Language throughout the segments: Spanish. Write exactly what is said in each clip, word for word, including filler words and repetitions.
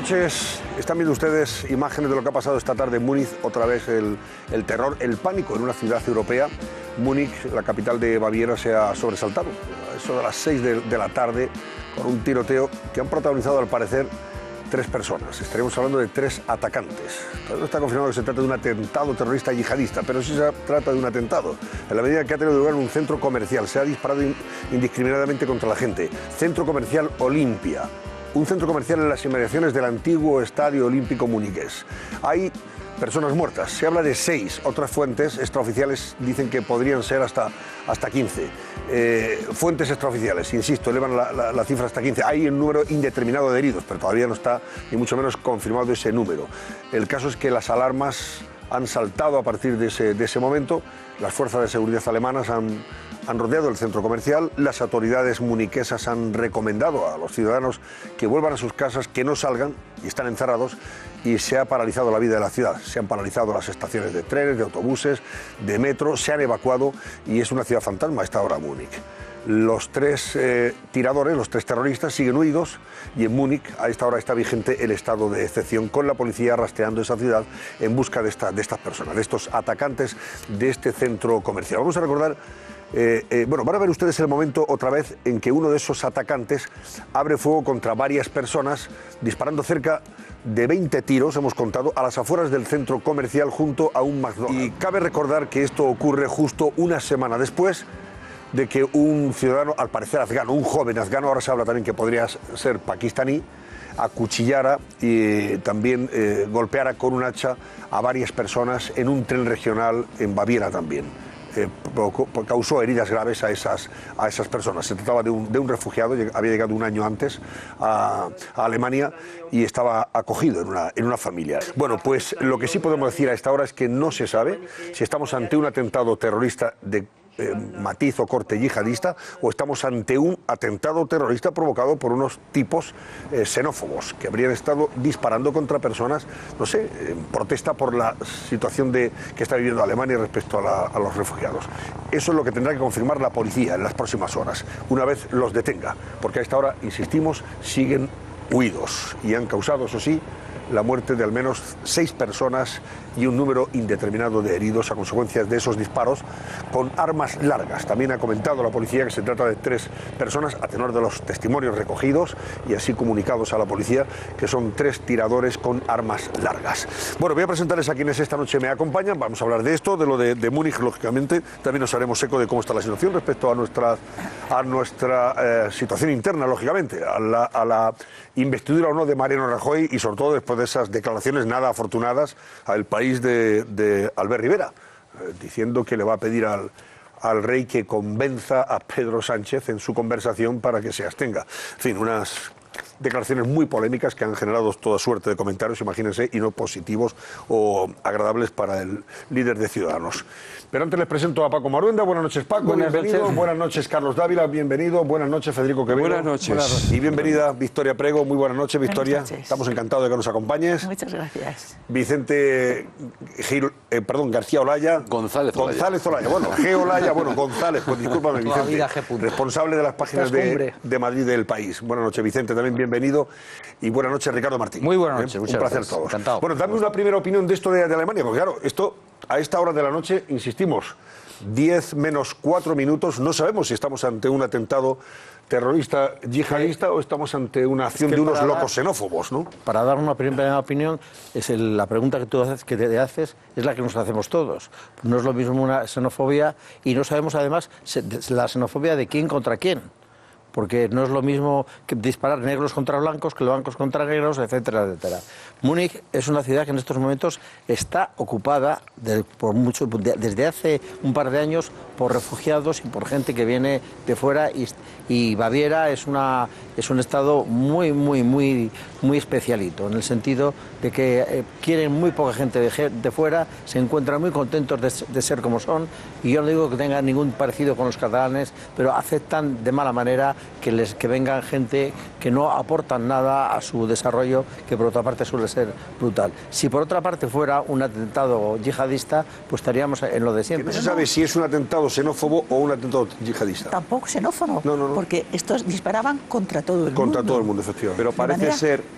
noches. Están viendo ustedes imágenes de lo que ha pasado esta tarde en Múnich. Otra vez el, el terror, el pánico en una ciudad europea. Múnich, la capital de Baviera, se ha sobresaltado. Eso de las seis de, de la tarde, con un tiroteo que han protagonizado, al parecer, tres personas. Estaremos hablando de tres atacantes. Todavía no está confirmado que se trata de un atentado terrorista yihadista, pero sí se trata de un atentado. En la medida que ha tenido lugar en un centro comercial, se ha disparado indiscriminadamente contra la gente. Centro comercial Olimpia. Un centro comercial en las inmediaciones del antiguo Estadio Olímpico muniqués. Hay personas muertas. Se habla de seis. Otras fuentes extraoficiales dicen que podrían ser hasta, hasta quince. Eh, fuentes extraoficiales, insisto, elevan la, la, la cifra hasta quince. Hay un número indeterminado de heridos, pero todavía no está ni mucho menos confirmado ese número. El caso es que las alarmas han saltado a partir de ese, de ese momento. Las fuerzas de seguridad alemanas han, han rodeado el centro comercial. Las autoridades muniquesas han recomendado a los ciudadanos que vuelvan a sus casas, que no salgan, y están encerrados, y se ha paralizado la vida de la ciudad. Se han paralizado las estaciones de trenes, de autobuses, de metro, se han evacuado, y es una ciudad fantasma a esta hora Múnich. Los tres eh, tiradores, los tres terroristas, siguen huidos, y en Múnich a esta hora está vigente el estado de excepción, con la policía rastreando esa ciudad en busca de, esta, de estas personas, de estos atacantes de este centro comercial. Vamos a recordar, eh, eh, bueno, van a ver ustedes el momento otra vez en que uno de esos atacantes abre fuego contra varias personas, disparando cerca de veinte tiros, hemos contado, a las afueras del centro comercial junto a un McDonald's. Y cabe recordar que esto ocurre justo una semana después de que un ciudadano, al parecer afgano, un joven afgano, ahora se habla también que podría ser pakistaní, acuchillara y también eh, golpeara con un hacha a varias personas en un tren regional en Baviera también. Eh, provocó, causó heridas graves a esas, a esas personas. Se trataba de un, de un refugiado, había llegado un año antes a, a Alemania y estaba acogido en una, en una familia. Bueno, pues lo que sí podemos decir a esta hora es que no se sabe si estamos ante un atentado terrorista de Eh, matiz o corte yihadista, o estamos ante un atentado terrorista provocado por unos tipos eh, xenófobos que habrían estado disparando contra personas, no sé, en protesta por la situación de, que está viviendo Alemania respecto a, la, a los refugiados. Eso es lo que tendrá que confirmar la policía en las próximas horas, una vez los detenga, porque a esta hora, insistimos, siguen huidos y han causado, eso sí, la muerte de al menos seis personas y un número indeterminado de heridos a consecuencia de esos disparos con armas largas. También ha comentado la policía que se trata de tres personas, a tenor de los testimonios recogidos y así comunicados a la policía, que son tres tiradores con armas largas. Bueno, voy a presentarles a quienes esta noche me acompañan. Vamos a hablar de esto, de lo de, de Múnich, lógicamente. También nos haremos eco de cómo está la situación respecto a nuestra, a nuestra eh, situación interna, lógicamente, a la, a la investidura o no de Mariano Rajoy, y sobre todo después de esas declaraciones nada afortunadas al país de, de Albert Rivera, eh, diciendo que le va a pedir al, al rey que convenza a Pedro Sánchez en su conversación para que se abstenga. En fin, unas declaraciones muy polémicas que han generado toda suerte de comentarios, imagínense, y no positivos o agradables para el líder de Ciudadanos. Pero antes les presento a Paco Maruenda. Buenas noches, Paco. Buenas bienvenido. Noches. Buenas noches, Carlos Dávila. Bienvenido. Buenas noches, Federico Quevedo. Buenas noches. Buenas noches. Y bienvenida, Victoria Prego. Muy buenas noches, Victoria. Buenas noches. Estamos encantados de que nos acompañes. Muchas gracias. Vicente Gil, eh, perdón, García Olaya. González Olaya. González Olaya. Bueno, G. Olaya, bueno, González, pues discúlpame, Vicente. vida G. Responsable de las páginas de, de Madrid del País. Buenas noches, Vicente, también bienvenido. Y buenas noches, Ricardo Martín. Muy buenas noches, ¿Eh? muchas Un placer gracias. todos. Encantado. Bueno, dame una primera opinión de esto de, de Alemania, porque claro, esto a esta hora de la noche, insistimos, diez menos cuatro minutos, no sabemos si estamos ante un atentado terrorista yihadista o estamos ante una acción es que de unos dar, locos xenófobos, ¿no? Para dar una primera opinión, es el, la pregunta que tú haces, que te haces es la que nos hacemos todos. No es lo mismo una xenofobia, y no sabemos además la xenofobia de quién contra quién. Porque no es lo mismo que disparar negros contra blancos que blancos contra negros, etcétera, etcétera. Múnich es una ciudad que en estos momentos está ocupada de, por mucho, de, desde hace un par de años por refugiados y por gente que viene de fuera, y, y Baviera es, una, es un estado muy, muy, muy, muy especialito, en el sentido de que eh, quieren muy poca gente de, de fuera, se encuentran muy contentos de, de ser como son, y yo no digo que tengan ningún parecido con los catalanes, pero aceptan de mala manera que, les, que vengan gente que no aportan nada a su desarrollo, que por otra parte suele ser brutal. Si por otra parte fuera un atentado yihadista, pues estaríamos en lo de siempre. No se sabe si es un atentado xenófobo o un atentado yihadista. Tampoco xenófobo, no, no, no. porque estos disparaban contra todo el contra mundo. todo el mundo, efectivamente. Pero parece manera... ser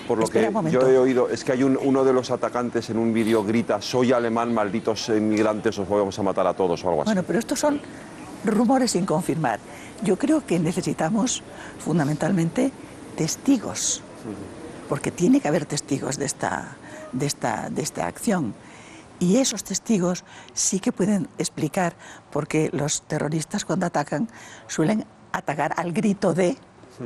Por lo Espera que un momento. yo he oído, es que hay un, uno de los atacantes en un vídeo grita: soy alemán, malditos inmigrantes, os vamos a matar a todos o algo así. Bueno, pero estos son rumores sin confirmar. Yo creo que necesitamos fundamentalmente testigos, porque tiene que haber testigos de esta, de esta, de esta acción. Y esos testigos sí que pueden explicar por qué los terroristas cuando atacan suelen atacar al grito de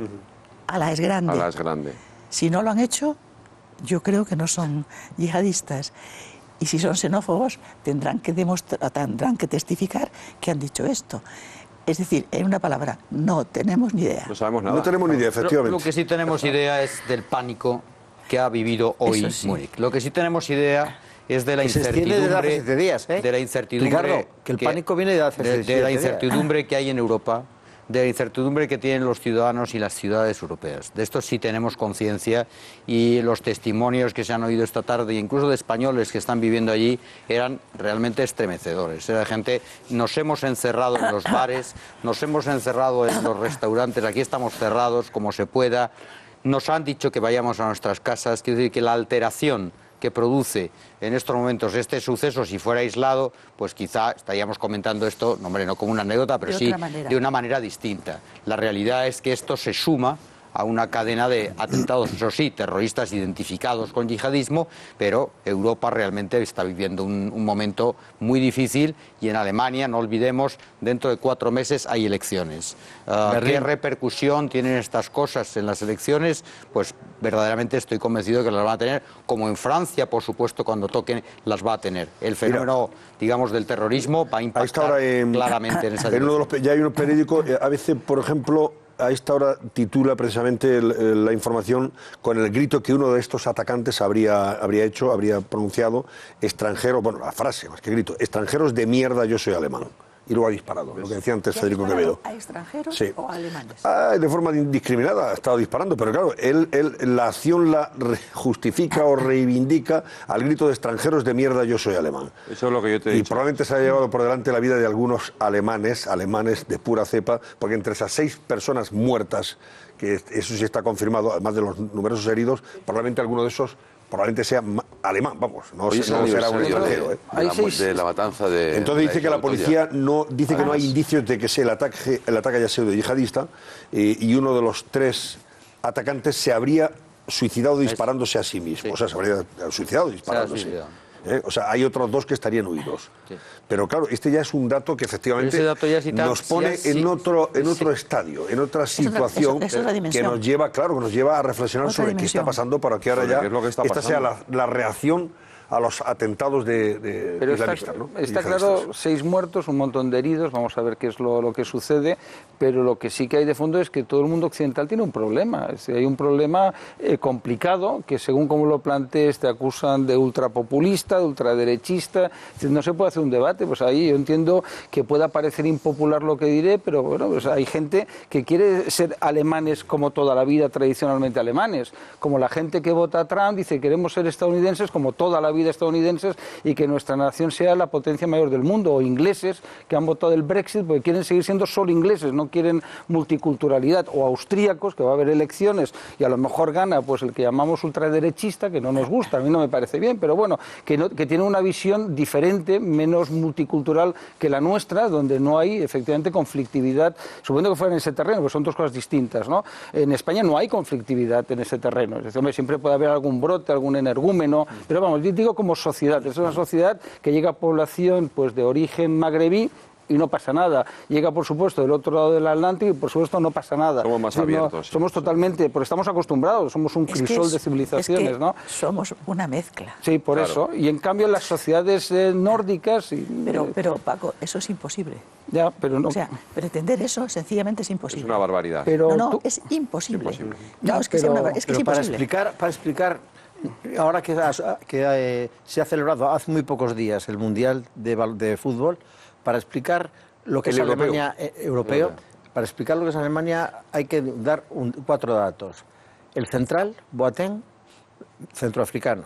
Alá es grande. Alá es grande. Si no lo han hecho, yo creo que no son yihadistas. Y si son xenófobos, tendrán que demostrar, tendrán que testificar que han dicho esto. Es decir, en una palabra, no tenemos ni idea. No sabemos nada. No tenemos ni idea, efectivamente. Lo, lo que sí tenemos idea es del pánico que ha vivido hoy sí. Múnich. Lo que sí tenemos idea es de la Que se extiende desde hace incertidumbre, siete días, ¿eh? de la incertidumbre, Ricardo, que el pánico viene de hace de, siete de la días. incertidumbre que hay en Europa, de la incertidumbre que tienen los ciudadanos y las ciudades europeas. De esto sí tenemos conciencia, y los testimonios que se han oído esta tarde, incluso de españoles que están viviendo allí, eran realmente estremecedores. Era gente, nos hemos encerrado en los bares, nos hemos encerrado en los restaurantes, aquí estamos cerrados como se pueda, nos han dicho que vayamos a nuestras casas. Quiero decir que la alteración que produce en estos momentos este suceso, si fuera aislado, pues quizá estaríamos comentando esto, no, hombre, no como una anécdota, pero De sí otra manera. de una manera distinta. La realidad es que esto se suma a una cadena de atentados, eso sí, terroristas identificados con yihadismo, pero Europa realmente está viviendo un, un momento muy difícil, y en Alemania, no olvidemos, dentro de cuatro meses hay elecciones. Uh, ¿Qué repercusión tienen estas cosas en las elecciones? Pues verdaderamente estoy convencido de que las van a tener, como en Francia, por supuesto, cuando toquen, las va a tener. El fenómeno, Mira, digamos, del terrorismo va a impactar ahora, eh, claramente en esa en uno de dirección. los, ya hay un periódico, eh, A B C, por ejemplo, a esta hora titula precisamente el, el, la información con el grito que uno de estos atacantes habría, habría hecho, habría pronunciado: extranjero, bueno, la frase más que grito, extranjeros de mierda, yo soy alemán. Y luego ha disparado, lo que decía antes Federico Quevedo. ¿A extranjeros Sí. o a alemanes? Ah, de forma indiscriminada ha estado disparando, pero claro, él, él la acción la re- justifica o reivindica al grito de extranjeros de mierda, yo soy alemán. Eso es lo que yo te he Y dicho. probablemente se ha llevado por delante la vida de algunos alemanes, alemanes de pura cepa, porque entre esas seis personas muertas, que eso sí está confirmado, además de los numerosos heridos, probablemente alguno de esos probablemente sea ma- alemán, vamos, no, Hoy sé, es el no será un aniversario extranjero. de, ¿eh? de la, mu- de la matanza de... Entonces dice que la Isla policía Utoya. no dice que no hay indicios de que sea el ataque, el ataque haya sido yihadista, eh, y uno de los tres atacantes se habría suicidado disparándose a sí mismo, Sí. o sea, se habría suicidado disparándose. suicidado. ¿Eh? O sea, hay otros dos que estarían huidos. Sí. Pero claro, este ya es un dato que efectivamente Pero ese dato ya sí tan- nos pone ya sí- en otro en sí. otro estadio, en otra otra- situación eso- eso es la que dimensión. nos lleva, claro, que nos lleva a reflexionar Otra sobre qué está dimensión. pasando para que ahora Sobre ya qué es lo que está esta sea la, pasando. la reacción a los atentados de, de Pero está, islamistas, ¿no? está Yihadistas. claro, seis muertos, un montón de heridos, vamos a ver qué es lo, lo que sucede, pero lo que sí que hay de fondo es que todo el mundo occidental tiene un problema. Es decir, hay un problema eh, complicado, que según como lo plantees te acusan de ultrapopulista, de ultraderechista. Es decir, no se puede hacer un debate, pues ahí yo entiendo que pueda parecer impopular lo que diré, pero bueno, pues hay gente que quiere ser alemanes como toda la vida, tradicionalmente alemanes, como la gente que vota a Trump dice queremos ser estadounidenses como toda la vida estadounidenses, y que nuestra nación sea la potencia mayor del mundo, o ingleses que han votado el Brexit porque quieren seguir siendo solo ingleses, no quieren multiculturalidad, o austríacos que va a haber elecciones y a lo mejor gana pues el que llamamos ultraderechista, que no nos gusta, a mí no me parece bien, pero bueno, que, no, que tiene una visión diferente, menos multicultural que la nuestra, donde no hay efectivamente conflictividad, suponiendo que fuera en ese terreno, pues son dos cosas distintas, ¿no? En España no hay conflictividad en ese terreno, es decir, hombre, siempre puede haber algún brote, algún energúmeno, pero vamos, yo digo como sociedad, es una sociedad que llega a población pues de origen magrebí y no pasa nada. Llega, por supuesto, del otro lado del Atlántico y, por supuesto, no pasa nada. Somos más Es decir, no- abiertos, sí. somos totalmente, porque estamos acostumbrados, somos un Es que crisol es- de civilizaciones, es que ¿no? somos una mezcla. Sí, por Claro. eso. Y en cambio, las sociedades eh, nórdicas... Y, Pero, pero, Paco, eso es imposible. ya, pero no... O sea, pretender eso sencillamente es Es imposible. una barbaridad. pero no, no, tú- es imposible. imposible. No, Ya, es que, sea pero- una- es, que es Pero para imposible. explicar, para explicar, ahora que, has- que eh, se ha celebrado hace muy pocos días el Mundial de, bal- de Fútbol, para explicar lo que El es europeo. Alemania eh, europeo, para explicar lo que es Alemania hay que dar un- cuatro datos. El central, Boateng, centroafricano.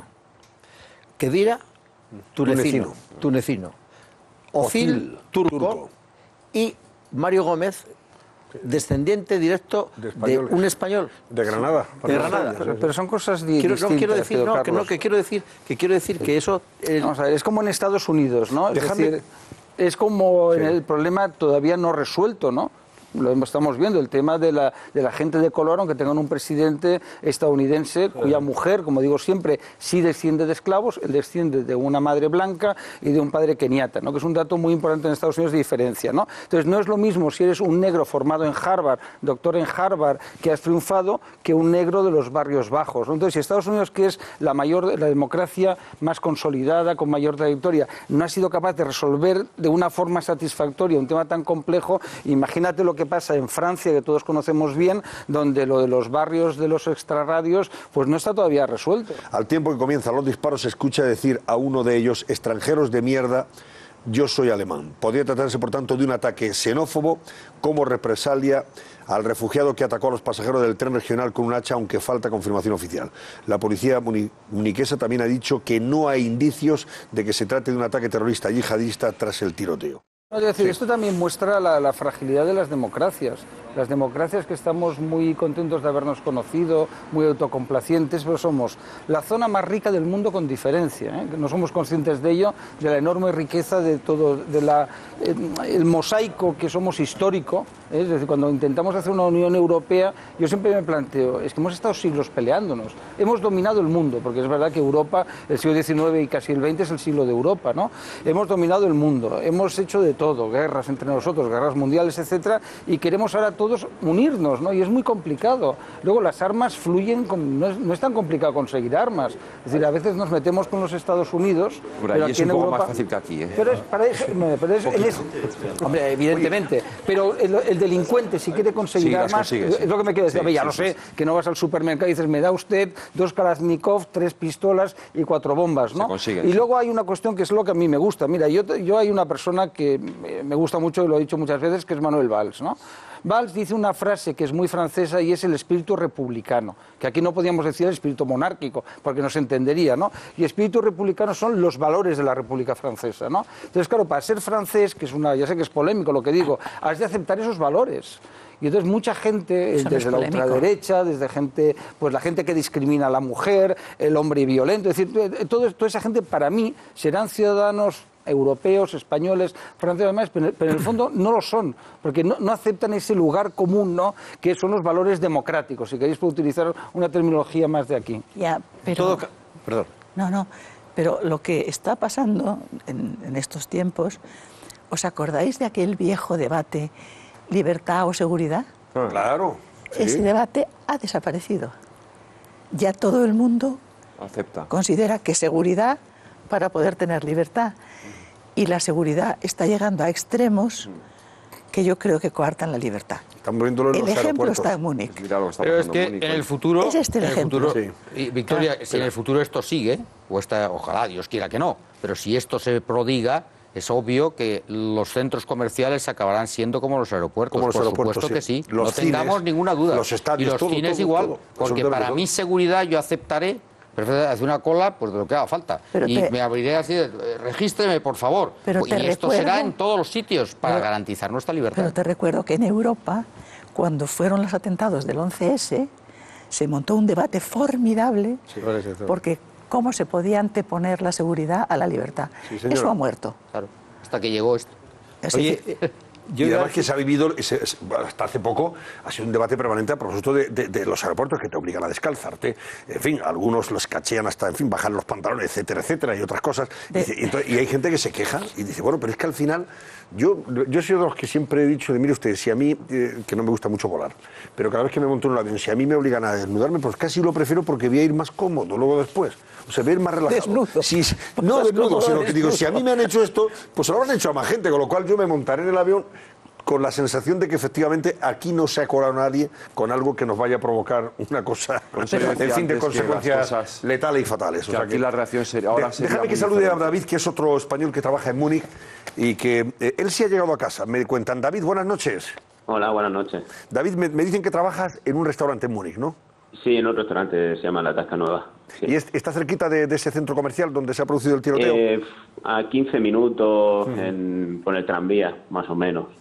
Kedira, tunecino. tunecino. Ozil, turco, turco. Y Mario Gómez, descendiente directo de, de un español. De Granada. De Granada. Pero, pero son cosas di quiero, distintas. No, quiero decir, no, que, no, Carlos. que quiero decir que quiero decir que eso... El... Vamos a ver, es como en Estados Unidos, ¿no? Es Déjame... decir, es como Sí. en el problema todavía no resuelto, ¿no? Lo estamos viendo, el tema de la, de la gente de color, aunque tengan un presidente estadounidense cuya mujer, como digo siempre, sí desciende de esclavos, él desciende de una madre blanca y de un padre keniata, ¿no? Que es un dato muy importante en Estados Unidos de diferencia, ¿no? Entonces no es lo mismo si eres un negro formado en Harvard, doctor en Harvard, que has triunfado, que un negro de los barrios bajos, ¿no? Entonces si Estados Unidos, que es la mayor, la democracia más consolidada, con mayor trayectoria, no ha sido capaz de resolver de una forma satisfactoria un tema tan complejo, imagínate lo que pasa en Francia, que todos conocemos bien, donde lo de los barrios de los extrarradios pues no está todavía resuelto. Al tiempo que comienzan los disparos se escucha decir a uno de ellos, extranjeros de mierda, yo soy alemán. Podría tratarse, por tanto, de un ataque xenófobo como represalia al refugiado que atacó a los pasajeros del tren regional con un hacha, aunque falta confirmación oficial. La policía muniquesa también ha dicho que no hay indicios de que se trate de un ataque terrorista yihadista tras el tiroteo. Es decir, Sí. esto también muestra la, la fragilidad de las democracias. Las democracias que estamos muy contentos de habernos conocido, muy autocomplacientes, pero somos la zona más rica del mundo con diferencia, ¿eh? No somos conscientes de ello, de la enorme riqueza de todo, de la, eh, el mosaico que somos histórico, ¿eh? Es decir, cuando intentamos hacer una Unión Europea, yo siempre me planteo, es que hemos estado siglos peleándonos, hemos dominado el mundo, porque es verdad que Europa, el siglo diecinueve y casi el veinte es el siglo de Europa, ¿no? Hemos dominado el mundo, hemos hecho de todo, guerras entre nosotros, guerras mundiales, etcétera, y queremos ahora todos unirnos, ¿no? Y es muy complicado. Luego las armas fluyen, con, no, es, no es tan complicado conseguir armas. Es decir, a veces nos metemos con los Estados Unidos, Por pero ahí aquí es un en poco Europa, más fácil que aquí, ¿eh? Pero es para eso, no, pero es, él es- hombre, evidentemente. Pero el, el delincuente, si quiere conseguir Sí, las armas, consigue, sí. es lo que me quiere decir. Sí, Hombre, ya sí, lo sí, sé, sí. que no vas al supermercado y dices, me da usted dos Kalashnikov, tres pistolas y cuatro bombas, ¿no? Se consiguen, Y sí. luego hay una cuestión que es lo que a mí me gusta. Mira, yo, yo hay una persona que me me gusta mucho y lo he dicho muchas veces, que es Manuel Valls, ¿no? Valls dice una frase que es muy francesa y es el espíritu republicano, que aquí no podíamos decir el espíritu monárquico, porque no se entendería, ¿no? Y espíritu republicano son los valores de la República Francesa, ¿no? Entonces, claro, para ser francés, que es una, ya sé que es polémico lo que digo, has de aceptar esos valores. Y entonces mucha gente, Eso no es desde la polémico. ultraderecha, desde gente, pues la gente que discrimina a la mujer, el hombre violento, es decir, todo, toda esa gente para mí serán ciudadanos europeos, españoles, franceses, además, pero, pero en el fondo no lo son, porque no, no aceptan ese lugar común, ¿no?, que son los valores democráticos, si queréis puedo utilizar una terminología más de aquí. Ya, pero... Todo ca- Perdón. No, no, pero lo que está pasando en, en estos tiempos, ¿os acordáis de aquel viejo debate, libertad o seguridad? Claro. sí. Ese debate ha desaparecido. Ya todo el mundo Acepta. considera que seguridad para poder tener libertad. Y la seguridad está llegando a extremos que yo creo que coartan la libertad. Estamos viéndolo en El los ejemplo aeropuertos. está en Múnich. Mira lo que está Pero es pasando que en Múnich en hoy. el futuro, Es este el en el ejemplo. futuro Sí. y Victoria, si en el futuro esto sigue, o esta, ojalá Dios quiera que no, pero si esto se prodiga, es obvio que los centros comerciales acabarán siendo como los aeropuertos. Como los Por aeropuertos, supuesto que sí. sí, Los no tengamos cines, ninguna duda. los estadios, y los todo, cines todo, igual, todo, porque absolutamente para todo. mi seguridad yo aceptaré. Prefiero hacer una cola pues de lo que haga falta. Pero y te- me abriré así, de, eh, regístreme, por favor. Pero y te esto recuerdo- será en todos los sitios para Pero- garantizar nuestra libertad. Pero te recuerdo que en Europa, cuando fueron los atentados del once ese, se montó un debate formidable porque cómo se podía anteponer la seguridad a la libertad. Sí, señor. Eso ha muerto. Claro, hasta que llegó esto. Es Oye, decir, eh, Y yo iba a además que se ha vivido, ese- ese- bueno, hasta hace poco, ha sido un debate permanente a propósito de, de- de los aeropuertos que te obligan a descalzarte. En fin, algunos los cachean hasta, en fin, bajar los pantalones, etcétera, etcétera, y otras cosas. Y, De- dice- y entonces- y hay gente que se queja y dice, bueno, pero es que al final, yo, yo he sido de los que siempre he dicho, de, mire usted, si a mí, eh, que no me gusta mucho volar, pero cada vez que me monto en un avión, si a mí me obligan a desnudarme, pues casi lo prefiero porque voy a ir más cómodo luego después. O sea, voy a ir más relajado. Desnudo. Si- no Vas desnudo, cómodo sino que digo, desnudo. si a mí me han hecho esto, pues se lo habrán hecho a más gente, con lo cual yo me montaré en el avión con la sensación de que efectivamente aquí no se ha colado nadie con algo que nos vaya a provocar una cosa, Pero en fin, de decía antes que consecuencias las cosas- letales y fatales. que aquí la reacción sería- ahora De- sería déjame que muy salude a diferente. David, que es otro español que trabaja en Múnich y que eh, él sí ha llegado a casa. Me cuentan, David, buenas noches. Hola, buenas noches. David, me, me dicen que trabajas en un restaurante en Múnich, ¿no? Sí, en un restaurante, se llama La Tasca Nueva. Sí. ¿Y es- está cerquita de, de ese centro comercial donde se ha producido el tiroteo? Eh, a quince minutos en, por el tranvía, más o menos.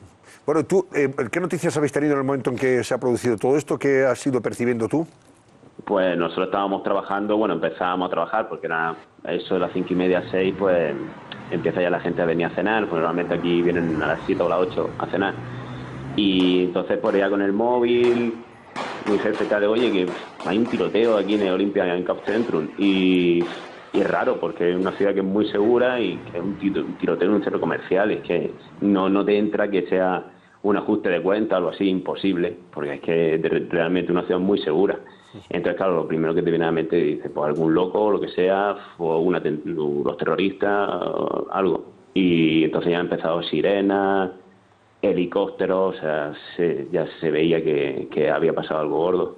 Bueno, tú, eh, ¿qué noticias habéis tenido en el momento en que se ha producido todo esto? ¿Qué has ido percibiendo tú? Pues nosotros estábamos trabajando, bueno, empezábamos a trabajar porque era eso de las cinco y media, seis, pues empieza ya la gente a venir a cenar, pues normalmente aquí vienen a las siete o las ocho a cenar. Y entonces por allá con el móvil, mi jefe está de, oye, que hay un tiroteo aquí en el Olympia, en Cap Centrum, y, y es raro porque es una ciudad que es muy segura y que es un, tiro, un tiroteo en un centro comercial, es que no, no te entra que sea un ajuste de cuenta o algo así, imposible, porque es que es realmente una ciudad muy segura. Entonces, claro, lo primero que te viene a la mente dice, pues algún loco, lo que sea, o una, los terroristas, algo. Y entonces ya han empezado sirenas, helicópteros, o sea, se, ya se veía que, que había pasado algo gordo.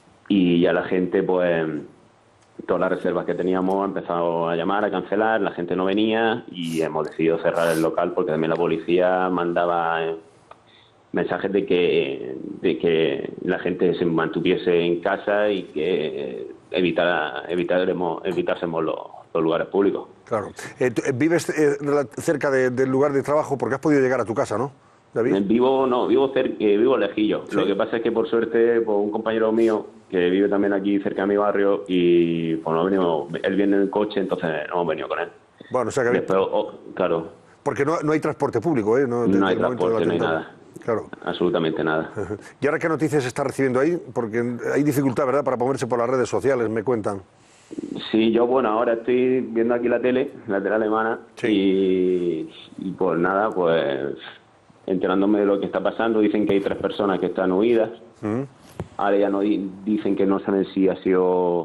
Y ya la gente, pues, todas las reservas que teníamos han empezado a llamar, a cancelar, la gente no venía y hemos decidido cerrar el local porque también la policía mandaba Eh, mensajes de que de que la gente se mantuviese en casa y que evitara, evitaremos, evitásemos los, los lugares públicos. Claro. Eh, tú, eh, ¿Vives eh, cerca de, del lugar de trabajo porque has podido llegar a tu casa, no, David? Vivo, no, vivo cerca, eh, vivo lejillo. ¿Sí? Lo que pasa es que por suerte, pues, un compañero mío que vive también aquí cerca de mi barrio y pues no venimos, él viene en el coche, entonces no hemos venido con él. Bueno, o sea que Después, oh, claro. Porque no, no hay transporte público, ¿eh? No, no hay transporte, no hay nada. Claro. Absolutamente nada. ¿Y ahora qué noticias está recibiendo ahí? Porque hay dificultad, ¿verdad?, para moverse por las redes sociales, me cuentan. Sí, yo, bueno, ahora estoy viendo aquí la tele, la tele alemana, sí. y, y pues nada, pues enterándome de lo que está pasando, dicen que hay tres personas que están huidas. ¿Mm? Ahora ya no dicen que no saben si ha sido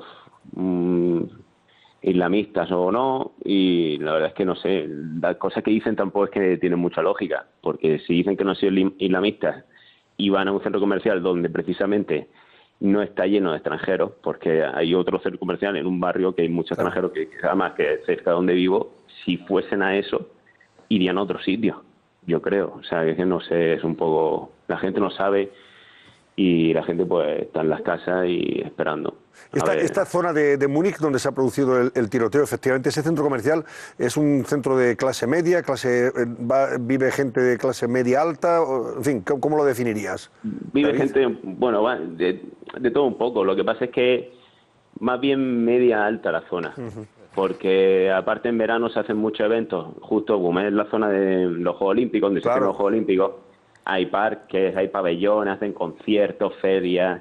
um, islamistas o no, y la verdad es que no sé, las cosas que dicen tampoco es que tienen mucha lógica, porque si dicen que no han sido islamistas y van a un centro comercial donde precisamente no está lleno de extranjeros, porque hay otro centro comercial en un barrio que hay muchos extranjeros, que además que cerca de donde vivo, si fuesen a eso, irían a otro sitio, yo creo. O sea, que no sé, es un poco, la gente no sabe y la gente pues está en las casas y esperando. Esta, esta zona de, de Múnich donde se ha producido el, el tiroteo, efectivamente, ese centro comercial es un centro de clase media, clase va, vive gente de clase media alta, o, en fin, ¿cómo, ¿cómo lo definirías? Vive David? gente, bueno, va, de, de todo un poco. Lo que pasa es que más bien media alta la zona, uh-huh. porque aparte en verano se hacen muchos eventos, justo como es la zona de los Juegos Olímpicos, donde claro. se hacen los Juegos Olímpicos, hay parques, hay pabellones, hacen conciertos, ferias.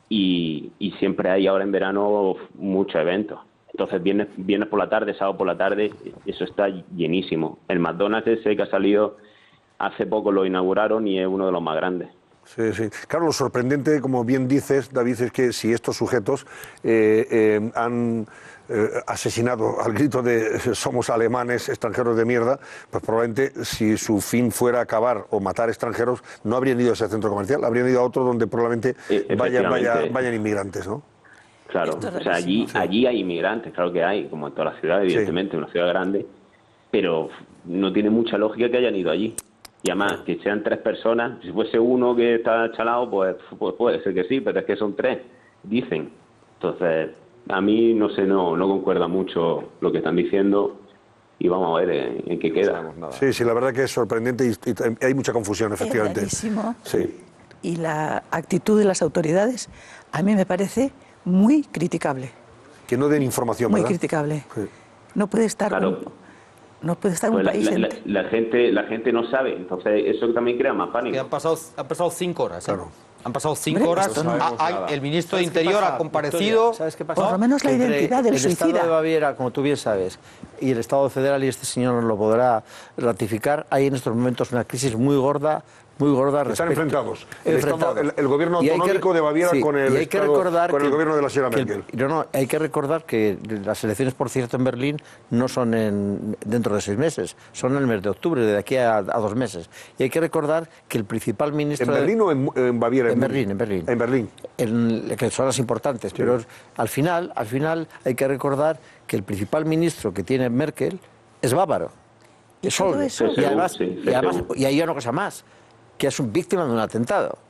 Y, y siempre hay ahora en verano muchos eventos. Entonces vienes, vienes por la tarde, sábado por la tarde, eso está llenísimo. El McDonald's ese que ha salido hace poco lo inauguraron y es uno de los más grandes. Sí, sí. Claro, lo sorprendente, como bien dices, David, es que si estos sujetos eh, eh, han eh, asesinado al grito de somos alemanes, extranjeros de mierda, pues probablemente si su fin fuera acabar o matar extranjeros, no habrían ido a ese centro comercial, habrían ido a otro donde probablemente vayan, vayan, vayan inmigrantes, ¿no? Claro, o sea, allí, sí. allí hay inmigrantes, claro que hay, como en todas las ciudades, evidentemente, sí. una ciudad grande, pero no tiene mucha lógica que hayan ido allí. Y además, que sean tres personas, si fuese uno que está chalado, pues, pues puede ser que sí, pero es que son tres, dicen. Entonces, a mí, no sé, no, no concuerda mucho lo que están diciendo y vamos a ver en, en qué queda. Sí, sí, la verdad que es sorprendente y, y hay mucha confusión, efectivamente. Es rarísimo. Sí. Y la actitud de las autoridades, a mí me parece muy criticable. Que no den información, Muy ¿verdad? criticable. Sí. No puede estar... Claro. Un... No puede estar pues un la, país... La, la, la, gente, la gente no sabe, entonces eso también crea más pánico. Que han pasado, han pasado cinco horas. ¿eh? Claro. Han pasado cinco Hombre, horas. no Ah, hay, el ministro de Interior ha comparecido. ¿Sabes qué pasa? Por lo menos la Entre identidad del el suicida. El Estado de Baviera, como tú bien sabes, y el Estado federal, y este señor nos lo podrá ratificar, hay en estos momentos una crisis muy gorda, muy gorda. Están respecto, enfrentados. El, enfrentados. Estado, el, el gobierno autonómico que, de Baviera sí, con, el, hay que estado, recordar con el que, gobierno de la señora Merkel. Que, no, no, hay que recordar que las elecciones, por cierto, en Berlín no son en, dentro de seis meses, son en el mes de octubre, de aquí a, a dos meses. Y hay que recordar que el principal ministro... ¿En Berlín de, o en, en Baviera? En, en Berlín, en Berlín. En Berlín. En, que son las importantes, sí. Pero al final, al final hay que recordar que el principal ministro que tiene Merkel es bávaro. ¿Y, es Sol. Eso? y además, sí, y, además y hay una cosa más, que es un víctima de un atentado.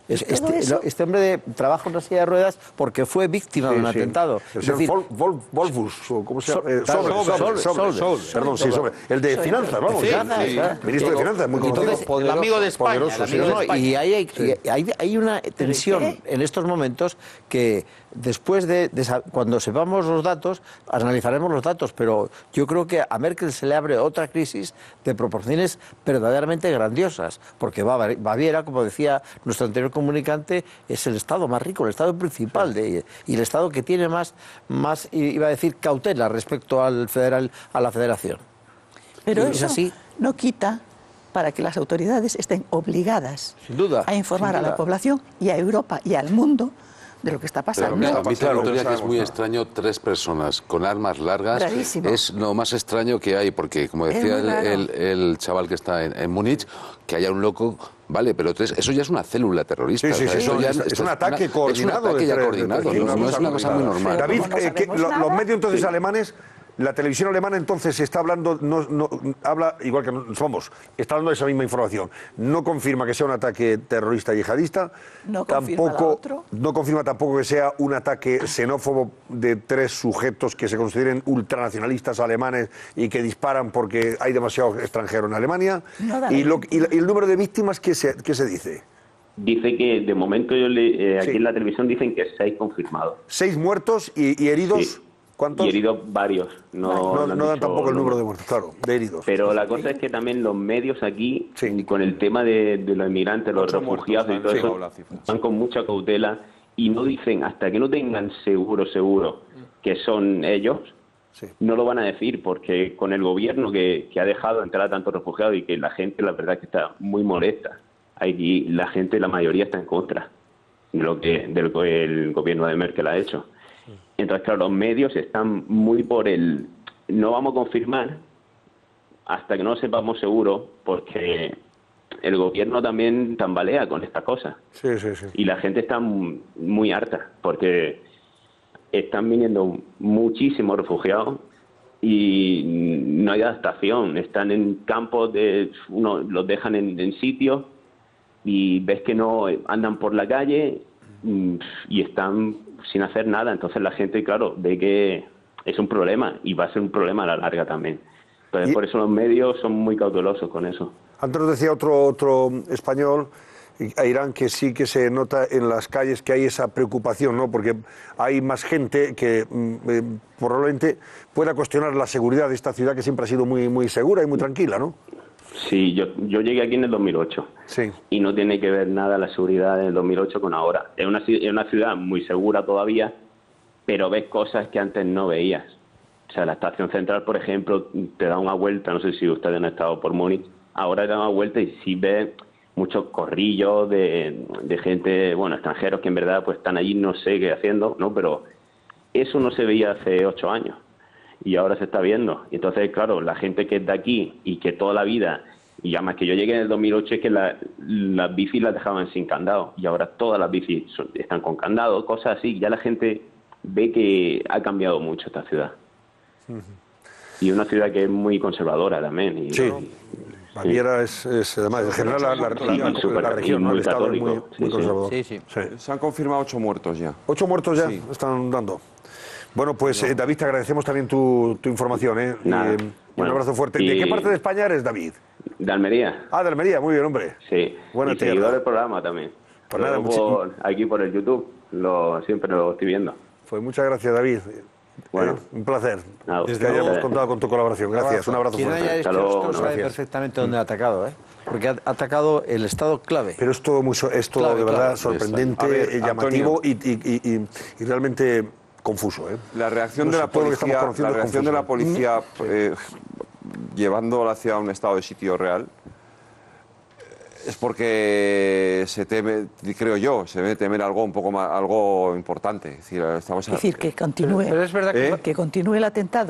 Es- todo este, eso- este hombre de, trabaja en una silla de ruedas porque fue víctima Sí, de un sí. atentado. El Es señor decir, Vol- Vol- Wolfus, o ¿cómo se llama? Sol- Eh, claro, Sobre, Solbes, Sobre, Sobre, Solbes, Solbes, perdón, sí, Sobre. El de Solbes. finanzas, vamos. Sí, sí, finanzas, sí. claro. Ministro de Finanzas, muy conocido. Entonces, el amigo de España, Poderoso, el sí, amigo de ¿no? España. y ahí hay, y hay, hay una tensión qué? en estos momentos que después de, de sa- cuando sepamos los datos, analizaremos los datos, pero yo creo que a Merkel se le abre otra crisis de proporciones verdaderamente grandiosas, porque Bav- Baviera, como decía nuestro anterior comunicante, es el estado más rico, el estado principal de, y el estado que tiene más, más, iba a decir, cautela respecto al federal, a la federación. Pero Es eso así. no quita para que las autoridades estén obligadas Sin duda, a informar sin a la duda. población y a Europa y al mundo de lo que está Pero pasando. a mí claro, Victoria, no que es muy sabemos extraño, tres personas con armas largas, Rarísimo. es lo más extraño que hay, porque como Es decía muy el, raro. el- el chaval que está en, en Múnich, que haya un loco, vale, pero tres, eso ya es una célula terrorista. Sí, sí, o sea, sí, eso son- ya es, es un una- ataque coordinado. Es un ataque ya de tres- coordinado, de tres- no, no es una cosa muy normal. David, Como no eh, que sabemos lo- nada. los medios entonces alemanes, la televisión alemana entonces está hablando, no, no, habla igual que no- somos, está dando esa misma información. No confirma que sea un ataque terrorista yihadista, No confirma tampoco, lo otro. no confirma tampoco que sea un ataque xenófobo de tres sujetos que se consideren ultranacionalistas alemanes y que disparan porque hay demasiado extranjero en Alemania. No da y, la lo- y la- y el número de víctimas, ¿qué se, qué se dice? Dice que de momento yo le, eh, aquí Sí. en la televisión dicen que seis confirmados. Seis muertos y, y heridos. Sí. ¿Cuántos? Y heridos varios. No, No, han no dan dicho tampoco el número de números. muertos, claro, de heridos. Pero la cosa es que también los medios aquí, Sí. con el tema de, de los inmigrantes, los Ocho refugiados muertos, y todo han eso, llegado la cifra. van con mucha cautela y no dicen, hasta que no tengan seguro, seguro, que son ellos, Sí. no lo van a decir, porque con el gobierno que, que ha dejado entrar a tantos refugiados y que la gente, la verdad, que está muy molesta. Aquí la gente, la mayoría está en contra de lo que del go- el gobierno de Merkel ha hecho. Entonces, claro, los medios están muy por el... No vamos a confirmar hasta que no lo sepamos seguro, porque el gobierno también tambalea con estas cosas. Sí, sí, sí. Y la gente está muy, muy harta, porque están viniendo muchísimos refugiados y no hay adaptación. Están en campos, de uno los dejan en, en sitios y ves que no andan por la calle mm, y están sin hacer nada. Entonces la gente, claro, ve que es un problema y va a ser un problema a la larga también. Entonces Y- por eso los medios son muy cautelosos con eso. Antes nos decía otro, otro español, a Irán, que sí que se nota en las calles que hay esa preocupación, ¿no? Porque hay más gente que mm, eh, probablemente pueda cuestionar la seguridad de esta ciudad que siempre ha sido muy, muy segura y muy tranquila, ¿no? Sí, yo, yo llegué aquí en el dos mil ocho. Sí. Y no tiene que ver nada la seguridad del dos mil ocho con ahora. Es una, ci- es una ciudad muy segura todavía, pero ves cosas que antes no veías. O sea, la estación central, por ejemplo, te da una vuelta, no sé si ustedes han estado por Múnich, ahora te da una vuelta y sí ves muchos corrillos de, de gente, bueno, extranjeros que en verdad pues están allí no sé qué haciendo, ¿no? Pero eso no se veía hace ocho años y ahora se está viendo. Y entonces, claro, la gente que es de aquí y que toda la vida, y además que yo llegué en el dos mil ocho, es que la- las bicis las dejaban sin candado y ahora todas las bicis son- están con candado, cosas así. Ya la gente ve que ha cambiado mucho esta ciudad. Y una ciudad que es muy conservadora también. Y, Sí. y- Baviera es, es, además, en general, la, la- la- Sí, la- súper- la región, y ¿no? muy El Estado es muy, católico. muy Sí, sí. conservador. Sí, sí. Sí. Se han confirmado ocho muertos ya. ¿Ocho muertos ya Sí. están dando? Bueno, pues eh, David, te agradecemos también tu, tu información, ¿eh? Nada. Y, eh, y un Bueno, abrazo fuerte. ¿De y- qué parte de España eres, David? de Almería, Ah, de Almería, muy bien, hombre. sí. Buena y tierra. seguidor del programa también. Pues nada, Luego muchi- por- aquí por el YouTube, lo, siempre lo estoy viendo. Pues muchas gracias, David. Bueno. Eh, un placer Nada, que desde hayamos luego. contado con tu colaboración. Gracias, un abrazo Quien fuerte. haya hecho Hasta luego, esto no, sabe gracias. perfectamente dónde ha atacado, ¿eh? Porque ha atacado el estado clave. Pero es todo, muy, so- es todo Clave, de verdad clave. sorprendente, A ver, eh, Antonio. llamativo y, y- y- y- y realmente confuso. ¿eh? La reacción No de sé, la todo lo que estamos policía, conociendo la es reacción de la confuso. policía eh, llevando a la ciudad a un estado de sitio real es porque se teme, creo yo, se debe temer algo un poco más, algo importante. Es decir, estamos Es decir, que continúe, Pero es verdad que ¿Eh? que continúe el atentado.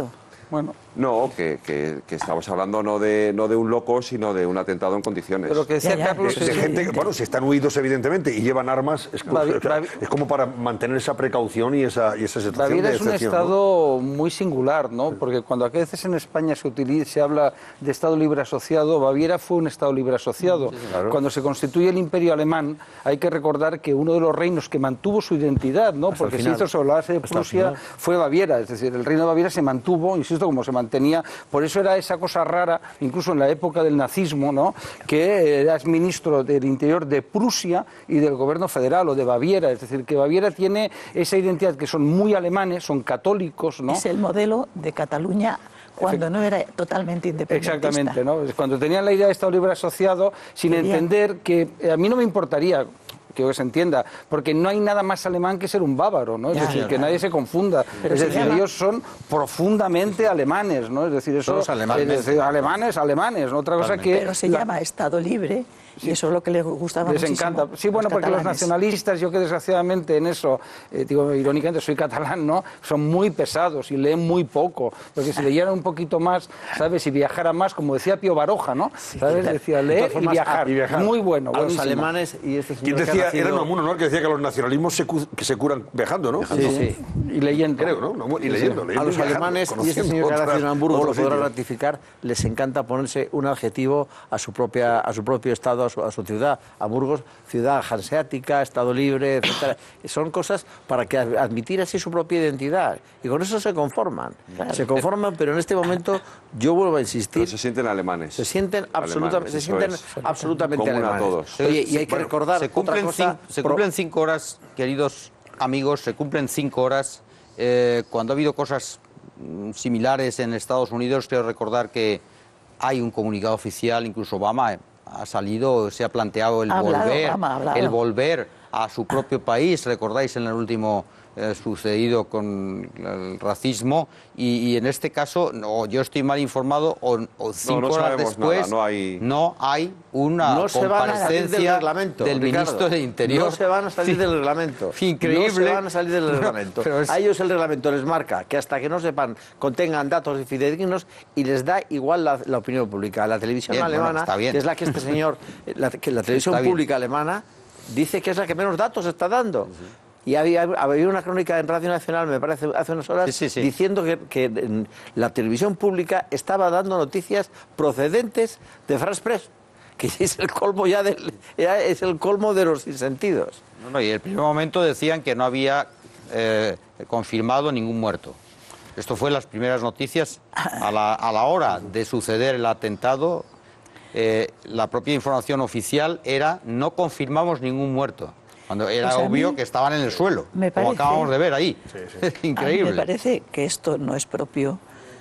Bueno. No, que, que, que estamos hablando no de, no de un loco, sino de un atentado en condiciones. Pero lo que decía Ya, ya, Carlos De, de es... gente que, bueno, si están huidos evidentemente y llevan armas, es, co- Bavi- Bavi- es como para mantener esa precaución y esa, y esa situación Baviera de es un excepción, ¿no? estado muy singular, ¿no? Porque cuando a veces en España se utiliza, se habla de Estado libre asociado, Baviera fue un Estado libre asociado. Cuando se constituye el Imperio Alemán, hay que recordar que uno de los reinos que mantuvo su identidad, ¿no? Porque se final. hizo sobre la base de Hasta el Prusia, final. fue Baviera, es decir, el reino de Baviera se mantuvo, insisto, como se mantenía, por eso era esa cosa rara, incluso en la época del nazismo, ¿no? Que eras ministro del Interior de Prusia y del gobierno federal o de Baviera, es decir, que Baviera tiene esa identidad que son muy alemanes, son católicos, ¿no? Es el modelo de Cataluña cuando no era totalmente independentista. Exactamente, ¿no? Cuando tenían la idea de Estado libre asociado, sin Querían- entender que eh, a mí no me importaría que se entienda, porque no hay nada más alemán que ser un bávaro, ¿no? Es Ya, decir, ya, que claro. nadie se confunda. Pero es se decir, llama- ellos son profundamente alemanes, ¿no? Es decir, eso Todos alemanes. es decir, alemanes, alemanes, ¿no? Otra cosa que Pero se la- llama Estado libre y eso es lo que les gustaba les muchísimo. encanta. Sí, bueno, porque los catalanes. nacionalistas, yo que desgraciadamente en eso, eh, digo irónicamente, soy catalán, ¿no? Son muy pesados y leen muy poco. Porque si leyeran un poquito más, ¿sabes? Si viajaran más, como decía Pío Baroja, ¿no? ¿Sabes? Decía De leer todas y formas, viajar. y viajar. Muy bueno, A los buenísimo. alemanes y este ¿Quién señor que ha decía? nacido- Era Unamuno, ¿no? El que decía que los nacionalismos se, cu- que se curan viajando, ¿no? Sí, sí. Y leyendo. Creo, ¿no? No, y leyendo, leyendo A los y viajando, alemanes, y este conociendo señor que ha nacido en otras- Hamburgo lo otros podrá sitios. ratificar, les encanta ponerse un adjetivo a su propia a su propio estado, a su, a su ciudad. Hamburgo, ciudad hanseática, estado libre, etcétera. Son cosas para que ad- admitir así su propia identidad. Y con eso se conforman. Se conforman, pero en este momento, yo vuelvo a insistir, Pero se sienten alemanes. se sienten absolutamente, se eso sienten es. absolutamente Común a alemanes. todos. Oye, y hay que Bueno, recordar se otra cumplen, cosa. cin- se pro- cumplen cinco horas, queridos amigos, se cumplen cinco horas. Eh, cuando ha habido cosas mm, similares en Estados Unidos, quiero recordar que hay un comunicado oficial, incluso Obama ha salido, se ha planteado el Ha hablado, volver, Obama ha hablado. el volver a su propio país. Recordáis en el último eh, sucedido con el racismo y, y en este caso, no, yo estoy mal informado o, o cinco no horas sabemos después nada, no hay- no hay una no se van a salir del comparecencia reglamento, del Ricardo. ministro del Interior. No se van a salir del reglamento. Increíble. No se van a salir del reglamento. Pero es- A ellos el reglamento les marca que hasta que no sepan, contengan datos fidedignos y les da igual la, la opinión pública. La televisión Bien, bueno, alemana, está bien. que es la que este señor, la, que la televisión Está bien. pública alemana dice que es la que menos datos está dando. Y había, había una crónica en Radio Nacional, me parece, hace unas horas, Sí, sí, sí. diciendo que, que en la televisión pública estaba dando noticias procedentes de France Press, que es el colmo ya del, ya es el colmo de los sinsentidos. No, no, y en el primer momento decían que no había eh, confirmado ningún muerto. Esto fue las primeras noticias. A la, a la hora de suceder el atentado, eh, la propia información oficial era no confirmamos ningún muerto. Cuando era Pues a obvio mí que estaban en el suelo, me como parece- acabamos de ver ahí. A mí Increíble. me parece que esto no es propio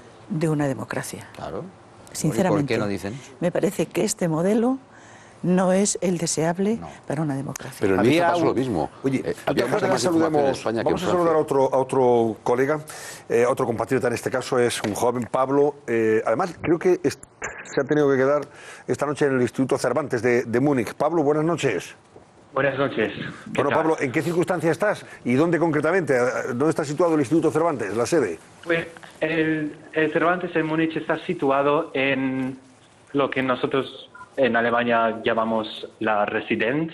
de una democracia. Claro. Sinceramente. ¿Y por qué no dicen? Me parece que este modelo no es el deseable para una democracia. Pero en Niza Había pasó un- lo mismo. Oye, Eh, había vamos mucha a más información en saludamos- España que en vamos a Francia. saludar a otro, a otro colega, eh, otro compatriota en este caso, es un joven Pablo. eh, además, creo que es- se ha tenido que quedar esta noche en el Instituto Cervantes de, de Múnich. Pablo, buenas noches. Buenas noches. ¿Qué Bueno, tal? Pablo, ¿en qué circunstancia estás y dónde concretamente? ¿Dónde está situado el Instituto Cervantes, la sede? Pues el, el Cervantes en Múnich está situado en lo que nosotros en Alemania llamamos la Residenz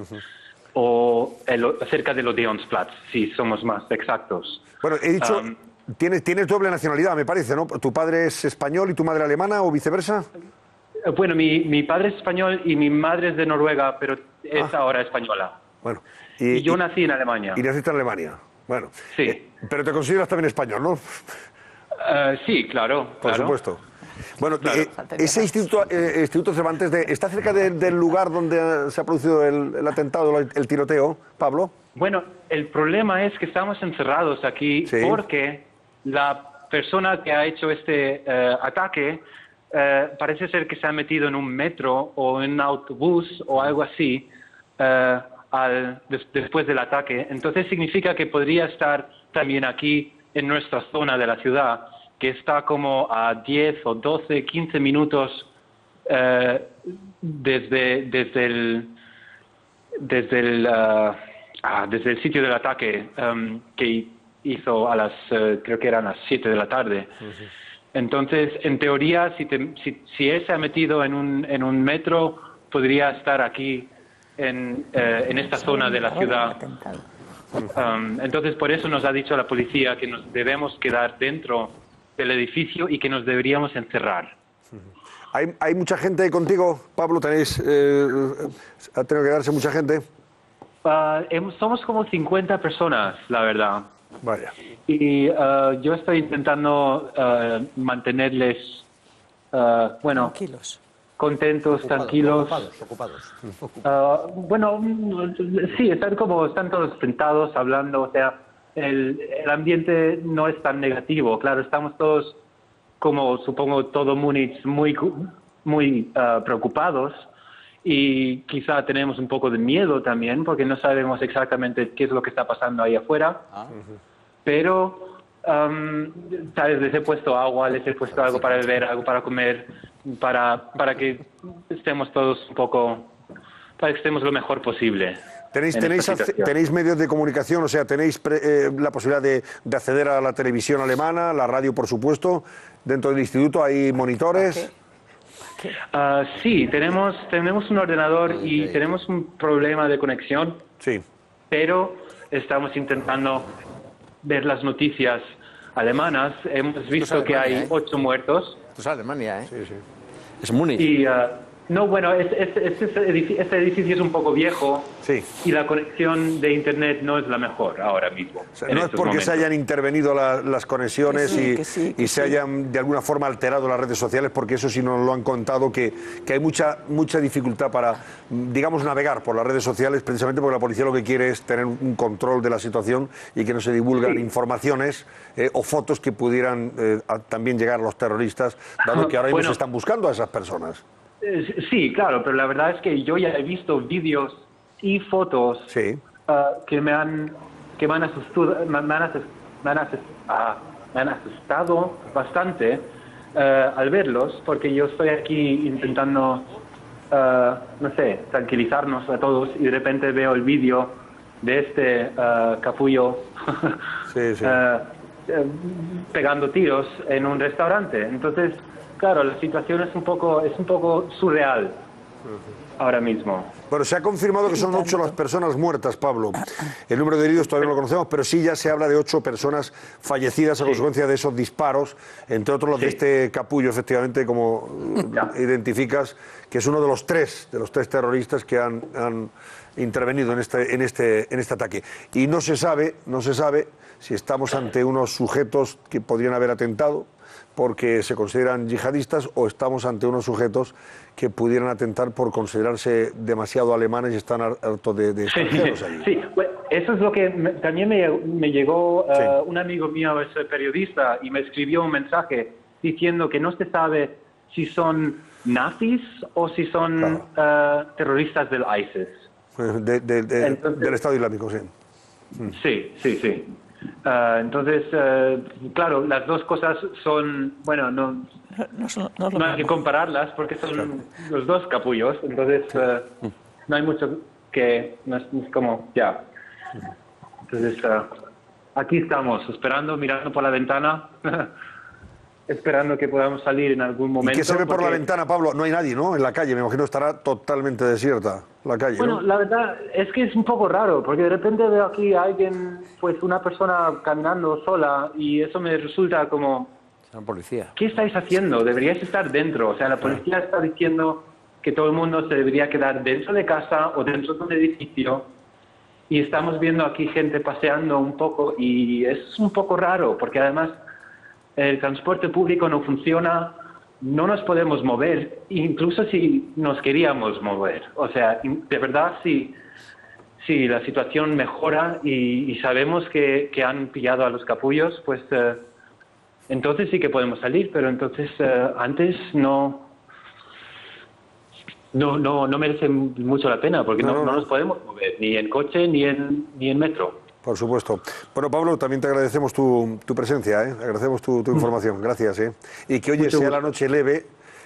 o el- cerca del Odeonsplatz, si somos más exactos. Bueno, he dicho, Um, tienes, tienes doble nacionalidad, me parece, ¿no? ¿Tu padre es español y tu madre alemana o viceversa? Eh, Bueno, mi, mi padre es español y mi madre es de Noruega, pero es ahora española. Bueno. Y, yo nací en Alemania. Y naciste en Alemania. Bueno. Sí. Eh, pero te consideras también español, ¿no? Eh, sí, claro. Por claro. supuesto. Bueno, Claro. eh, ese instituto, eh, instituto Cervantes de, está cerca de- del lugar donde se ha producido el, el atentado, el, el tiroteo, Pablo. Bueno, el problema es que estamos encerrados aquí Sí. porque la persona que ha hecho este eh, ataque eh, parece ser que se ha metido en un metro o en un autobús o algo así eh, al- des- después del ataque. Entonces significa que podría estar también aquí en nuestra zona de la ciudad, que está como a diez o doce, quince minutos eh, desde, desde el desde el ah, ah, desde el sitio del ataque em, que hizo a las eh, creo que eran las siete de la tarde. Entonces, en teoría, si, te, si, si él se ha metido en un, en un metro, podría estar aquí en, eh, en esta zona de la ciudad. Um, entonces, por eso nos ha dicho la policía que nos debemos quedar dentro del edificio y que nos deberíamos encerrar. ¿Hay, hay mucha gente contigo, Pablo? ¿Tenéis, eh, ¿Ha tenido que quedarse mucha gente? Uh, hemos, somos como cincuenta personas, la verdad. Vaya. Y uh, yo estoy intentando uh, mantenerles, uh, bueno, tranquilos, contentos, ocupados, tranquilos. Ocupados, ocupados. Uh, bueno, sí, están como están todos sentados hablando, o sea, el, el ambiente no es tan negativo. Claro, estamos todos, como supongo todo Múnich, muy, muy uh, preocupados. Y quizá tenemos un poco de miedo también, porque no sabemos exactamente qué es lo que está pasando ahí afuera. Ah. Pero, um, ¿sabes? Les he puesto agua, les he puesto algo para beber, algo para comer, para, para que estemos todos un poco, para que estemos lo mejor posible. ¿Tenéis, tenéis, ¿Tenéis medios de comunicación? O sea, ¿tenéis pre, eh, la posibilidad de, de acceder a la televisión alemana, la radio, por supuesto? ¿Dentro del instituto hay monitores? Okay. Uh, sí, tenemos, tenemos un ordenador y tenemos un problema de conexión, sí. Pero estamos intentando ver las noticias alemanas. Hemos visto que hay ocho muertos. Esto es Alemania, ¿eh? Sí, sí. Es Múnich. Y, uh, no, bueno, este, este, este, edificio, este edificio es un poco viejo, sí. Y la conexión de Internet no es la mejor ahora mismo. O sea, no es porque momentos. se hayan intervenido la, las conexiones sí, y, que sí, que y se sí. hayan de alguna forma alterado las redes sociales, porque eso sí nos lo han contado, que, que hay mucha, mucha dificultad para, digamos, navegar por las redes sociales, precisamente porque la policía lo que quiere es tener un control de la situación y que no se divulgan sí. informaciones eh, o fotos que pudieran eh, a, también llegar a los terroristas, dado que ahora mismo bueno. se están buscando a esas personas. Sí, claro, pero la verdad es que yo ya he visto vídeos y fotos sí. uh, que me han que me han asustado, me han, asustado, me han asustado, ah, me han asustado bastante uh, al verlos, porque yo estoy aquí intentando, uh, no sé, tranquilizarnos a todos y de repente veo el vídeo de este uh, capullo sí, sí. uh, uh, pegando tiros en un restaurante. Entonces, claro, la situación es un poco, es un poco surreal uh-huh. ahora mismo. Bueno, se ha confirmado que son ocho las personas muertas, Pablo. El número de heridos todavía no lo conocemos, pero sí ya se habla de ocho personas fallecidas a sí. consecuencia de esos disparos, entre otros los sí. de este capullo, efectivamente, como ya. identificas, que es uno de los tres, de los tres terroristas que han, han intervenido en este, en este, en este ataque. Y no se sabe, no se sabe si estamos ante unos sujetos que podrían haber atentado porque se consideran yihadistas, o estamos ante unos sujetos que pudieran atentar por considerarse demasiado alemanes y están hartos de, de extranjeros sí, allí. Sí, pues eso es lo que me, también me, me llegó, uh, sí. un amigo mío es periodista y me escribió un mensaje diciendo que no se sabe si son nazis o si son claro. uh, terroristas del ISIS. De, de, de, Entonces, del Estado Islámico, sí. Sí, sí, sí. Uh, entonces, uh, claro, las dos cosas son, bueno, no, no, no, no, no hay que compararlas porque son claro. los dos capullos, entonces uh, no hay mucho que, no es, no es como, ya. Entonces, uh, aquí estamos, esperando, mirando por la ventana, esperando que podamos salir en algún momento. ¿Y qué se ve por porque... la ventana, Pablo? No hay nadie, ¿no? En la calle, me imagino estará totalmente desierta la calle, Bueno, ¿no? la verdad es que es un poco raro, porque de repente veo aquí a alguien, pues una persona caminando sola, y eso me resulta como... Es una policía. ¿Qué estáis haciendo? Deberíais estar dentro. O sea, la policía está diciendo que todo el mundo se debería quedar dentro de casa o dentro de un edificio, y estamos viendo aquí gente paseando un poco, y es un poco raro, porque además el transporte público no funciona, no nos podemos mover, incluso si nos queríamos mover. O sea, de verdad, si, si la situación mejora y, y sabemos que, que han pillado a los capullos, pues eh, entonces sí que podemos salir, pero entonces eh, antes no, no, no, no merece mucho la pena, porque no, no, no nos podemos mover, ni en coche ni en, ni en metro. Por supuesto. Bueno, Pablo, también te agradecemos tu, tu presencia, ¿eh? Agradecemos tu, tu información. Gracias, ¿eh? Y que, oye, Mucho sea gusto. La noche leve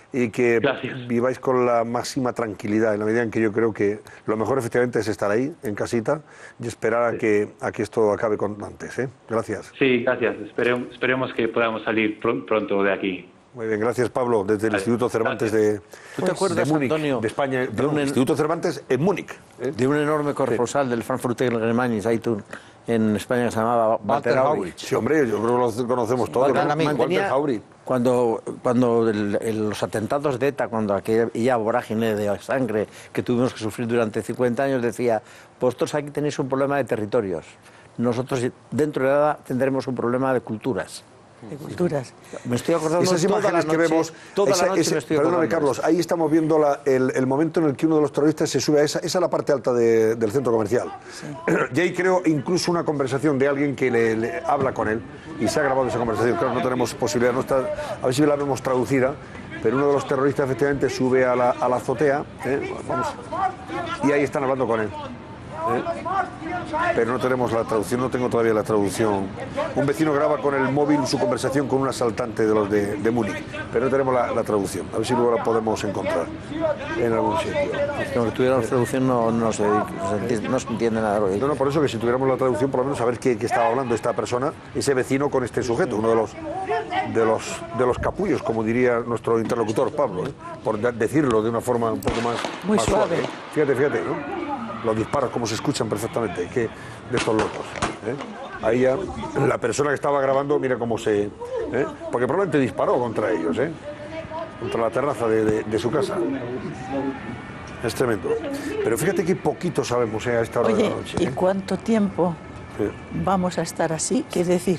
y que Gracias. viváis con la máxima tranquilidad, en la medida en que yo creo que lo mejor efectivamente es estar ahí, en casita, y esperar a, que, a que esto acabe con antes. ¿eh? Gracias. Sí, gracias. Esperemos, esperemos que podamos salir pr pronto de aquí. Muy bien, gracias Pablo, desde el Vale, Instituto Cervantes gracias. de, ¿Tú te acuerdas, de Múnich, Antonio, de España, de perdón, un en- Instituto Cervantes en Múnich? ¿eh? De un enorme corresponsal del Frankfurter Allgemeine Zeitung en España que se llamaba Walter Aurich. Sí, hombre, yo creo que lo conocemos todos. Walter ¿no? Aurich Walter mantenía- Aurich. Cuando, cuando el- el- los atentados de ETA, cuando aquella vorágine de sangre que tuvimos que sufrir durante cincuenta años, decía, vosotros aquí tenéis un problema de territorios, nosotros dentro de nada tendremos un problema de culturas. De culturas. Me estoy acordando Esas toda la imágenes que noche, vemos, toda esa- la noche ese- me estoy perdóname acordando. Carlos, ahí estamos viendo la- el, el momento en el que uno de los terroristas se sube a esa, esa es la parte alta de- del centro comercial. Y ahí creo incluso una conversación de alguien que le, le habla con él y se ha grabado esa conversación. Claro, no tenemos posibilidad, no está, a ver si la vemos traducida, pero uno de los terroristas efectivamente sube a la, a la azotea, ¿eh? Vamos, y ahí están hablando con él. ¿eh? Pero no tenemos la traducción, no tengo todavía la traducción. Un vecino graba con el móvil su conversación con un asaltante de los de, de Múnich, pero no tenemos la, la traducción. A ver si luego la podemos encontrar en algún sitio. Es que aunque tuviéramos traducción no, no, se, no se entiende, no se entiende nada de lo que No, no, por eso que si tuviéramos la traducción, por lo menos saber qué, qué estaba hablando esta persona, ese vecino con este sujeto, uno de los de los de los capullos, como diría nuestro interlocutor Pablo, ¿eh? Por de- decirlo de una forma un poco más, Muy más suave. ¿eh? Fíjate, fíjate, ¿no? Los disparos, cómo se escuchan perfectamente, que de estos locos. ¿eh? Ahí ya la persona que estaba grabando, mira cómo se... ¿eh? Porque probablemente disparó contra ellos, ¿eh? Contra la terraza de, de- de su casa. Es tremendo. Pero fíjate que poquito sabemos ¿eh? a esta hora de Oye, la noche. ¿y ¿eh? cuánto tiempo Sí. vamos a estar así? Es decir,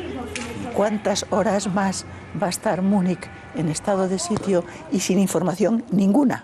¿cuántas horas más va a estar Múnich en estado de sitio y sin información ninguna?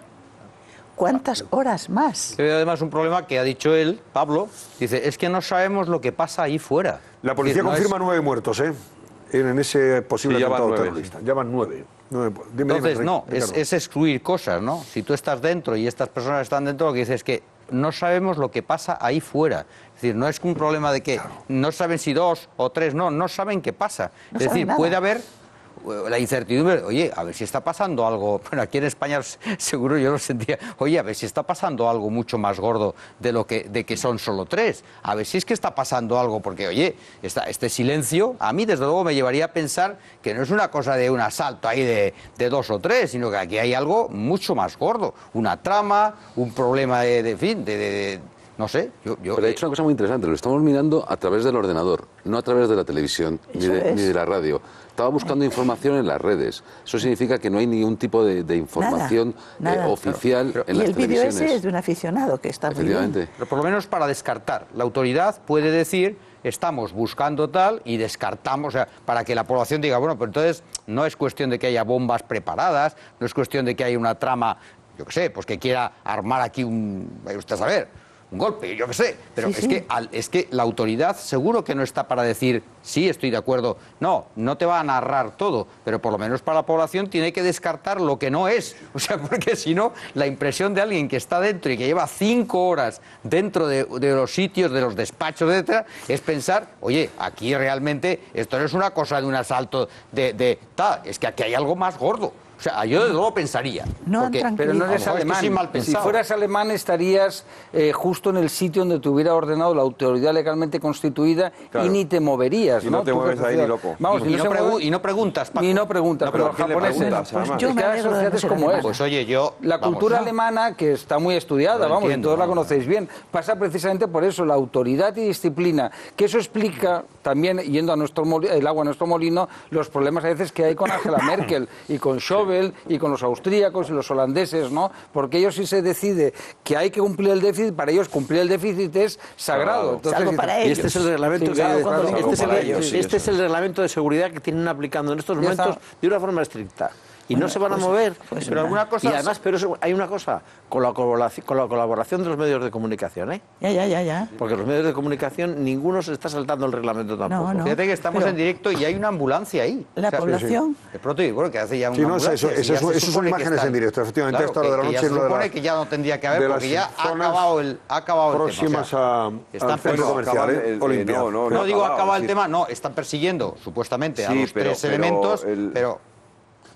¿Cuántas horas más? Hay además un problema que ha dicho él, Pablo, dice, es que no sabemos lo que pasa ahí fuera. La policía Es decir, no confirma es- nueve muertos, ¿eh? En en ese posible Sí, ya van atentado nueve, terrorista. Ya van nueve. Nueve. Dime, Entonces, dime, no, Ricardo. es, es excluir cosas, ¿no? Si tú estás dentro y estas personas están dentro, lo que dices es que no sabemos lo que pasa ahí fuera. Es decir, no es un problema de que no saben si dos o tres, no, no saben qué pasa. No es saben decir, nada. puede haber eh, la incertidumbre, oye, a ver si está pasando algo, bueno, aquí en España seguro yo lo sentía, oye, a ver si está pasando algo mucho más gordo de lo que, de que son solo tres, a ver si es que está pasando algo, porque oye, esta, este silencio a mí desde luego me llevaría a pensar que no es una cosa de un asalto ahí de, de dos o tres, sino que aquí hay algo mucho más gordo, una trama, un problema de, de en fin, de, de- de- no sé, yo... yo Pero ha dicho una cosa muy interesante, lo estamos mirando a través del ordenador, no a través de la televisión ni Eso de, es. ni de la radio. Estaba buscando información en las redes. Eso significa que no hay ningún tipo de, de información Nada, eh, nada. oficial en Y las el vídeo televisiones. ese es de un aficionado que está muy bien. Efectivamente. Pero por lo menos para descartar. La autoridad puede decir, estamos buscando tal y descartamos, o sea, para que la población diga, bueno, pero entonces no es cuestión de que haya bombas preparadas, no es cuestión de que haya una trama, yo qué sé, pues que quiera armar aquí un, vaya usted a saber, un golpe, yo qué sé. Pero Sí, es, sí. Que al- es que la autoridad seguro que no está para decir, sí, estoy de acuerdo. No, no te va a narrar todo, pero por lo menos para la población tiene que descartar lo que no es. O sea, porque si no, la impresión de alguien que está dentro y que lleva cinco horas dentro de, de los sitios, de los despachos, etcétera, es pensar, oye, aquí realmente esto no es una cosa de un asalto de, de tal, es que aquí hay algo más gordo. O sea, yo desde luego pensaría. No han porque- tranquilizado. Pero no eres A lo mejor alemán. estoy mal Si pensado. fueras alemán estarías eh, justo en el sitio donde te hubiera ordenado la autoridad legalmente constituida Claro. y ni te moverías. Y no te Tú mueves que ahí sociedad- ni loco. Vamos, y, y, no se pregu- mueve- y no preguntas, Paco. Ni no preguntas, No, pero pero los ¿quién le japoneses. preguntas, Pues además? yo Es me que la alegro de sociedad no es ser como alemana. es. Pues oye, yo... La vamos, cultura no. alemana, que está muy estudiada, Lo vamos, entiendo, y todos la vamos. conocéis bien, pasa precisamente por eso, la autoridad y disciplina, que eso explica también, yendo a nuestro moli- el agua a nuestro molino, los problemas a veces que hay con Angela Merkel y con Schäuble y con los austríacos y los holandeses, ¿no? Porque ellos sí se decide que hay que cumplir el déficit, para ellos cumplir el déficit es sagrado. Entonces, Salvo dices, para Y ellos. este es el reglamento, Sí, que- claro, este cuando es el- vienen para ellos, sí, este eso. es el reglamento de seguridad que tienen aplicando en estos Ya momentos está. de una forma estricta. Y no se van a pues- mover. pues pero nada. alguna cosa. Y además, pero eso- hay una cosa, con la, colaboración, con la colaboración de los medios de comunicación, ¿eh? Ya, ya, ya, ya. Porque los medios de comunicación, ninguno se está saltando el reglamento tampoco. no. Fíjate que estamos Pero- en directo y hay una ambulancia ahí. La población- De pronto, y bueno, que hace ya una Sí, no, eso- ambulancia. eso- si ya eso- se eso son supone que imágenes están- en directo, efectivamente, Claro, a esta hora de la que- que noche ya es se una de supone las- que ya no tendría que haber, de porque ya las ha zonas acabado el, ha acabado el tema. próximas O sea, a- están al centro persiguiendo- comercial, acaban ¿eh? el- eh, Olimpia. no, no, No digo acabado, acaba es el decir, tema, no, están persiguiendo, supuestamente, a Sí, los pero- tres pero elementos, el- pero...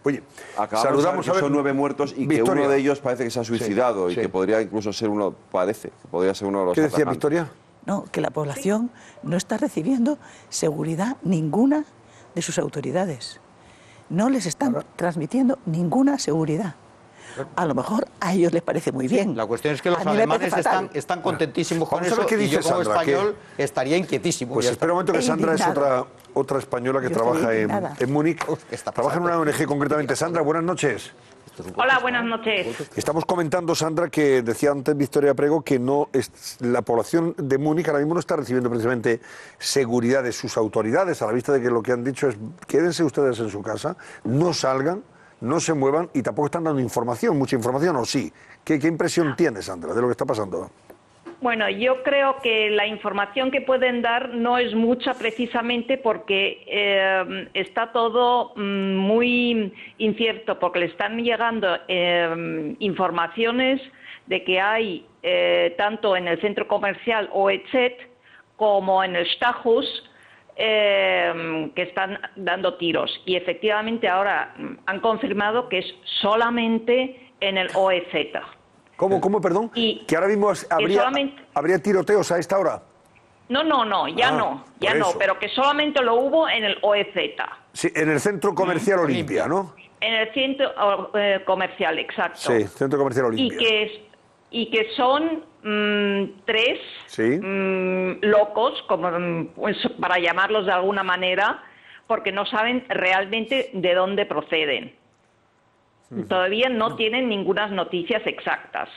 Oye, Acabamos saludamos de a ver que ver, son nueve muertos y Victoria. que uno de ellos parece que se ha suicidado Sí, y sí. que podría incluso ser uno, parece, que podría ser uno de los ¿Qué decía atacantes. Victoria? No, que la población no está recibiendo seguridad ninguna de sus autoridades. No les están transmitiendo ninguna seguridad. A lo mejor a ellos les parece muy bien. La cuestión es que los A mí me alemanes parece fatal. están, están contentísimos con Vamos a ver eso qué y yo dice como Sandra, español estaría inquietísimo. Pues Ya espera un momento que está. Sandra es Indignada. otra, otra española que Yo estoy trabaja en, indignada. en Múnich. ¿Qué está Trabaja en una O N G concretamente. Sandra, buenas noches. Hola, buenas noches. Estamos comentando, Sandra, que decía antes Victoria Prego que no es, la población de Múnich ahora mismo no está recibiendo precisamente seguridad de sus autoridades, a la vista de que lo que han dicho es quédense ustedes en su casa, no salgan, no se muevan y tampoco están dando información, mucha información, ¿o sí? ¿Qué, qué impresión tiene, Sandra, de lo que está pasando? Bueno, yo creo que la información que pueden dar no es mucha precisamente porque eh, está todo mm, muy incierto, porque le están llegando eh, informaciones de que hay eh, tanto en el centro comercial Oecet como en el Stachus eh, que están dando tiros. Y efectivamente ahora mm, han confirmado que es solamente en el Oecet. ¿Cómo, cómo, perdón? Y que ahora mismo habría, solamente- habría tiroteos a esta hora. No, no, no, ya Ah, no, ya por no, eso. pero que solamente lo hubo en el Oecet, Sí, en el centro comercial Olimpia, ¿no? en el centro eh, comercial, exacto. Sí, centro comercial y Olimpia. que es, y que son mm, tres Sí. mm, locos, como mm, pues, para llamarlos de alguna manera, porque no saben realmente de dónde proceden. Todavía no tienen ninguna noticias exactas.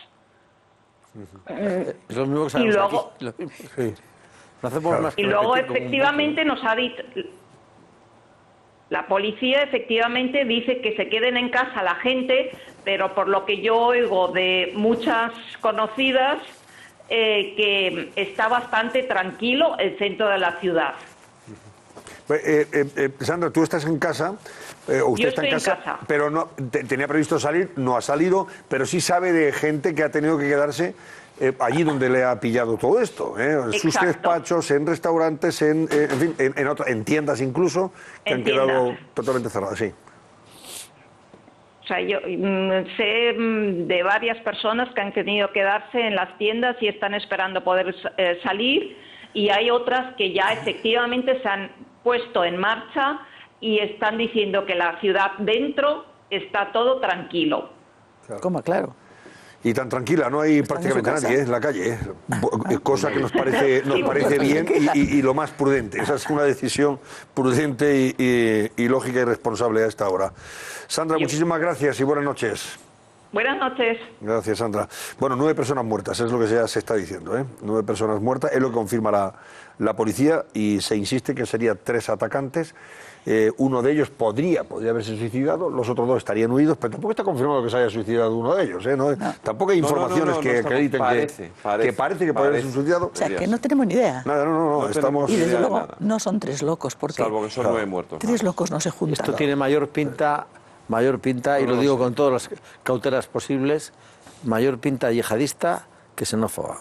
Es lo mismo que Y sabemos luego, aquí. Lo mismo. Sí. No hacemos más que y luego repetir como un efectivamente nos ha dicho, la policía efectivamente dice que se queden en casa la gente, pero por lo que yo oigo de muchas conocidas, eh, que está bastante tranquilo el centro de la ciudad. Eh, eh, eh, Sandra, tú estás en casa, eh, o usted Yo está en estoy en casa, casa. pero no te- tenía previsto salir, no ha salido, pero sí sabe de gente que ha tenido que quedarse eh, allí donde le ha pillado todo esto, ¿eh? en sus Exacto. despachos, en restaurantes, en, eh, en fin, en, en, otra- en tiendas incluso, que En han quedado tiendas. totalmente cerradas, sí. O sea, yo mm, sé mm, de varias personas que han tenido que quedarse en las tiendas y están esperando poder eh, salir, y hay otras que ya efectivamente se han puesto en marcha y están diciendo que la ciudad dentro está todo tranquilo. ¿Cómo? Claro. Y tan tranquila, no hay prácticamente en su nadie casa. ¿eh? en la calle, ¿eh? Bo- eh, cosa que nos parece, nos Sí, parece pues, bien tranquila. y, y- y lo más prudente. Esa es una decisión prudente y, y- y lógica y responsable a esta hora. Sandra, Yo- muchísimas gracias y buenas noches. Buenas noches. Gracias, Sandra. Bueno, nueve personas muertas, es lo que ya se está diciendo, ¿eh? Nueve personas muertas, es lo que confirma la, la policía y se insiste que serían tres atacantes. Eh, uno de ellos podría, podría haberse suicidado, los otros dos estarían huidos, pero tampoco está confirmado que se haya suicidado uno de ellos, ¿eh? ¿No? Tampoco hay No, no, no, informaciones no, que no está- acrediten que- parece, parece, que parece que puede haberse parece. suicidado. O sea, que no tenemos ni idea. Nada, no, no, no, No estamos... Y desde idea de luego nada. no son tres locos, porque Salvo que son nueve muertos. tres locos no se juntan. Esto tiene mayor pinta, mayor pinta, y lo digo con todas las cautelas posibles, mayor pinta yihadista que xenófoba.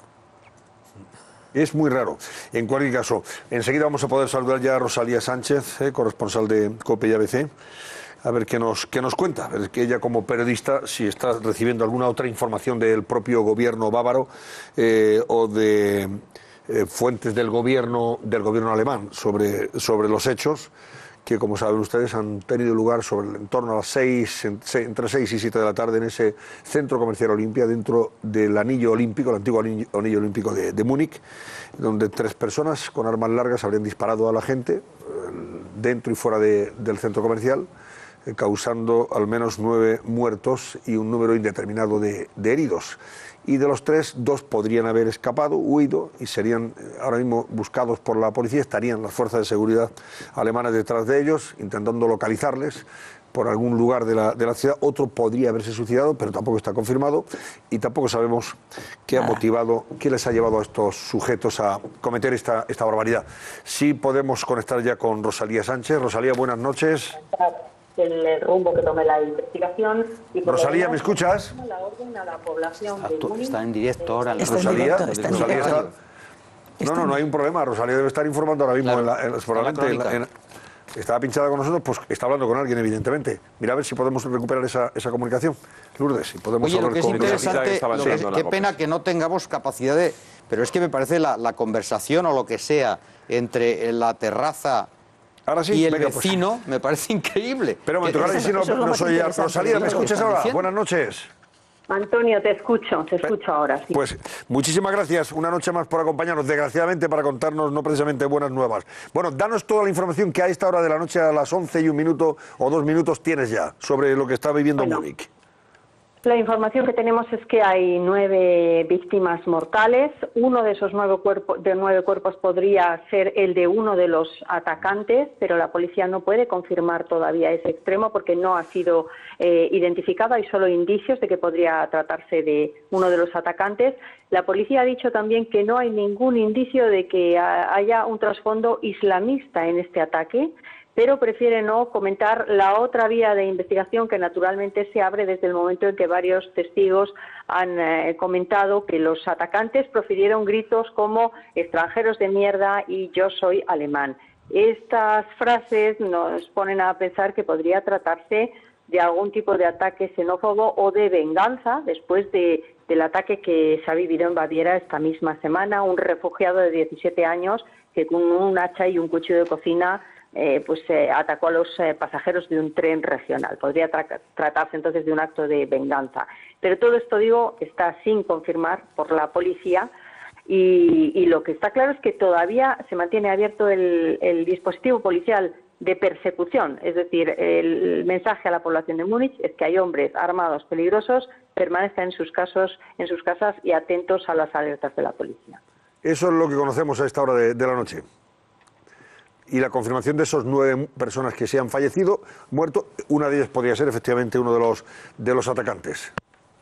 Es muy raro. En cualquier caso, enseguida vamos a poder saludar ya a Rosalía Sánchez, eh, corresponsal de COPE y A B C, a ver qué nos, qué nos cuenta. A ver que ella como periodista, si está recibiendo alguna otra información del propio gobierno bávaro eh, o de eh, fuentes del gobierno, del gobierno alemán sobre, sobre los hechos que, como saben ustedes, han tenido lugar sobre en torno a las seis, en- se- entre seis y siete de la tarde en ese centro comercial Olimpia, dentro del anillo olímpico, el antiguo anillo, anillo olímpico de, de Múnich, donde tres personas con armas largas habrían disparado a la gente eh, dentro y fuera de- del centro comercial, eh, causando al menos nueve muertos y un número indeterminado de, de heridos. Y de los tres, dos podrían haber escapado, huido, y serían eh, ahora mismo buscados por la policía. Estarían las fuerzas de seguridad alemanas detrás de ellos, intentando localizarles por algún lugar de la, de la ciudad. Otro podría haberse suicidado, pero tampoco está confirmado, y tampoco sabemos qué ha motivado, qué les ha llevado a estos sujetos a cometer esta, esta barbaridad. Sí podemos conectar ya con Rosalía Sánchez. Rosalía, buenas noches. El rumbo que tome la investigación. Y por Rosalía, lo ¿me demás, escuchas? la orden a la población de Está, Múnich. está en directo ahora. en la Está en radio. Rosalía, directo, está en Rosalía directo. está... No, no, no hay un problema. Rosalía debe estar informando ahora mismo Claro. en la, en, Está la probablemente en la- crónica. en- estaba pinchada con nosotros, pues está hablando con alguien, evidentemente. Mira a ver si podemos recuperar esa, esa comunicación. Lourdes, si podemos Oye, hablar lo que es con interesante, con- lo que es- qué pena que no tengamos capacidad de... Pero es que me parece la, la conversación o lo que sea entre la terraza Ahora sí, y el venga, pues. vecino, me parece increíble. Pero un momento, Que- ahora sí no, eso es lo no más soy interesante Rosalía, de ¿me todo lo que escuchas están ahora? diciendo. Buenas noches. Antonio, te escucho, te escucho ahora, sí. Pues muchísimas gracias una noche más por acompañarnos, desgraciadamente para contarnos no precisamente buenas nuevas. Bueno, danos toda la información que a esta hora de la noche, a las once y un minuto o dos minutos, tienes ya sobre lo que está viviendo Bueno. Múnich. La información que tenemos es que hay nueve víctimas mortales. Uno de esos nueve cuerpos, de nueve cuerpos podría ser el de uno de los atacantes, pero la policía no puede confirmar todavía ese extremo porque no ha sido eh, identificado. Hay solo indicios de que podría tratarse de uno de los atacantes. La policía ha dicho también que no hay ningún indicio de que haya un trasfondo islamista en este ataque, pero prefiere no comentar la otra vía de investigación que naturalmente se abre desde el momento en que varios testigos han eh, comentado que los atacantes profirieron gritos como extranjeros de mierda y yo soy alemán. Estas frases nos ponen a pensar que podría tratarse de algún tipo de ataque xenófobo o de venganza después de, del ataque que se ha vivido en Baviera esta misma semana, un refugiado de diecisiete años que con un hacha y un cuchillo de cocina Eh, pues eh, atacó a los eh, pasajeros de un tren regional. Podría tra tratarse entonces de un acto de venganza. Pero todo esto, digo, está sin confirmar por la policía y, y lo que está claro es que todavía se mantiene abierto el, el dispositivo policial de persecución. Es decir, el mensaje a la población de Múnich es que hay hombres armados peligrosos, permanezcan en sus, casos, en sus casas y atentos a las alertas de la policía. Eso es lo que conocemos a esta hora de, de la noche. Y la confirmación de esos nueve personas que se han fallecido, muerto, una de ellas podría ser efectivamente uno de los, de los atacantes.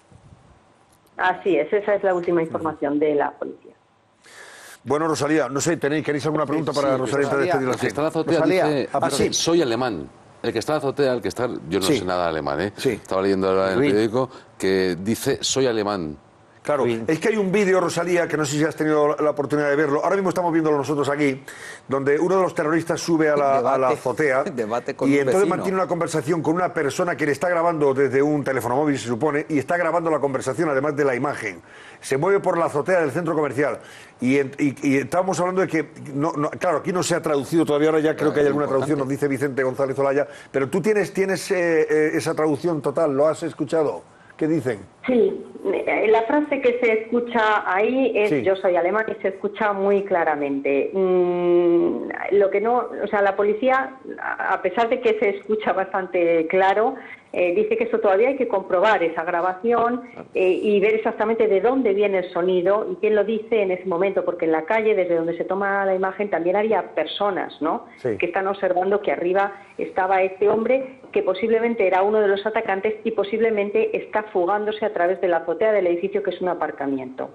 Así es, esa es la última información de la policía. Bueno, Rosalía, no sé, ¿tenéis, ¿queréis alguna pregunta para Sí, Rosalía antes de despedir El la que está en la cena? azotea Rosalía, dice, ah, sí. soy alemán. El que está en la azotea, el que está... Yo no Sí. sé nada de alemán, ¿eh? Sí. Estaba leyendo ahora en el Ruiz. periódico que dice, soy alemán. Claro, es que hay un vídeo, Rosalía, que no sé si has tenido la oportunidad de verlo. Ahora mismo estamos viéndolo nosotros aquí, donde uno de los terroristas sube a la, Debate, a la azotea debate con y un entonces vecino. mantiene una conversación con una persona que le está grabando desde un teléfono móvil, se supone, y está grabando la conversación, además de la imagen. Se mueve por la azotea del centro comercial. Y, en- y, y estábamos hablando de que, no, no, claro, aquí no se ha traducido todavía, ahora ya creo que hay alguna traducción, nos dice Vicente González Olaya, pero tú tienes, tienes eh, eh, esa traducción total, ¿lo has escuchado? ¿Qué dicen? Sí, eh, la frase que se escucha ahí es Sí. yo soy alemán y se escucha muy claramente. Mm, lo que no, o sea, la policía, a a pesar de que se escucha bastante claro, eh, dice que eso todavía hay que comprobar esa grabación eh, y ver exactamente de dónde viene el sonido y quién lo dice en ese momento, porque en la calle, desde donde se toma la imagen, también había personas, ¿no? Sí. Que están observando que arriba estaba este hombre que posiblemente era uno de los atacantes y posiblemente está fugándose a través de la azotea del edificio, que es un aparcamiento.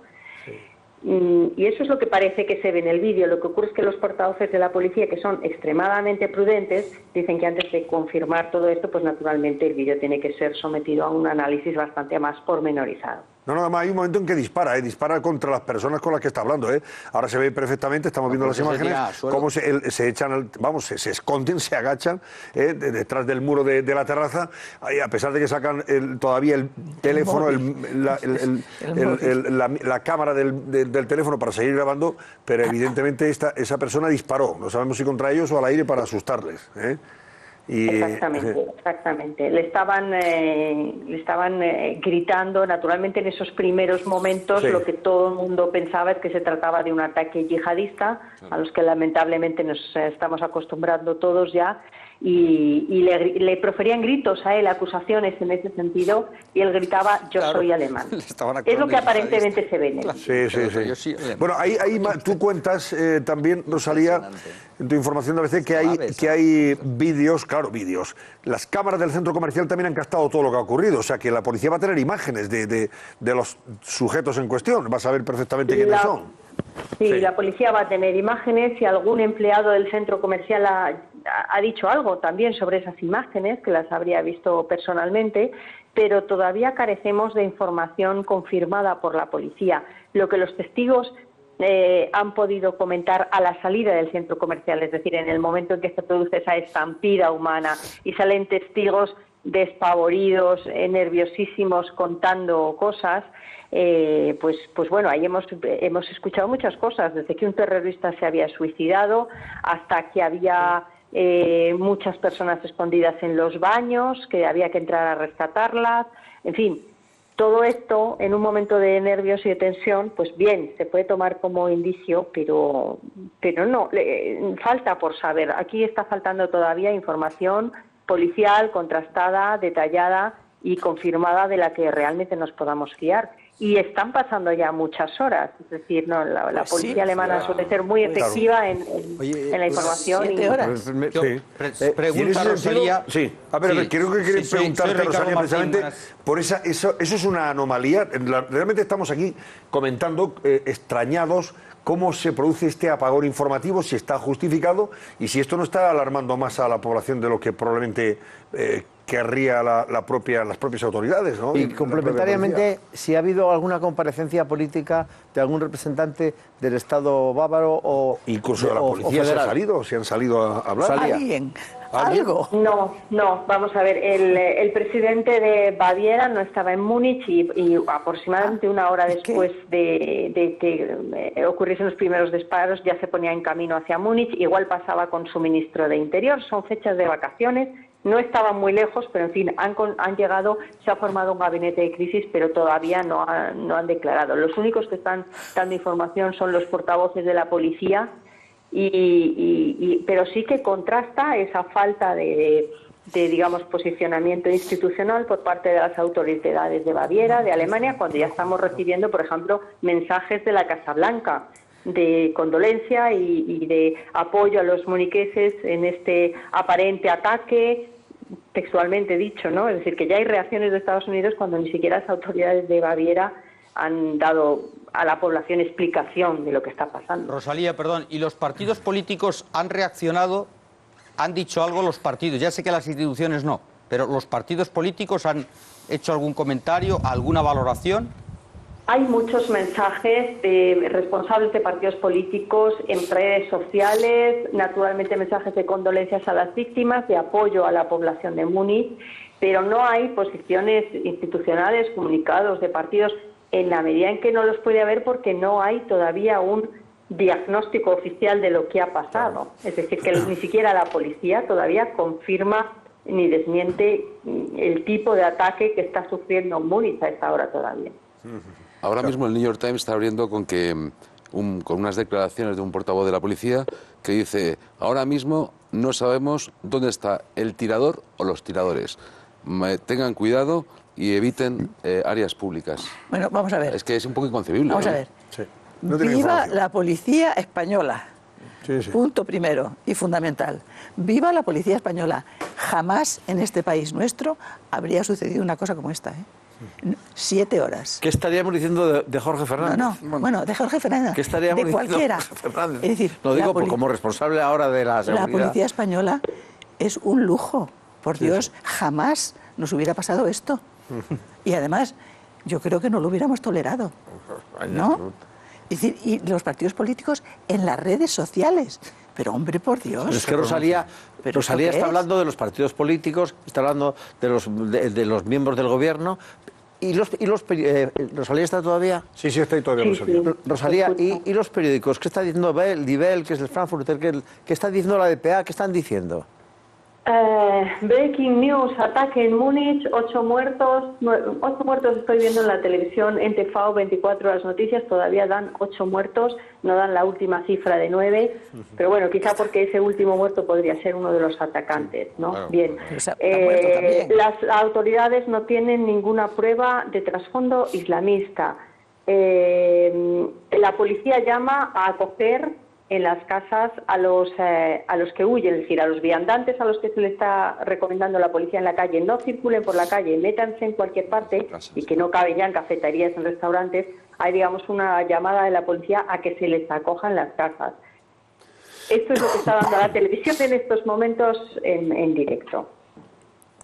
Mm, Y eso es lo que parece que se ve en el vídeo. Lo que ocurre es que los portavoces de la policía, que son extremadamente prudentes, dicen que antes de confirmar todo esto, pues naturalmente el vídeo tiene que ser sometido a un análisis bastante más pormenorizado. No, no, además hay un momento en que dispara, ¿eh? Dispara contra las personas con las que está hablando, ¿eh? Ahora se ve perfectamente, estamos viendo las porque se imágenes, tira al suelo. cómo se, el- se echan, al- vamos, se, se esconden, se agachan ¿eh? de- detrás del muro de, de la terraza, ahí, a pesar de que sacan el- todavía el teléfono, el- la, el- el- el- el- la- la cámara del, del- del teléfono para seguir grabando, pero evidentemente esta, esa persona disparó, no sabemos si contra ellos o al aire para asustarles, ¿eh? Y, Exactamente, exactamente. Le estaban, eh, le estaban eh, gritando, naturalmente en esos primeros momentos, Sí. lo que todo el mundo pensaba es que se trataba de un ataque yihadista, a los que lamentablemente nos eh, estamos acostumbrando todos ya, y, y le, gri- le proferían gritos a él, acusaciones en ese sentido, y él gritaba yo Claro. soy alemán. Le estaban Es lo acusando que de aparentemente se ve en él. Sí, sí, Pero yo sí. sí, alemán. Bueno, ahí, ahí ma- tú cuentas eh, también, Rosalía, en tu información de A B C, que hay, Suaves, que hay vídeos, claro, vídeos. Las cámaras del centro comercial también han captado todo lo que ha ocurrido, o sea que la policía va a tener imágenes de, de, de los sujetos en cuestión, va a saber perfectamente quiénes La- son. Sí, Sí. la policía va a tener imágenes y algún empleado del centro comercial ha, ha dicho algo también sobre esas imágenes, que las habría visto personalmente, pero todavía carecemos de información confirmada por la policía. Lo que los testigos eh, han podido comentar a la salida del centro comercial, es decir, en el momento en que se produce esa estampida humana y salen testigos despavoridos, eh, nerviosísimos, contando cosas. Eh, pues, pues bueno, ahí hemos, hemos escuchado muchas cosas, desde que un terrorista se había suicidado hasta que había eh, muchas personas escondidas en los baños, que había que entrar a rescatarlas, en fin, todo esto en un momento de nervios y de tensión, pues bien, se puede tomar como indicio, pero, pero no, le, falta por saber, aquí está faltando todavía información policial, contrastada, detallada y confirmada de la que realmente nos podamos fiar. Y están pasando ya muchas horas, es decir, no, la, la Pues policía sí, alemana claro. suele ser muy efectiva Claro. en, en, Oye, en la información. siete y- horas. Pues, me- Yo, sí. pre- Eh, pregunta, y en ese sentido, Rosalía. sí. A ver, a ver, Sí, creo que quieren sí, soy- preguntarte, soy Ricardo Rosalía, Martín, precisamente buenas. por esa, eso, eso es una anomalía. La- realmente estamos aquí comentando, eh, extrañados, cómo se produce este apagón informativo, si está justificado y si esto no está alarmando más a la población de lo que probablemente eh, querría la, la propia, las propias autoridades, ¿no? Y la propia complementariamente, si ha habido alguna comparecencia política de algún representante del Estado bávaro o incluso de la o- o policía se han federal. salido, se han salido a hablar. Salía. Alguien, ¿Alguien? algo. No, no, vamos a ver, el, el presidente de Baviera no estaba en Múnich y, y aproximadamente una hora ¿y qué? después de, de que eh, ocurriesen los primeros disparos ya se ponía en camino hacia Múnich, igual pasaba con su ministro de Interior, son fechas de vacaciones, no estaban muy lejos, pero en fin, han, con- han llegado, se ha formado un gabinete de crisis, pero todavía no, ha- no han declarado. Los únicos que están dando información son los portavoces de la policía, y, y- y- pero sí que contrasta esa falta de, de, digamos, posicionamiento institucional por parte de las autoridades de Baviera, de Alemania, cuando ya estamos recibiendo, por ejemplo, mensajes de la Casa Blanca de condolencia y, y de apoyo a los muniqueses en este aparente ataque, textualmente dicho, ¿no? Es decir, que ya hay reacciones de Estados Unidos cuando ni siquiera las autoridades de Baviera han dado a la población explicación de lo que está pasando. Rosalía, perdón, ¿y los partidos políticos han reaccionado? ¿Han dicho algo los partidos? Ya sé que las instituciones no, pero ¿los partidos políticos han hecho algún comentario, alguna valoración? Hay muchos mensajes de responsables de partidos políticos en redes sociales, naturalmente mensajes de condolencias a las víctimas, de apoyo a la población de Múnich, pero no hay posiciones institucionales, comunicados de partidos, en la medida en que no los puede haber porque no hay todavía un diagnóstico oficial de lo que ha pasado. Es decir, que ni siquiera la policía todavía confirma ni desmiente el tipo de ataque que está sufriendo Múnich a esta hora todavía. Ahora mismo el New York Times está abriendo con que mm, un- con unas declaraciones de un portavoz de la policía que dice: ahora mismo no sabemos dónde está el tirador o los tiradores. Me- tengan cuidado y eviten eh, áreas públicas. Bueno, vamos a ver. Es que es un poco inconcebible. Vamos ¿no? a ver. Sí. No tiene Viva información. la policía española. Sí, sí. Punto primero y fundamental. Viva la policía española. Jamás en este país nuestro habría sucedido una cosa como esta, ¿eh? Siete horas. ¿Qué estaríamos diciendo de, de Jorge Fernández? No, no, bueno, de Jorge Fernández, ¿Qué estaríamos de diciendo cualquiera. de Jorge Fernández? Es decir, Lo la digo por- poli- como responsable ahora de la la seguridad. policía española es un lujo. Por Dios, jamás nos hubiera pasado esto. Y además, yo creo que no lo hubiéramos tolerado. ¿No? Es decir, y los partidos políticos en las redes sociales. Pero hombre, por Dios. Pero es que Rosalía, ¿Pero Rosalía esto qué está es? hablando de los partidos políticos, está hablando de los, de, de los miembros del gobierno. ¿Y los, y los peri- eh, Rosalía está todavía? Sí, sí, está ahí todavía, Sí, Rosalía. sí. Rosalía, ¿y, y los periódicos? ¿Qué está diciendo Bell, Die Welt, que es el Frankfurter, que, el- que está diciendo la D P A? ¿Qué están diciendo? Eh, breaking news, ataque en Múnich, ocho muertos, nue- ocho muertos estoy viendo en la televisión, en T V veinticuatro horas noticias, todavía dan ocho muertos, no dan la última cifra de nueve, pero bueno, quizá porque ese último muerto podría ser uno de los atacantes, ¿no? Claro. Bien, Pero se ha- ha muerto Eh, también. las autoridades no tienen ninguna prueba de trasfondo islamista. Eh, la policía llama a acoger en las casas a los eh, a los que huyen, es decir, a los viandantes a los que se le está recomendando la policía en la calle, no circulen por la calle, métanse en cualquier parte y que no caben ya en cafeterías, en restaurantes, hay, digamos, una llamada de la policía a que se les acojan las casas. Esto es lo que está dando la televisión en estos momentos en, en directo.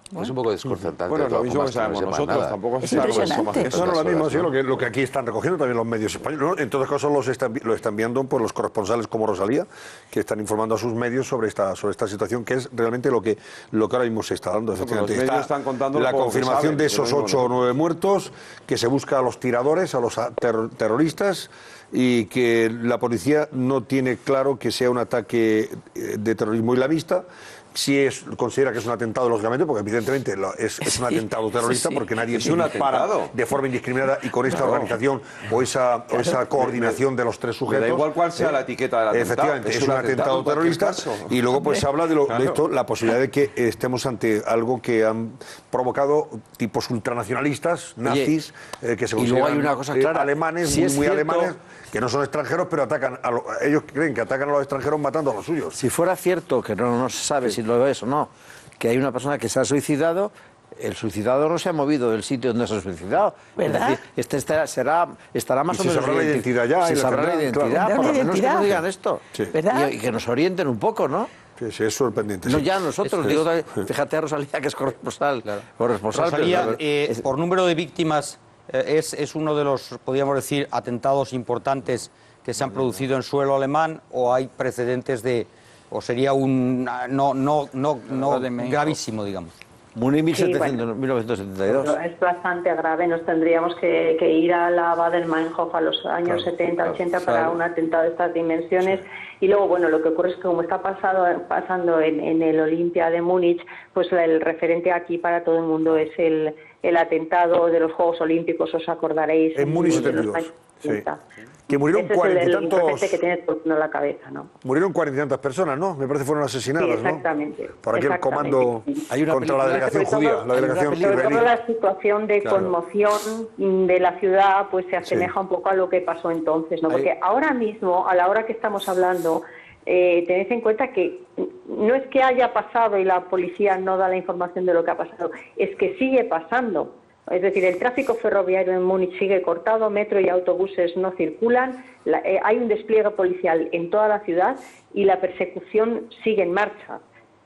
Bueno. Es un poco desconcertante. Bueno, es lo mismo que sabemos nosotros, nada. Tampoco es sabemos eso más que eso no es lo mismo, sí, lo, que, lo que aquí están recogiendo también los medios españoles, ¿no? En todos casos los están, lo están viendo pues, los corresponsales como Rosalía, que están informando a sus medios sobre esta, sobre esta situación, que es realmente lo que, lo que ahora mismo se está dando. Efectivamente. Los medios está están contando la confirmación saben, de esos ocho o nueve muertos, que se busca a los tiradores, a los ter terroristas, y que la policía no tiene claro que sea un ataque de terrorismo islamista. Si es, considera que es un atentado, lógicamente, porque evidentemente lo, es, es un atentado terrorista, sí, sí. porque nadie se dispara de forma indiscriminada y con esta claro. organización o esa, o esa coordinación de los tres sujetos. Da igual cuál sea eh, la etiqueta del atentado. Efectivamente, es, es un atentado, atentado terrorista. Y luego pues se habla de, lo, claro. de esto, la posibilidad de que estemos ante algo que han provocado tipos ultranacionalistas, nazis, Oye, eh, que se consideran y luego hay una cosa clara, eh, alemanes, si muy, es muy cierto, alemanes, que no son extranjeros, pero atacan a lo, ellos creen que atacan a los extranjeros matando a los suyos. Si fuera cierto, que no, no se sabe sí. si lo es o no, que hay una persona que se ha suicidado, el suicidado no se ha movido del sitio donde se ha suicidado. ¿Verdad? Es decir, este estará, será, estará más y o menos... Se sabrá la identidad ya. Se sabrá la identidad, claro. por lo menos que nos digan esto. Sí. ¿Verdad? Y, y que nos orienten un poco, ¿no? Sí, sí, es sorprendente. No sí. ya nosotros, es, digo, es, fíjate a Rosalía, que es corresponsal. Claro. corresponsal Rosalía, pero, eh, es, por número de víctimas, eh, es, es uno de los, podríamos decir, atentados importantes que se han producido en suelo alemán, o hay precedentes de... o sería un... no, no, no, no gravísimo, digamos. Múnich mil setecientos, mil novecientos setenta y dos. Sí, bueno, es bastante grave. Nos tendríamos que, que ir a la Baden-Meinhof a los años claro, setenta, claro, ochenta para claro. un atentado de estas dimensiones. Sí. Y luego, bueno, lo que ocurre es que como está pasado, pasando en, en el Olimpia de Múnich, pues el referente aquí para todo el mundo es el, el atentado de los Juegos Olímpicos, os acordaréis. En Múnich setenta y dos, sí. Que murieron Ese cuarenta es el, y tantos... que tiene en la cabeza, ¿no? Murieron cuarenta y tantas personas, ¿no? Me parece que fueron asesinadas, sí, exactamente, ¿no? Por aquel exactamente. comando Hay una contra la delegación judía, la delegación israelí. Sobre todo la situación de claro. conmoción de la ciudad, pues se asemeja sí. un poco a lo que pasó entonces, ¿no? Porque Hay... ahora mismo, a la hora que estamos hablando, eh, tened en cuenta que no es que haya pasado y la policía no da la información de lo que ha pasado, es que sigue pasando. Es decir, el tráfico ferroviario en Múnich sigue cortado, metro y autobuses no circulan, la, eh, hay un despliegue policial en toda la ciudad y la persecución sigue en marcha.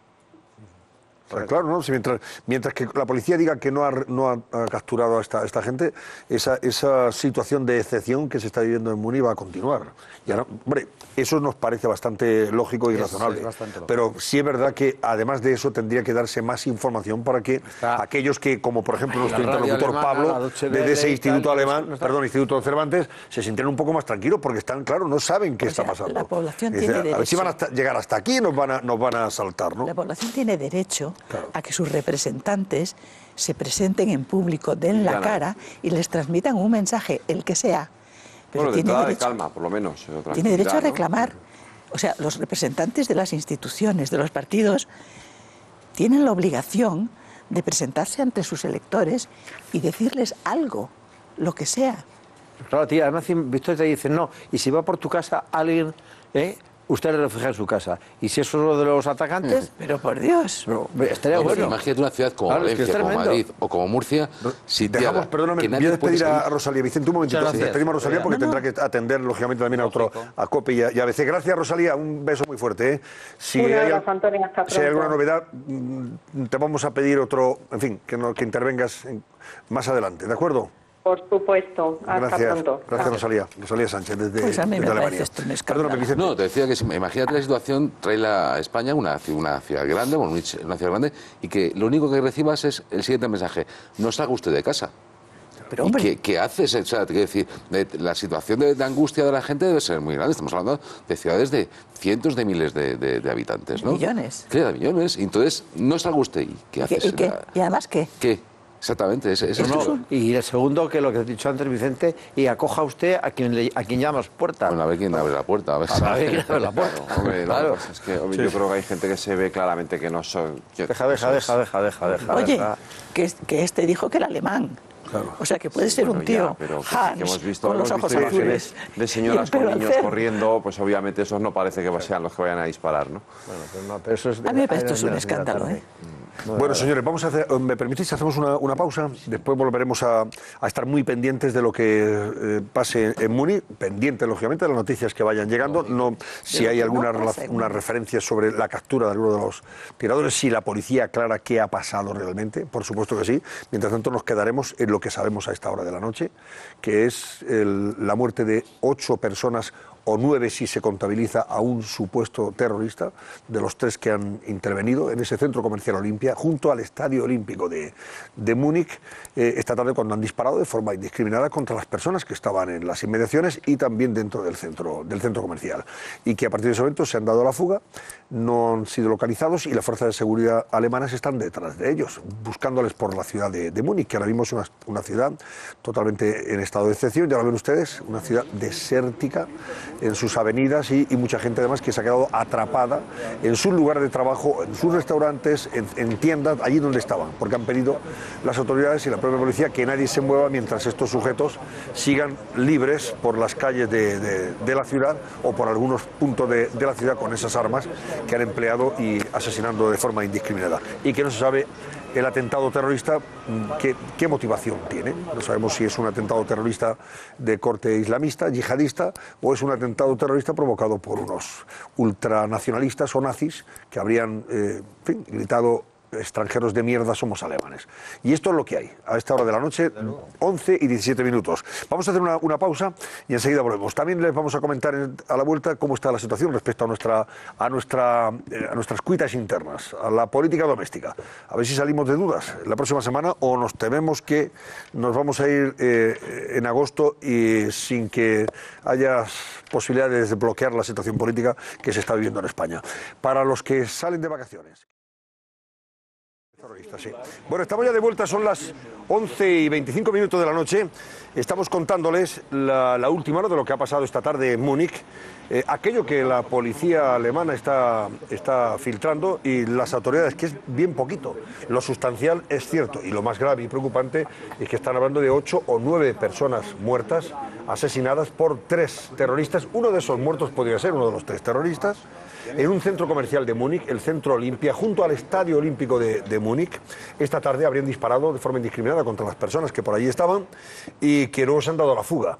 Claro, ¿no? Si mientras, mientras que la policía diga que no ha, no ha, ha capturado a esta, a esta gente, esa, esa situación de excepción que se está viviendo en Múnich va a continuar. Y ahora, hombre, eso nos parece bastante lógico y es, razonable. Es lógico. Pero sí es verdad que además de eso tendría que darse más información para que está. aquellos que, como por ejemplo nuestro interlocutor alemana, Pablo, desde ese instituto tal, alemán, no perdón, Instituto Cervantes, se sintieran un poco más tranquilos porque están, claro, no saben qué o está sea, pasando. La población dice, tiene a derecho. ver si van a hasta, llegar hasta aquí nos van a, nos van a asaltar, ¿no? La población tiene derecho claro. a que sus representantes se presenten en público, den la cara y les transmitan un mensaje, el que sea. Pero bueno, de tiene entrada derecho, de calma, por lo menos. Tiene derecho a reclamar. ¿no? O sea, los representantes de las instituciones, de los partidos, tienen la obligación de presentarse ante sus electores y decirles algo, lo que sea. Claro, tía, además Víctor te dice, no, y si va por tu casa alguien, ¿eh? usted le refleja en su casa. Y si eso es uno de los atacantes, mm. pero por Dios. Pero, estaría no, bueno. Imagínate una ciudad como claro, Valencia, es como Madrid o como Murcia. Si Dejamos, perdóname, voy a despedir a Rosalía. Vicente, un momentito. Despedimos a Rosalía porque no, no. tendrá que atender, lógicamente, también a otro, a COPE y a, y a B C. Gracias, Rosalía. Un beso muy fuerte. ¿eh? Si, Una hay, gracias, Antonio, hasta si hay alguna novedad, te vamos a pedir otro, en fin, que, no, que intervengas en, más adelante. ¿De acuerdo? Por supuesto. Hasta gracias, pronto. Gracias, gracias, Rosalía. Rosalía Sánchez, desde, pues a mí desde me Alemania. Perdóname, Vicente. No, te decía que imagínate la situación, trae a España una, una ciudad grande, bueno, una ciudad grande, y que lo único que recibas es el siguiente mensaje: no salga usted de casa. Pero, hombre, ¿Qué, ¿Qué haces? O sea, te quiero decir, de, la situación de, de angustia de la gente debe ser muy grande. Estamos hablando de ciudades de cientos de miles de, de, de habitantes, ¿no? Millones. ¿Qué? De millones. Y entonces, no salga usted. ¿Y qué haces? ¿Y, qué? ¿Y además qué? ¿Qué? Exactamente, ese, ese no, es no. Y el segundo, que lo que he dicho antes, Vicente, y acoja usted a quien le, a quien llama a su puerta. Bueno, a ver quién abre la puerta. A ver, a ver quién abre la puerta. Claro, hombre, claro. No, pues es que hombre, sí. Yo creo que hay gente que se ve claramente que no son... Yo, deja, deja, no deja, deja, deja, deja. Oye, deja. Que, que este dijo que el alemán. Claro. O sea, que puede ser bueno, un tío ya, pero que, Hans, que hemos visto, con los hemos ojos visto azules. De señoras con niños corriendo, pues obviamente esos no parece que sean los que vayan a disparar, ¿no? Bueno, pero no, pero eso es de, a mí me parece esto es un escándalo, ¿eh? No bueno, señores, vamos a hacer, ¿me permitís? Hacemos una, una pausa. Después volveremos a, a estar muy pendientes de lo que eh, pase en Múnich, pendientes, lógicamente, de las noticias que vayan llegando. No, si hay alguna una referencia sobre la captura de alguno de los tiradores, si la policía aclara qué ha pasado realmente, por supuesto que sí. Mientras tanto, nos quedaremos en lo que sabemos a esta hora de la noche, que es el, la muerte de ocho personas, o nueve si se contabiliza a un supuesto terrorista, de los tres que han intervenido en ese centro comercial Olimpia, junto al Estadio Olímpico de, de Múnich, eh, esta tarde, cuando han disparado de forma indiscriminada contra las personas que estaban en las inmediaciones y también dentro del centro, del centro comercial. Y que a partir de ese momento se han dado a la fuga, no han sido localizados y las fuerzas de seguridad alemanas están detrás de ellos, buscándoles por la ciudad de, de Múnich, que ahora mismo es una, una ciudad totalmente en estado de excepción. Ya lo ven ustedes, una ciudad desértica en sus avenidas y, y mucha gente además que se ha quedado atrapada en sus lugares de trabajo, en sus restaurantes, en, en tiendas, allí donde estaban, porque han pedido las autoridades y la propia policía que nadie se mueva mientras estos sujetos sigan libres por las calles de, de, de la ciudad o por algunos puntos de, de la ciudad con esas armas que han empleado y asesinando de forma indiscriminada. Y que no se sabe el atentado terrorista, ¿qué, qué motivación tiene? No sabemos si es un atentado terrorista de corte islamista, yihadista, o es un atentado terrorista provocado por unos ultranacionalistas o nazis que habrían eh, en fin, gritado: extranjeros de mierda, somos alemanes. Y esto es lo que hay a esta hora de la noche, once y diecisiete minutos. Vamos a hacer una, una pausa y enseguida volvemos. También les vamos a comentar en, a la vuelta cómo está la situación respecto a, nuestra, a, nuestra, eh, a nuestras cuitas internas, a la política doméstica. A ver si salimos de dudas la próxima semana o nos tememos que nos vamos a ir eh, en agosto y sin que haya posibilidades de bloquear la situación política que se está viviendo en España. Para los que salen de vacaciones. Sí. Bueno, estamos ya de vuelta, son las once y veinticinco minutos de la noche. Estamos contándoles la, la última hora de lo que ha pasado esta tarde en Múnich, eh, aquello que la policía alemana está, está filtrando y las autoridades, que es bien poquito. Lo sustancial es cierto y lo más grave y preocupante es que están hablando de ocho o nueve personas muertas, asesinadas por tres terroristas. Uno de esos muertos podría ser uno de los tres terroristas. En un centro comercial de Múnich, el Centro Olimpia, junto al Estadio Olímpico de, de Múnich. Esta tarde habrían disparado de forma indiscriminada contra las personas que por allí estaban y que luego se han dado a la fuga.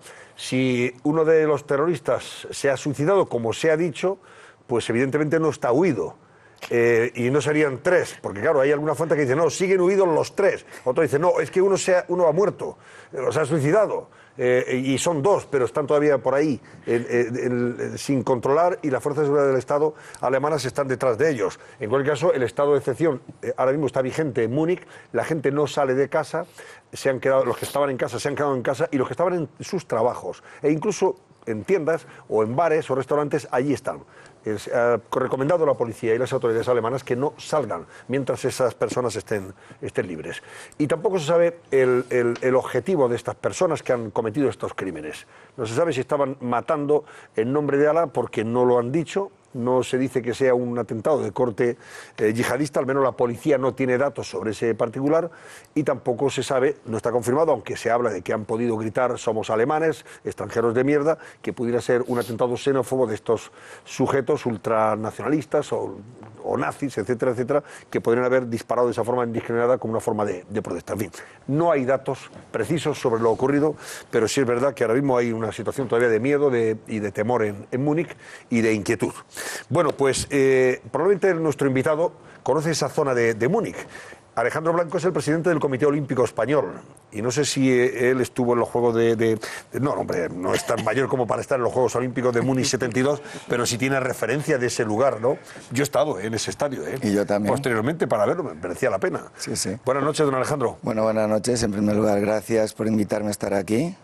Si uno de los terroristas se ha suicidado, como se ha dicho, pues evidentemente no está huido. Eh, y no serían tres, porque claro, hay alguna fuente que dice, no, siguen huidos los tres. Otro dice, no, es que uno, se ha, uno ha muerto, eh, o se ha suicidado. Eh, y son dos, pero están todavía por ahí eh, eh, sin controlar y las fuerzas de seguridad del Estado alemanas están detrás de ellos. En cualquier caso, el estado de excepción eh, ahora mismo está vigente en Múnich, la gente no sale de casa, se han quedado, los que estaban en casa se han quedado en casa y los que estaban en sus trabajos e incluso en tiendas o en bares o restaurantes, allí están. Es, ha recomendado a la policía y las autoridades alemanas que no salgan mientras esas personas estén, estén libres. Y tampoco se sabe el, el, el objetivo de estas personas que han cometido estos crímenes. No se sabe si estaban matando en nombre de Alá, porque no lo han dicho. No se dice que sea un atentado de corte eh, yihadista, al menos la policía no tiene datos sobre ese particular y tampoco se sabe, no está confirmado, aunque se habla de que han podido gritar somos alemanes, extranjeros de mierda, que pudiera ser un atentado xenófobo de estos sujetos ultranacionalistas o, o nazis, etcétera, etcétera, que podrían haber disparado de esa forma indiscriminada como una forma de, de protesta. En fin, no hay datos precisos sobre lo ocurrido, pero sí es verdad que ahora mismo hay una situación todavía de miedo de, y de temor en, en Múnich y de inquietud. Bueno, pues eh, probablemente nuestro invitado conoce esa zona de, de Múnich. Alejandro Blanco es el presidente del Comité Olímpico Español y no sé si él estuvo en los Juegos de... de, de no, hombre, no es tan mayor como para estar en los Juegos Olímpicos de Múnich setenta y dos, pero sí tiene referencia de ese lugar, ¿no? Yo he estado en ese estadio, ¿eh? Y yo también. Posteriormente para verlo, me merecía la pena. Sí, sí. Buenas noches, don Alejandro. Bueno, buenas noches. En primer lugar, gracias por invitarme a estar aquí.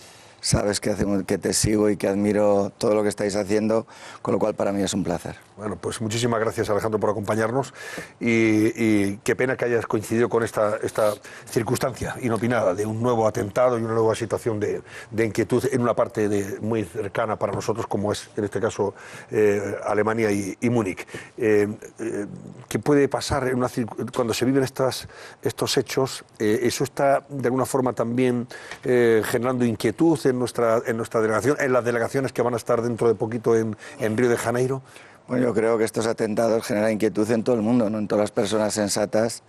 Sabes que, hacemos, que te sigo y que admiro todo lo que estáis haciendo, con lo cual para mí es un placer. Bueno, pues muchísimas gracias, Alejandro, por acompañarnos y, y qué pena que hayas coincidido con esta, esta circunstancia inopinada de un nuevo atentado y una nueva situación de, de inquietud en una parte de, muy cercana para nosotros, como es en este caso eh, Alemania y, y Múnich. Eh, eh, ¿Qué puede pasar en una, cuando se viven estas, estos hechos? Eh, ¿Eso está de alguna forma también eh, generando inquietud en nuestra, en nuestra delegación, en las delegaciones que van a estar dentro de poquito en, en Río de Janeiro? Bueno, yo creo que estos atentados generan inquietud en todo el mundo, ¿no? En todas las personas sensatas.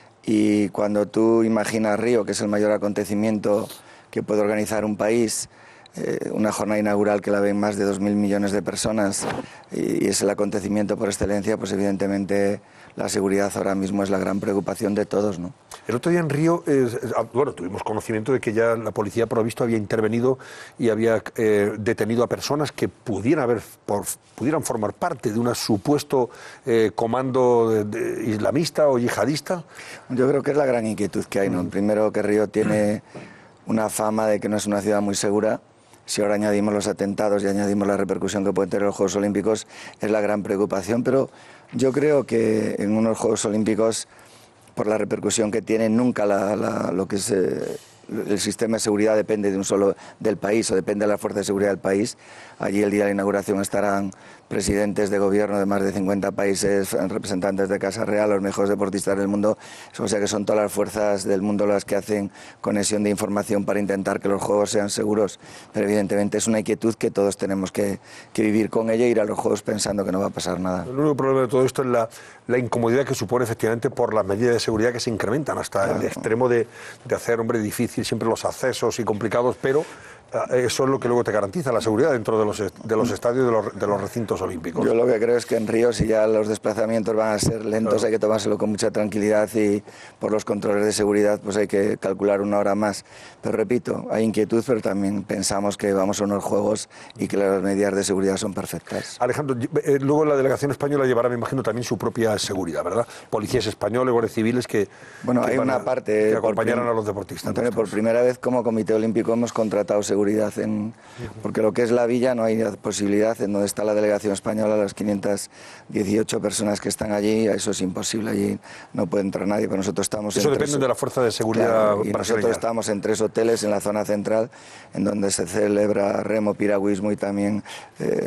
Y cuando tú imaginas Río, que es el mayor acontecimiento que puede organizar un país, eh, una jornada inaugural que la ven más de dos mil millones de personas, y, y es el acontecimiento por excelencia, pues evidentemente la seguridad ahora mismo es la gran preocupación de todos, ¿no? El otro día en Río, eh, bueno, tuvimos conocimiento de que ya la policía, por lo visto, había intervenido y había eh, detenido a personas que pudieran haber, por, pudieran formar parte de un supuesto eh, comando de, de islamista o yihadista. Yo creo que es la gran inquietud que hay, ¿no? Primero, que Río tiene una fama de que no es una ciudad muy segura. Si ahora añadimos los atentados y añadimos la repercusión que pueden tener los Juegos Olímpicos, es la gran preocupación. Pero yo creo que en unos Juegos Olímpicos, por la repercusión que tienen, nunca la, la, lo que es eh, el sistema de seguridad depende de un solo del país o depende de la fuerza de seguridad del país. Allí el día de la inauguración estarán presidentes de gobierno de más de cincuenta países, representantes de Casa Real, los mejores deportistas del mundo. O sea que son todas las fuerzas del mundo las que hacen conexión de información para intentar que los juegos sean seguros. Pero evidentemente es una inquietud que todos tenemos que, que vivir con ella e ir a los juegos pensando que no va a pasar nada. El único problema de todo esto es la, la incomodidad que supone efectivamente por las medidas de seguridad que se incrementan hasta claro. el extremo de, de hacer, hombre, difícil siempre los accesos y complicados, pero eso es lo que luego te garantiza la seguridad dentro de los, de los estadios, de los, de los recintos olímpicos. Yo lo que creo es que en Río, si ya los desplazamientos van a ser lentos, claro. hay que tomárselo con mucha tranquilidad y por los controles de seguridad pues hay que calcular una hora más. Pero repito, hay inquietud, pero también pensamos que vamos a unos juegos y que las medidas de seguridad son perfectas. Alejandro, eh, luego la delegación española llevará, me imagino, también su propia seguridad, ¿verdad? Policías españoles, guardias civiles que, bueno, que hay una a, parte que acompañarán a los deportistas. Antonio, por primera vez como Comité Olímpico hemos contratado seguridad en, porque lo que es la villa no hay posibilidad, en donde está la delegación española, las quinientas dieciocho personas que están allí, eso es imposible, allí no puede entrar nadie, pero nosotros estamos eso en depende tres, de la fuerza de seguridad claro, y brasileña. Nosotros estamos en tres hoteles en la zona central, en donde se celebra remo, piragüismo y también eh,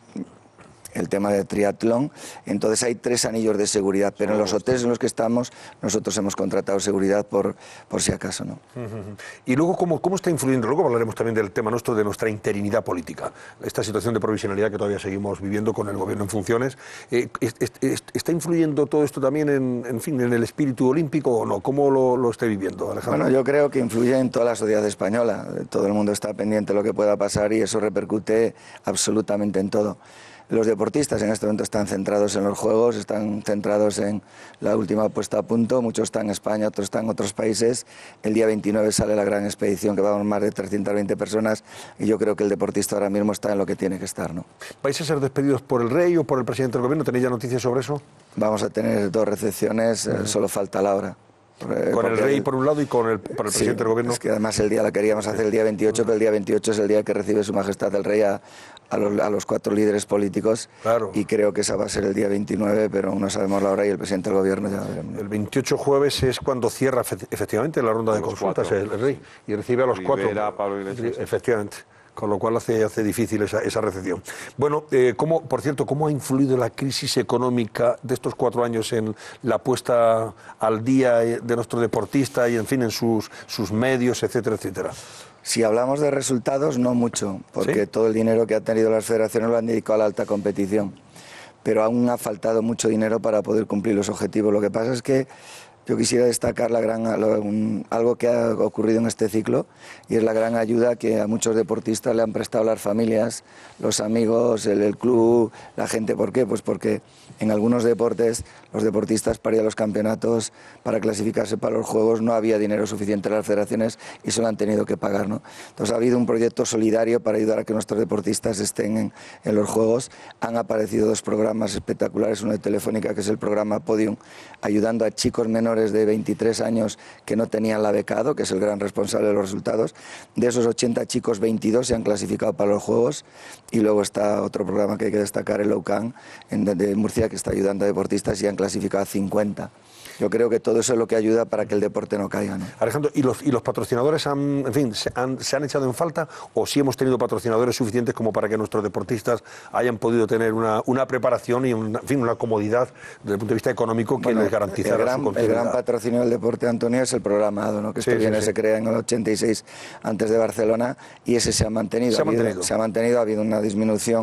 el tema de triatlón. Entonces hay tres anillos de seguridad, pero en los hoteles en los que estamos nosotros hemos contratado seguridad por, por si acaso, ¿no? Uh-huh. Y luego, ¿cómo, ¿cómo está influyendo? Luego hablaremos también del tema nuestro de nuestra interinidad política, esta situación de provisionalidad que todavía seguimos viviendo con el gobierno en funciones. Eh, es, es, es, ¿Está influyendo todo esto también en, en fin, en el espíritu olímpico o no? ¿Cómo lo, lo está viviendo, Alejandro? Bueno, yo creo que influye en toda la sociedad española. Todo el mundo está pendiente de lo que pueda pasar y eso repercute absolutamente en todo. Los deportistas en este momento están centrados en los Juegos, están centrados en la última puesta a punto, muchos están en España, otros están en otros países. El día veintinueve sale la gran expedición que vamos más de trescientas veinte personas y yo creo que el deportista ahora mismo está en lo que tiene que estar, ¿no? ¿Vais a ser despedidos por el rey o por el presidente del gobierno? ¿Tenéis ya noticias sobre eso? Vamos a tener dos recepciones, uh-huh. solo falta la hora. Con el rey por un lado y con el, por el sí, presidente del gobierno. Es que además el día la queríamos hacer el día veintiocho, pero el día veintiocho es el día que recibe su majestad el rey a, a, los, a los cuatro líderes políticos. Claro. Y creo que esa va a ser el día veintinueve, pero no sabemos la hora y el presidente del gobierno ya veremos. El veintiocho jueves es cuando cierra efectivamente la ronda de consultas el, el rey y recibe a los Rivera, cuatro. Pablo Iglesias. Efectivamente. Con lo cual hace, hace difícil esa, esa recepción. Bueno, eh, ¿cómo, por cierto, ¿cómo ha influido la crisis económica de estos cuatro años en la puesta al día de nuestro deportista y, en fin, en sus, sus medios, etcétera, etcétera? Si hablamos de resultados, no mucho, porque ¿Sí? todo el dinero que han tenido las federaciones lo han dedicado a la alta competición. Pero aún ha faltado mucho dinero para poder cumplir los objetivos. Lo que pasa es que yo quisiera destacar la gran, un, algo que ha ocurrido en este ciclo y es la gran ayuda que a muchos deportistas le han prestado las familias, los amigos, el, el club, la gente. ¿Por qué? Pues porque en algunos deportes los deportistas para ir a los campeonatos, para clasificarse para los Juegos, no había dinero suficiente en las federaciones y se lo han tenido que pagar, ¿no? Entonces ha habido un proyecto solidario para ayudar a que nuestros deportistas estén en, en los Juegos. Han aparecido dos programas espectaculares, uno de Telefónica, que es el programa Podium, ayudando a chicos menores de veintitrés años que no tenían la becado, que es el gran responsable de los resultados. De esos ochenta chicos, veintidós se han clasificado para los Juegos y luego está otro programa que hay que destacar, el Oucan, de Murcia, que está ayudando a deportistas y han clasificado a cincuenta. Yo creo que todo eso es lo que ayuda para que el deporte no caiga, ¿no? Alejandro, ¿y los, y los patrocinadores han, en fin, se han, se han echado en falta o sí hemos tenido patrocinadores suficientes como para que nuestros deportistas hayan podido tener una, una preparación y una, en fin, una comodidad desde el punto de vista económico que bueno, les garantizara el gran, su continuidad? El gran patrocinio del deporte, Antonio, es el programado, ¿no? Que esto sí, viene, sí, sí. se crea en el ochenta y seis antes de Barcelona y ese se ha mantenido. Se ha, ha habido, mantenido. Se ha mantenido, ha habido una disminución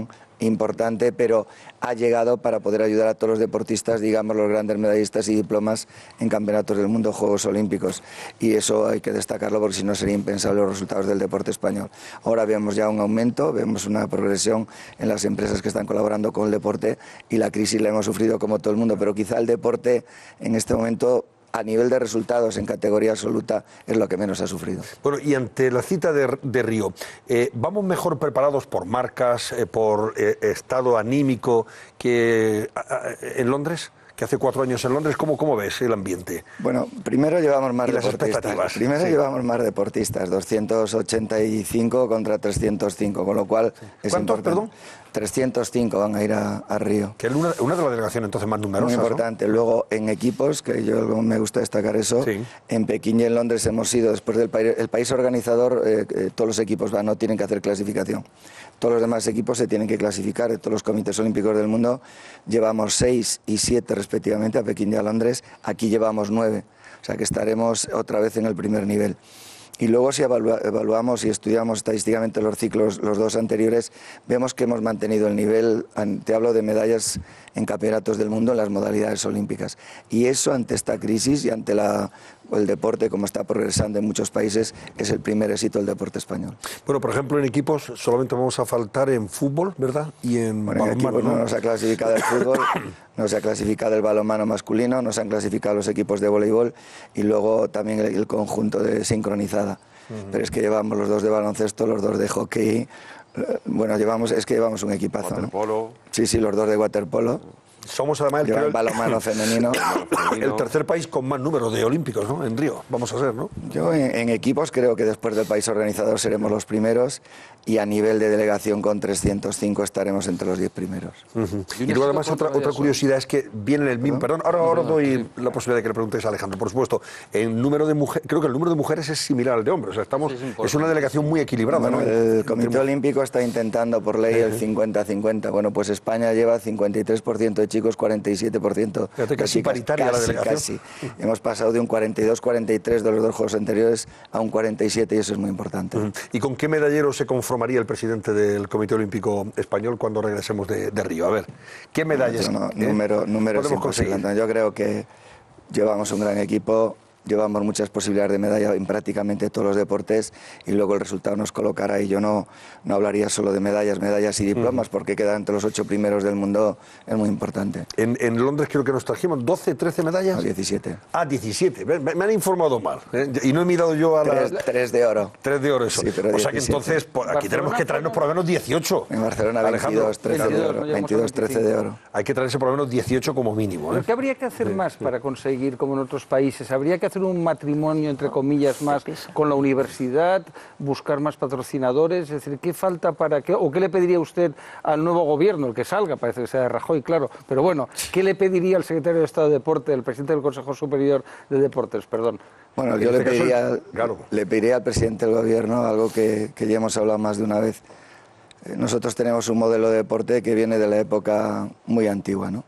importante, pero ha llegado para poder ayudar a todos los deportistas, digamos, los grandes medallistas y diplomas en campeonatos del mundo, Juegos Olímpicos. Y eso hay que destacarlo porque si no sería impensable los resultados del deporte español. Ahora vemos ya un aumento, vemos una progresión en las empresas que están colaborando con el deporte y la crisis la hemos sufrido como todo el mundo, pero quizá el deporte en este momento, a nivel de resultados en categoría absoluta, es lo que menos ha sufrido. Bueno, y ante la cita de, de Río, eh, ¿vamos mejor preparados por marcas, eh, por eh, estado anímico que a, a, en Londres? Que hace cuatro años en Londres, ¿cómo, cómo ves el ambiente? Bueno, primero llevamos más y las deportistas. expectativas. Primero sí. llevamos más deportistas, doscientos ochenta y cinco contra trescientos cinco, con lo cual es ¿Cuántos, importante. perdón? trescientos cinco van a ir a, a Río. Que es una, una de las delegaciones entonces más numerosas. Muy importante. ¿no? Luego, en equipos, que yo me gusta destacar eso, sí. en Pekín y en Londres hemos sido, después del país, el país organizador, eh, eh, todos los equipos van, no tienen que hacer clasificación. Todos los demás equipos se tienen que clasificar, de todos los comités olímpicos del mundo. Llevamos seis y siete respectivamente a Pekín y a Londres, aquí llevamos nueve. O sea que estaremos otra vez en el primer nivel. Y luego si evalua, evaluamos y estudiamos estadísticamente los ciclos, los dos anteriores, vemos que hemos mantenido el nivel, te hablo de medallas en campeonatos del mundo en las modalidades olímpicas. Y eso ante esta crisis y ante la, el deporte como está progresando en muchos países, es el primer éxito del deporte español. Bueno, por ejemplo, en equipos solamente vamos a faltar en fútbol, ¿verdad? Y en bueno, en equipos no nos ha clasificado el fútbol, no se ha clasificado el balonmano masculino, nos han clasificado los equipos de voleibol y luego también el, el conjunto de sincronizada. Uh-huh. Pero es que llevamos los dos de baloncesto, los dos de hockey. Bueno, llevamos, es que llevamos un equipazo. Waterpolo. ¿no? Sí, sí, los dos de waterpolo. Somos además el, el balonmano femenino. el tercer país con más números de olímpicos, ¿no? En Río, vamos a ser, ¿no? Yo en, en equipos creo que después del país organizador seremos los primeros y a nivel de delegación con trescientos cinco estaremos entre los diez primeros. Uh-huh. Y, y luego además otra, otra curiosidad es que viene el mismo... Perdón, ahora, ahora doy la posibilidad de que le preguntes a Alejandro, por supuesto. El número de mujeres, creo que el número de mujeres es similar al de hombres, o sea, estamos, sí, es, es una delegación muy equilibrada, bueno, ¿no? El Comité Olímpico está intentando por ley el cincuenta cincuenta. Bueno, pues España lleva cincuenta y tres por ciento de chicos, cuarenta y siete por ciento Fíjate, casi chicas, paritaria casi, la delegación. Casi. Hemos pasado de un cuarenta y dos cuarenta y tres de los dos Juegos anteriores a un cuarenta y siete y eso es muy importante. Uh-huh. ¿Y con qué medallero se conformaría el presidente del Comité Olímpico Español cuando regresemos de, de Río? A ver, ¿qué medallas? No, no, eh, número, número podemos conseguir? Yo creo que llevamos un gran equipo. Llevamos muchas posibilidades de medalla en prácticamente todos los deportes y luego el resultado nos colocará. Y yo no, no hablaría solo de medallas, medallas y diplomas, uh-huh. porque quedar entre los ocho primeros del mundo es muy importante. En, en Londres creo que nos trajimos doce, trece medallas. No, diecisiete. Ah, diecisiete. Me, me han informado mal. ¿eh? Y no he mirado yo a tres, la... Tres de oro. Tres de oro, eso. Sí, pero o sea que entonces pues, aquí tenemos que traernos por lo menos dieciocho. En Barcelona veintidós, trece de oro. veintidós, trece de oro. Hay que traerse por lo menos dieciocho como mínimo. ¿eh? ¿Qué habría que hacer más para conseguir, como en otros países? ¿Habría que hacer un matrimonio, entre comillas, más con la universidad, buscar más patrocinadores? Es decir, ¿qué falta para qué? ¿O qué le pediría usted al nuevo gobierno, el que salga? Parece que sea de Rajoy, claro. Pero bueno, ¿qué le pediría al secretario de Estado de Deporte, el presidente del Consejo Superior de Deportes? Perdón. Bueno, yo le pediría, claro. le pediría al presidente del gobierno algo que, que ya hemos hablado más de una vez. Nosotros tenemos un modelo de deporte que viene de la época muy antigua, ¿no?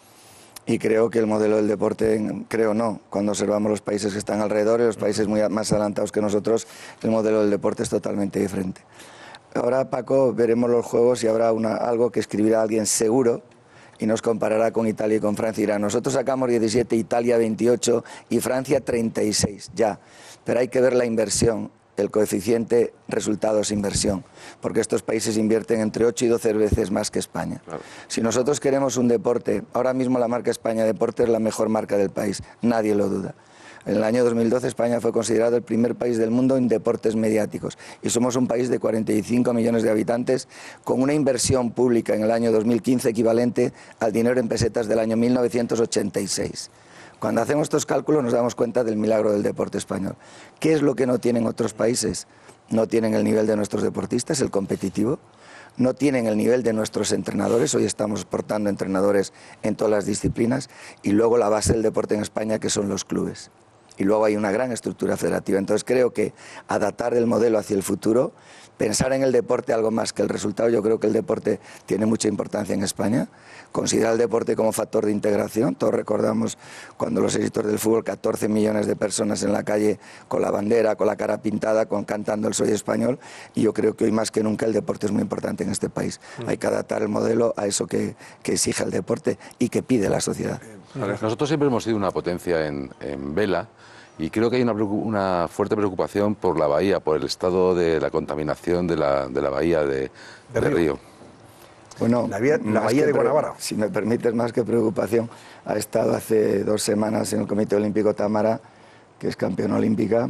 Y creo que el modelo del deporte, creo no, cuando observamos los países que están alrededor y los países muy más adelantados que nosotros, el modelo del deporte es totalmente diferente. Ahora, Paco, veremos los Juegos y habrá una, algo que escribirá alguien seguro y nos comparará con Italia y con Francia. Irá, nosotros sacamos diecisiete, Italia veintiocho y Francia treinta y seis, ya. Pero hay que ver la inversión, el coeficiente resultados-inversión, porque estos países invierten entre ocho y doce veces más que España. Claro. Si nosotros queremos un deporte, ahora mismo la marca España Deporte es la mejor marca del país, nadie lo duda. En el año dos mil doce España fue considerado el primer país del mundo en deportes mediáticos y somos un país de cuarenta y cinco millones de habitantes con una inversión pública en el año dos mil quince equivalente al dinero en pesetas del año mil novecientos ochenta y seis. Cuando hacemos estos cálculos nos damos cuenta del milagro del deporte español. ¿Qué es lo que no tienen otros países? No tienen el nivel de nuestros deportistas, el competitivo. No tienen el nivel de nuestros entrenadores. Hoy estamos exportando entrenadores en todas las disciplinas. Y luego la base del deporte en España, que son los clubes. y luego hay una gran estructura federativa. Entonces creo que adaptar el modelo hacia el futuro, pensar en el deporte algo más que el resultado. Yo creo que el deporte tiene mucha importancia en España. Considerar el deporte como factor de integración. Todos recordamos cuando los éxitos del fútbol, catorce millones de personas en la calle con la bandera, con la cara pintada, con, cantando el Soy Español. Y yo creo que hoy más que nunca el deporte es muy importante en este país. Mm. Hay que adaptar el modelo a eso que, que exige el deporte y que pide la sociedad. Nosotros siempre hemos sido una potencia en, en vela. Y creo que hay una, una fuerte preocupación por la bahía, por el estado de la contaminación de la, de la bahía de, de, de Río. Río. Bueno, la, vía, la bahía de Guanabara. Si me permites, más que preocupación, ha estado hace dos semanas en el Comité Olímpico Tamara, que es campeona olímpica,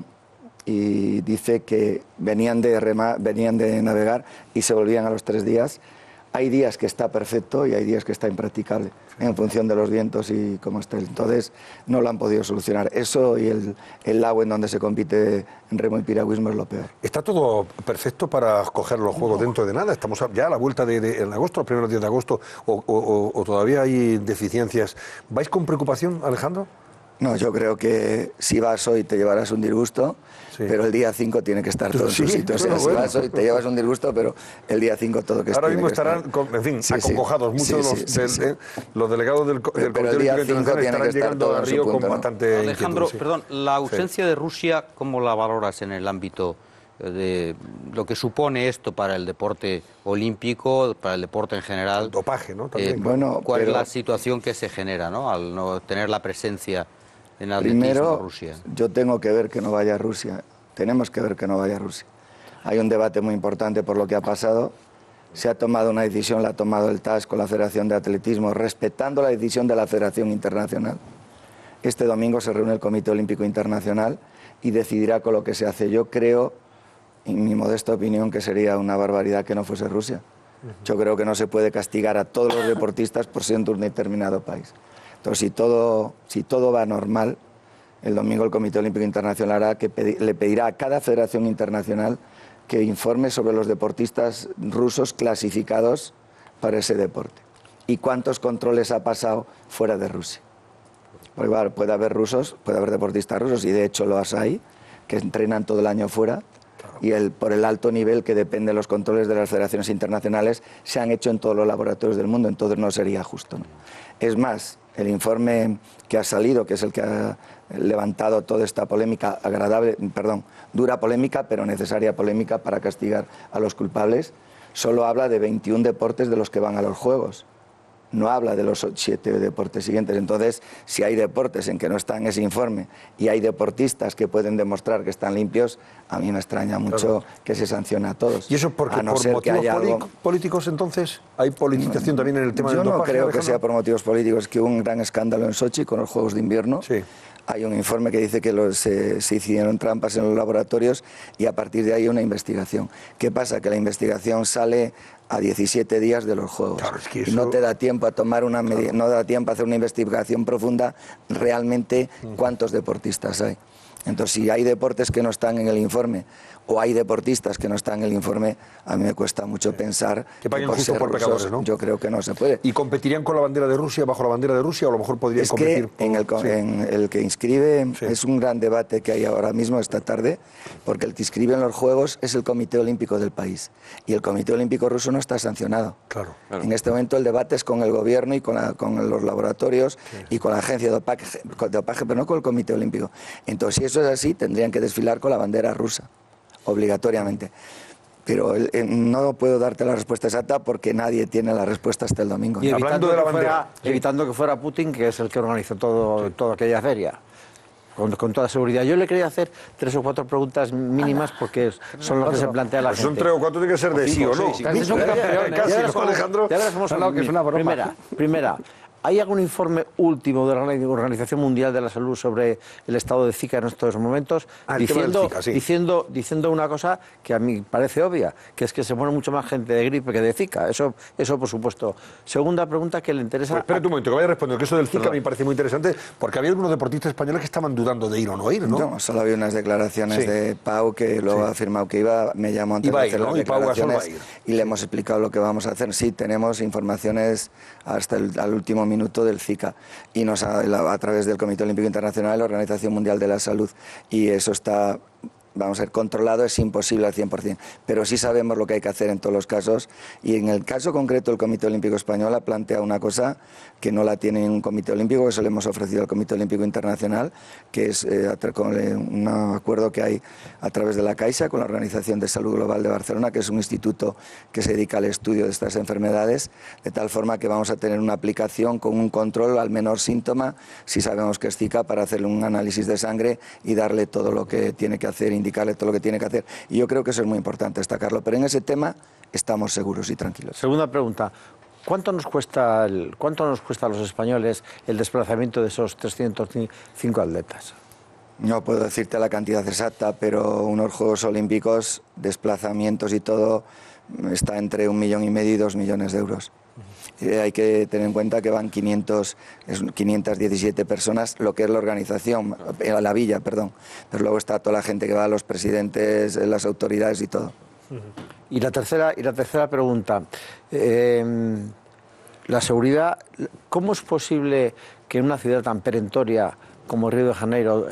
y dice que venían de, remar, venían de navegar y se volvían a los tres días. Hay días que está perfecto y hay días que está impracticable, sí, en función de los vientos y cómo esté. Entonces, no lo han podido solucionar. Eso y el, el lago en donde se compite en remo y piragüismo es lo peor. ¿Está todo perfecto para coger los Juegos no. dentro de nada? Estamos ya a la vuelta de, de en agosto, los primeros días de agosto, o, o, o, o todavía hay deficiencias. ¿Vais con preocupación, Alejandro? No, yo creo que si vas hoy te llevarás un disgusto, sí, pero el día cinco tiene que estar todo sí, en su sitio. O sea, bueno, si vas hoy te llevas un disgusto, pero el día cinco todo que Ahora tiene mismo que estarán, estar. Con, en fin, sí, acongojados. Sí, muchos sí, los, sí, del, sí. Eh, los delegados del, del Comité Olímpico Internacional estarán llegando a Río punto, con ¿no? bastante Alejandro, inquietud, sí. perdón, la ausencia sí. de Rusia, ¿cómo la valoras en el ámbito de lo que supone esto para el deporte olímpico, para el deporte en general? El dopaje, ¿no? También. Eh, bueno, ¿Cuál pero... es la situación que se genera, ¿no? Al no tener la presencia en el Primero, Rusia. yo tengo que ver que no vaya a Rusia. Tenemos que ver que no vaya a Rusia. Hay un debate muy importante por lo que ha pasado. Se ha tomado una decisión, la ha tomado el T A S con la Federación de Atletismo, respetando la decisión de la Federación Internacional. Este domingo se reúne el Comité Olímpico Internacional y decidirá con lo que se hace. Yo creo, en mi modesta opinión, que sería una barbaridad que no fuese Rusia. Yo creo que no se puede castigar a todos los deportistas por ser de un determinado país. Entonces, si todo, si todo va normal, el domingo el Comité Olímpico Internacional hará que pedi- le pedirá a cada federación internacional que informe sobre los deportistas rusos clasificados para ese deporte y cuántos controles ha pasado fuera de Rusia. Porque claro, puede haber rusos, puede haber deportistas rusos, y de hecho los hay, que entrenan todo el año fuera, y el, por el alto nivel que depende de los controles de las federaciones internacionales, se han hecho en todos los laboratorios del mundo, entonces no sería justo, ¿no? Es más, el informe que ha salido, que es el que ha levantado toda esta polémica, agradable, perdón, dura polémica, pero necesaria polémica para castigar a los culpables, solo habla de veintiún deportes de los que van a los Juegos. No habla de los siete deportes siguientes. Entonces, si hay deportes en que no está en ese informe y hay deportistas que pueden demostrar que están limpios, a mí me extraña mucho, claro, que se sancione a todos. ¿Y eso porque no por motivos algo... políticos entonces? ¿Hay politización no, también en el tema del dopaje? Yo no creo Alejandro? que sea por motivos políticos, que hubo un gran escándalo en Sochi con los Juegos de Invierno. Sí. Hay un informe que dice que los, eh, se hicieron trampas en los laboratorios y a partir de ahí una investigación. ¿Qué pasa? Que la investigación sale a diecisiete días de los Juegos. Claro, es que eso... Y no te da tiempo a tomar una medida, claro, no da tiempo a hacer una investigación profunda realmente cuántos deportistas hay. Entonces, si hay deportes que no están en el informe o hay deportistas que no están en el informe, a mí me cuesta mucho pensar que paguen por justo ser por rusos, pecadores, ¿no? Yo creo que no se puede. ¿Y competirían con la bandera de Rusia, bajo la bandera de Rusia, o a lo mejor podrían es competir? Que en, el, sí. en el que inscribe, sí, es un gran debate que hay ahora mismo, esta tarde, porque el que inscribe en los Juegos es el Comité Olímpico del país. Y el Comité Olímpico ruso no está sancionado. Claro, claro. En este momento el debate es con el gobierno y con, la, con los laboratorios, sí, y con la agencia de dopaje, de dopaje, pero no con el Comité Olímpico. Entonces, si eso es así, tendrían que desfilar con la bandera rusa, obligatoriamente. Pero eh, no puedo darte la respuesta exacta porque nadie tiene la respuesta hasta el domingo. Y evitando, Hablando de la que, fuera, bandera, sí, evitando que fuera Putin, que es el que organizó todo, sí, toda aquella feria. Con, con toda seguridad. Yo le quería hacer tres o cuatro preguntas mínimas porque son las que se plantea la pues gente. Son tres o cuatro, tiene que ser de sí o no. Sí, casi son campeones. Casi, ¿no, Alejandro? Ya verás cómo son. Que es una broma. Primera, primera, ¿hay algún informe último de la Organización Mundial de la Salud sobre el estado de Zika en estos momentos? Ah, diciendo, Zika, sí. diciendo, diciendo una cosa que a mí parece obvia, que es que se muere mucho más gente de gripe que de Zika. Eso, eso por supuesto. Segunda pregunta que le interesa... Pues espérate un momento, que vaya a responder, que eso del Zika me parece muy interesante, porque había algunos deportistas españoles que estaban dudando de ir o no ir, ¿no? No, solo había unas declaraciones, sí, de Pau, que luego, sí, ha afirmado que iba, me llamó antes iba de hacer ir, ¿no? las declaraciones y, y le hemos explicado lo que vamos a hacer. Sí, tenemos informaciones hasta el al último minuto del Zika y nos a, a través del Comité Olímpico Internacional y la Organización Mundial de la Salud, y eso está, vamos a ver, controlado. Es imposible al cien por cien, pero sí sabemos lo que hay que hacer en todos los casos, y en el caso concreto el Comité Olímpico Español ha planteado una cosa que no la tiene ningún Comité Olímpico, eso le hemos ofrecido al Comité Olímpico Internacional, que es eh, con un acuerdo que hay a través de la Caixa con la Organización de Salud Global de Barcelona, que es un instituto que se dedica al estudio de estas enfermedades, de tal forma que vamos a tener una aplicación con un control al menor síntoma, si sabemos que es Zika, para hacerle un análisis de sangre y darle todo lo que tiene que hacer, indicarle todo lo que tiene que hacer. Y yo creo que eso es muy importante destacarlo, pero en ese tema estamos seguros y tranquilos. Segunda pregunta. ¿Cuánto nos cuesta el, cuánto nos cuesta a los españoles el desplazamiento de esos trescientos cinco atletas? No puedo decirte la cantidad exacta, pero unos Juegos Olímpicos, desplazamientos y todo, está entre un millón y medio y dos millones de euros. Y hay que tener en cuenta que van quinientos, quinientas diecisiete personas, lo que es la organización, la villa, perdón. Pero luego está toda la gente que va, los presidentes, las autoridades y todo. Y la tercera, y la tercera pregunta. Eh, la seguridad, ¿cómo es posible que en una ciudad tan perentoria como Río de Janeiro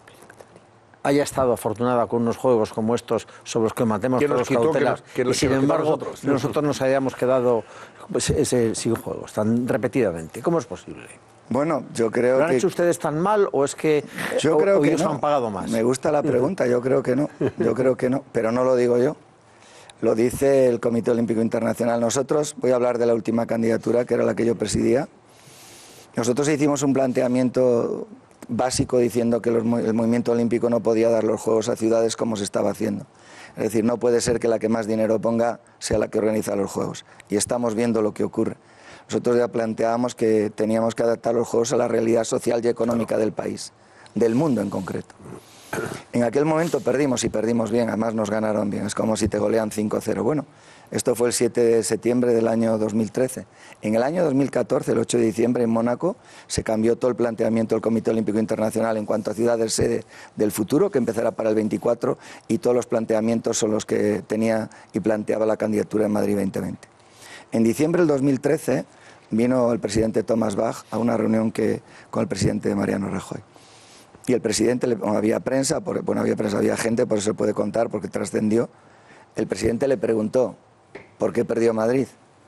haya estado afortunada con unos juegos como estos sobre los que matemos todos los cautelas, que nos, que nos, y sin embargo nosotros, nosotros nos hayamos quedado pues, ese, sin juegos tan repetidamente? ¿Cómo es posible? Bueno, yo creo ¿Lo han que... hecho ustedes tan mal o es que, yo o, creo o que ellos no. han pagado más? Me gusta la pregunta, yo creo que no, yo creo que no, pero no lo digo yo. Lo dice el Comité Olímpico Internacional. Nosotros, voy a hablar de la última candidatura, que era la que yo presidía. Nosotros hicimos un planteamiento básico diciendo que los, el movimiento olímpico no podía dar los Juegos a ciudades como se estaba haciendo. Es decir, no puede ser que la que más dinero ponga sea la que organiza los Juegos. Y estamos viendo lo que ocurre. Nosotros ya planteábamos que teníamos que adaptar los Juegos a la realidad social y económica del país, del mundo en concreto. En aquel momento perdimos y perdimos bien, además nos ganaron bien, es como si te golean cinco cero. Bueno, esto fue el siete de septiembre del año dos mil trece. En el año dos mil catorce, el ocho de diciembre, en Mónaco, se cambió todo el planteamiento del Comité Olímpico Internacional en cuanto a ciudades sede del futuro, que empezará para el veinticuatro, y todos los planteamientos son los que tenía y planteaba la candidatura en Madrid veinte veinte. En diciembre del dos mil trece vino el presidente Thomas Bach a una reunión que, con el presidente Mariano Rajoy. Y el presidente, le, bueno, había prensa, porque, bueno, había prensa, había gente, por eso se puede contar, porque trascendió. El presidente le preguntó, ¿por qué perdió Madrid?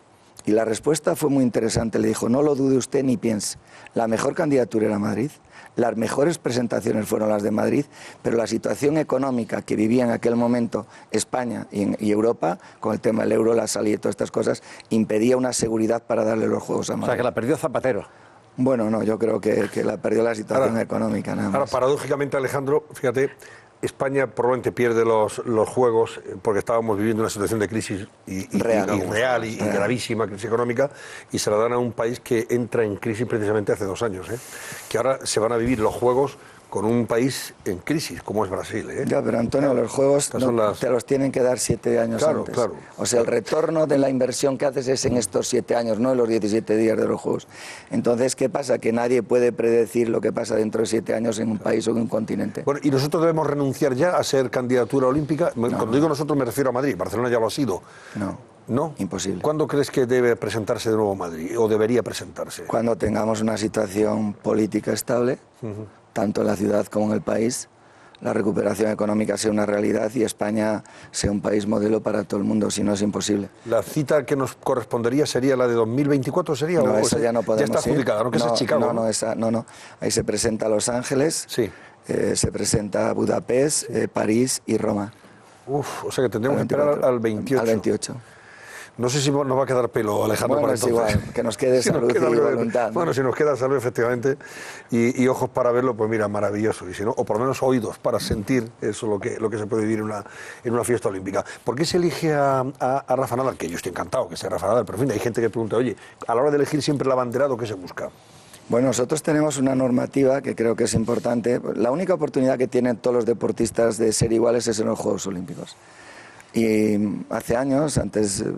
Y la respuesta fue muy interesante, le dijo, no lo dude usted ni piense, la mejor candidatura era Madrid, las mejores presentaciones fueron las de Madrid, pero la situación económica que vivía en aquel momento España y, y Europa, con el tema del euro, la salida y todas estas cosas, impedía una seguridad para darle los Juegos a Madrid. O sea, que la perdió Zapatero. Bueno, no, yo creo que, que la perdió la situación ahora, económica, nada más. Ahora, paradójicamente, Alejandro, fíjate, España probablemente pierde los, los Juegos porque estábamos viviendo una situación de crisis y, y, real, y, y, real, y, real y gravísima crisis económica, y se la dan a un país que entra en crisis precisamente hace dos años, ¿eh? Que ahora se van a vivir los Juegos con un país en crisis como es Brasil, ¿eh? Ya, pero Antonio, los Juegos no, las... te los tienen que dar siete años claro, antes. Claro. O sea, el retorno de la inversión que haces es en estos siete años, no en los diecisiete días de los Juegos. Entonces, ¿qué pasa? Que nadie puede predecir lo que pasa dentro de siete años en un país o en un continente. Bueno, ¿y nosotros debemos renunciar ya a ser candidatura olímpica? No. Cuando digo nosotros me refiero a Madrid, Barcelona ya lo ha sido. No. ¿No? Imposible. ¿Cuándo crees que debe presentarse de nuevo Madrid o debería presentarse? Cuando tengamos una situación política estable, uh-huh. tanto en la ciudad como en el país, la recuperación económica sea una realidad y España sea un país modelo para todo el mundo, si no es imposible. ¿La cita que nos correspondería sería la de dos mil veinticuatro? ¿Sería? No, o esa ya no podemos Ya está adjudicada, ¿no? Que no, esa es Chicago, no, ¿no? no, esa, no, no. Ahí se presenta Los Ángeles, sí. eh, se presenta Budapest, eh, París y Roma. Uf, o sea que tendremos que esperar al veintiocho. Al veintiocho. No sé si nos va a quedar pelo, Alejandro, bueno, para es entonces. Igual, que nos quede si salud nos queda y voluntad. ¿no? Bueno, si nos queda salud, efectivamente, y, y ojos para verlo, pues mira, maravilloso. Y si no, o por lo menos oídos para sentir eso, lo que, lo que se puede vivir en una, en una fiesta olímpica. ¿Por qué se elige a, a, a Rafa Nadal? Que yo estoy encantado que sea Rafa Nadal, pero en fin, hay gente que pregunta, oye, a la hora de elegir siempre el abanderado, ¿qué se busca? Bueno, nosotros tenemos una normativa que creo que es importante. La única oportunidad que tienen todos los deportistas de ser iguales es en los Juegos Olímpicos. Y hace años, antes...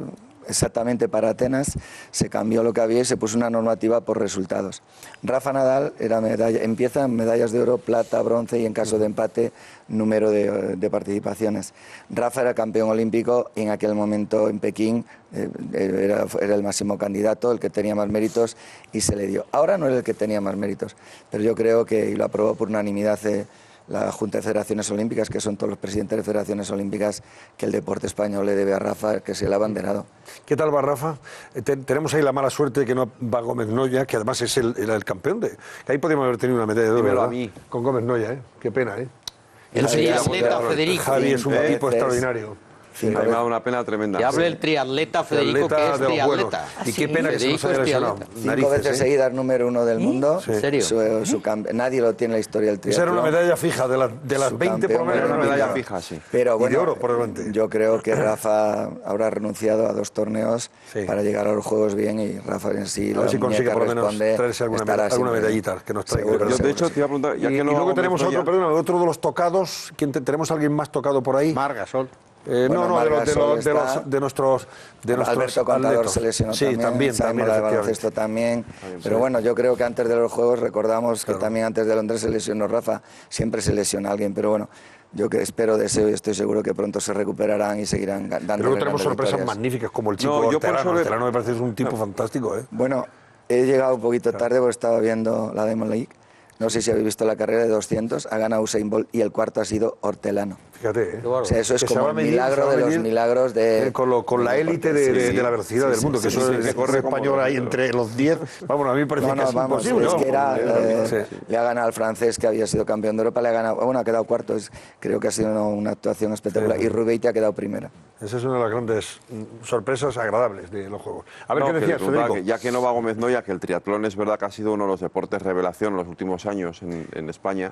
exactamente para Atenas, se cambió lo que había y se puso una normativa por resultados. Rafa Nadal era medalla, empieza en medallas de oro, plata, bronce y en caso de empate, número de, de participaciones. Rafa era campeón olímpico y en aquel momento en Pekín eh, era, era el máximo candidato, el que tenía más méritos y se le dio. Ahora no era el que tenía más méritos, pero yo creo que, y lo aprobó por unanimidad eh, la Junta de Federaciones Olímpicas, que son todos los presidentes de Federaciones Olímpicas, que el deporte español le debe a Rafa, que se le ha abanderado. ¿Qué tal va Rafa? Eh, te, tenemos ahí la mala suerte de que no va Gómez Noya, que además es el, era el campeón de... Que ahí podríamos haber tenido una medalla de oro, Dímelo ¿verdad? a mí. Con Gómez Noya, ¿eh? Qué pena, ¿eh? El triatleta Federico. Javi es un Veces. tipo extraordinario. Sí, me ha dado una pena tremenda. Que hable el triatleta Federico, que es de los buenos. triatleta. Y qué pena que se nos haya lesionado. Cinco Narices, veces ¿eh? seguidas número uno del mundo. Sí. ¿En serio? Su, su cam- nadie lo tiene en la historia del Esa triatlón. era una medalla fija, de, la, de las Su veinte por lo campeón menos. Era una era medalla fija, sí. Pero Y bueno, de oro, por delante. yo creo que Rafa habrá renunciado a dos torneos Sí. para llegar a los Juegos bien y Rafa en sí, A la ver si consigue muñeca por lo menos responde, traerse alguna, estará meda- alguna siempre. medallita que nos traiga. Seguro, Yo, de seguro, hecho, te iba a preguntar, ya Y, que y no luego Gómez tenemos Noya- otro, perdón, otro de los tocados. ¿Quién te- ¿Tenemos a alguien más tocado por ahí? Margasol. Eh, Bueno, no, no, de, los, de, Margasol los, de, está. los, de nuestros de nuestros Alberto Contador atletas. se lesionó Sí, también, también, Simon también, de efectivamente. baloncesto también, pero sí. bueno, yo creo que antes de los Juegos recordamos Claro. que también antes de Londres se lesionó Rafa, siempre se lesiona alguien, pero bueno, yo que espero, deseo y estoy seguro que pronto se recuperarán y seguirán ga- dando Pero luego tenemos grandes sorpresas victorias. magníficas como el chico No, yo por Hortelano. eso le- Hortelano me parece que es un tipo fantástico, ¿eh? Bueno, he llegado un poquito tarde porque estaba viendo la Diamond League. No sé si habéis visto la carrera de doscientos, ha ganado Usain Bolt y el cuarto ha sido Hortelano. Fíjate, ¿eh? O sea, eso es Que se como va el a medir, se milagro va a de los medir, milagros de... eh, con, lo- con la élite de, de- Sí, de la velocidad sí, del sí, mundo, que sí, eso sí, es sí, que corre sí, como español ahí los- entre los diez. Vamos, a mí me parece No, que no, es vamos, imposible. es ¿no? que era, eh, Sí. le ha ganado al francés que había sido campeón de Europa, le ha ganado, bueno, ha quedado cuarto, es, creo que ha sido una, una actuación espectacular, Sí. y Rubeite ha quedado primera. Esa es una de las grandes mm, sorpresas agradables de los Juegos. A ver, No, ¿qué que decías, le preguntaba Federico? que ya que no va Gómez Noya, que el triatlón es verdad que ha sido uno de los deportes revelación en los últimos años en, en España,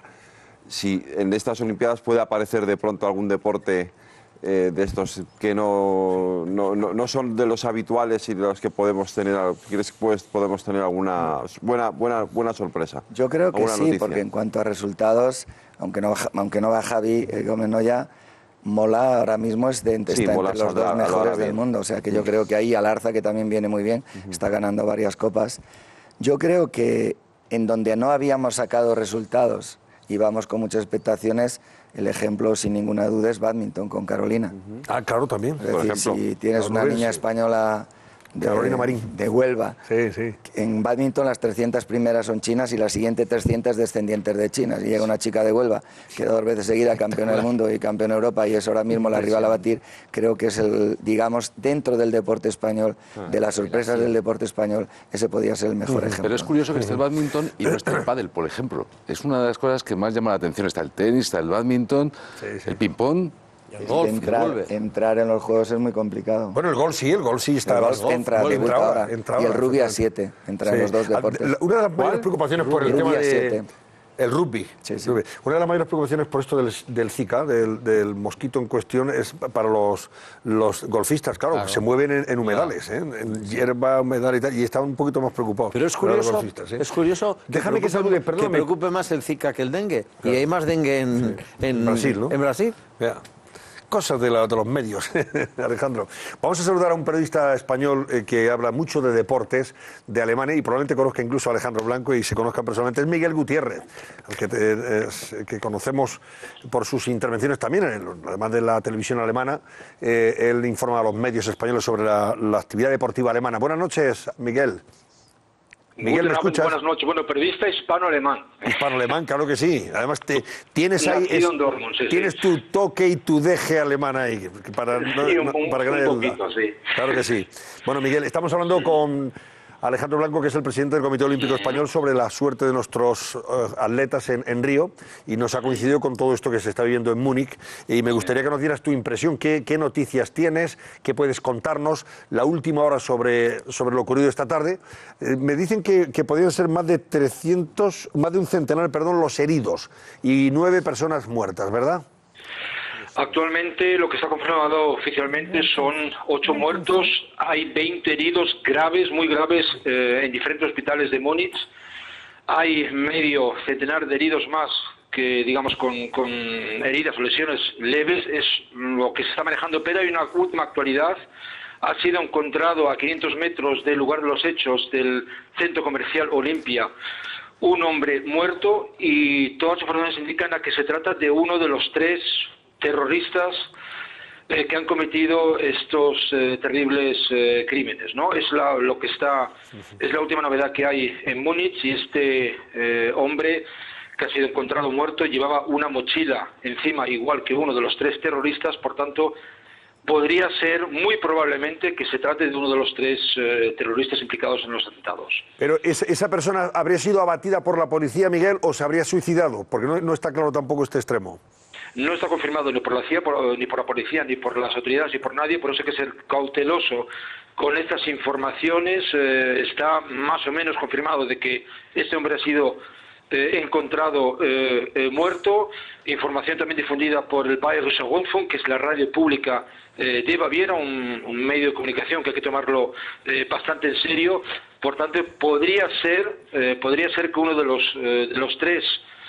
si en estas Olimpiadas puede aparecer de pronto algún deporte eh, de estos que no, no, no, no son de los habituales y de los que podemos tener, ¿crees que pues, podemos tener alguna buena, buena, buena sorpresa? Yo creo que ¿Alguna sí, noticia? porque en cuanto a resultados, aunque no, va- aunque no va Javi eh, Gómez Noya, Mola ahora mismo es de, Sí, está Mola entre los saldrá- dos lo hará mejores del bien. mundo. O sea que yo creo que ahí Alarza, que también viene muy bien, está ganando varias copas. Yo creo que en donde no habíamos sacado resultados y vamos con muchas expectaciones, el ejemplo sin ninguna duda es bádminton con Carolina. Ah, claro, también. Es Por decir, ejemplo. si tienes Los una Rubens, niña sí. española de, Carolina Marín. de Huelva, Sí, sí. en bádminton las trescientas primeras son chinas y las siguientes trescientas descendientes de chinas. Y llega una chica de Huelva, que dos veces seguida campeona del mundo y campeona de Europa y es ahora mismo la rival a batir. Creo que es el, digamos, dentro del deporte español, de las sorpresas del deporte español, ese podría ser el mejor ejemplo. Pero es curioso que esté el bádminton y no esté el pádel, por ejemplo. Es una de las cosas que más llama la atención. Está el tenis, está el bádminton, Sí, sí. el ping-pong. El golf, el entrar, golf. entrar en los juegos es muy complicado. Bueno, el gol sí, el gol sí está. El golf entra, Gol debuta entra ahora. entra Y el ahora, rugby a efectivamente. siete, entra en Sí. los dos Ah, deportes. la- Una de las mayores preocupaciones por el Rugby tema a de... siete. El rugby. Sí, sí. Rugby. Una de las mayores preocupaciones por esto del, del Zika, del, del mosquito en cuestión, es para los, los golfistas, claro, Claro. que se mueven en, en humedales, ¿eh? en hierba, humedal y tal, y están un poquito más preocupados. Pero es para los curioso, golfistas, ¿eh? es curioso que, Déjame que preocupe, salude, que perdóname. preocupe más el Zika que el dengue. Y hay más dengue en, en Brasil, ¿no? En Brasil. Ya. Cosas de, la- de los medios, Alejandro. Vamos a saludar a un periodista español eh, que habla mucho de deportes de Alemania y probablemente conozca incluso a Alejandro Blanco y se conozca personalmente. Es Miguel Gutiérrez, al que, te- es- que conocemos por sus intervenciones también, en el- además de la televisión alemana. Eh, él informa a los medios españoles sobre la, la actividad deportiva alemana. Buenas noches, Miguel. Miguel, ¿me escuchas? Buenas noches. Bueno, periodista hispano-alemán. Hispano-alemán, claro que sí. Además, te, tienes ahí Nacido es- en Dortmund, sí, tienes sí. tu toque y tu deje alemán ahí. que Para, no- Sí, un- no- un- para que no un haya duda. poquito, sí. Claro que sí. Bueno, Miguel, estamos hablando con Alejandro Blanco, que es el presidente del Comité Olímpico Español, sobre la suerte de nuestros eh, atletas en, en Río, y nos ha coincidido con todo esto que se está viviendo en Múnich. Y me gustaría que nos dieras tu impresión, qué, qué noticias tienes, qué puedes contarnos, la última hora sobre, sobre lo ocurrido esta tarde. Eh, me dicen que, que podrían ser más de trescientos, más de un centenar, perdón, los heridos y nueve personas muertas, ¿verdad? Actualmente lo que está confirmado oficialmente son ocho muertos, hay veinte heridos graves, muy graves, eh, en diferentes hospitales de Múnich. Hay medio centenar de heridos más que, digamos, con, con heridas o lesiones leves, es lo que se está manejando, pero hay una última actualidad ha sido encontrado a quinientos metros del lugar de los hechos del centro comercial Olimpia un hombre muerto, y todas las informaciones indican a que se trata de uno de los tres terroristas eh, que han cometido estos eh, terribles eh, crímenes, ¿no? Es la, lo que está, es la última novedad que hay en Múnich, y este eh, hombre que ha sido encontrado muerto llevaba una mochila encima igual que uno de los tres terroristas, por tanto podría ser muy probablemente que se trate de uno de los tres eh, terroristas implicados en los atentados. Pero ¿es, esa persona habría sido abatida por la policía, Miguel, o se habría suicidado? Porque no, no está claro tampoco este extremo. No está confirmado ni por la C I A, por, ni por la policía, ni por las autoridades, ni por nadie, por eso hay que ser cauteloso con estas informaciones. Eh, está más o menos confirmado de que este hombre ha sido eh, encontrado eh, eh, muerto. Información también difundida por el Bayerische Rundfunk, que es la radio pública eh, de Baviera, un, un medio de comunicación que hay que tomarlo eh, bastante en serio. Por tanto, podría ser, eh, podría ser que uno de los, eh, de los tres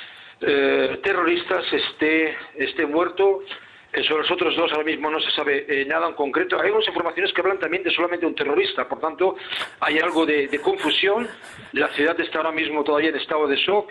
Eh, terroristas esté, esté muerto. Eh, sobre los otros dos ahora mismo no se sabe eh, nada en concreto. Hay unas informaciones que hablan también de solamente un terrorista, por tanto hay algo de, de confusión. La ciudad está ahora mismo todavía en estado de shock,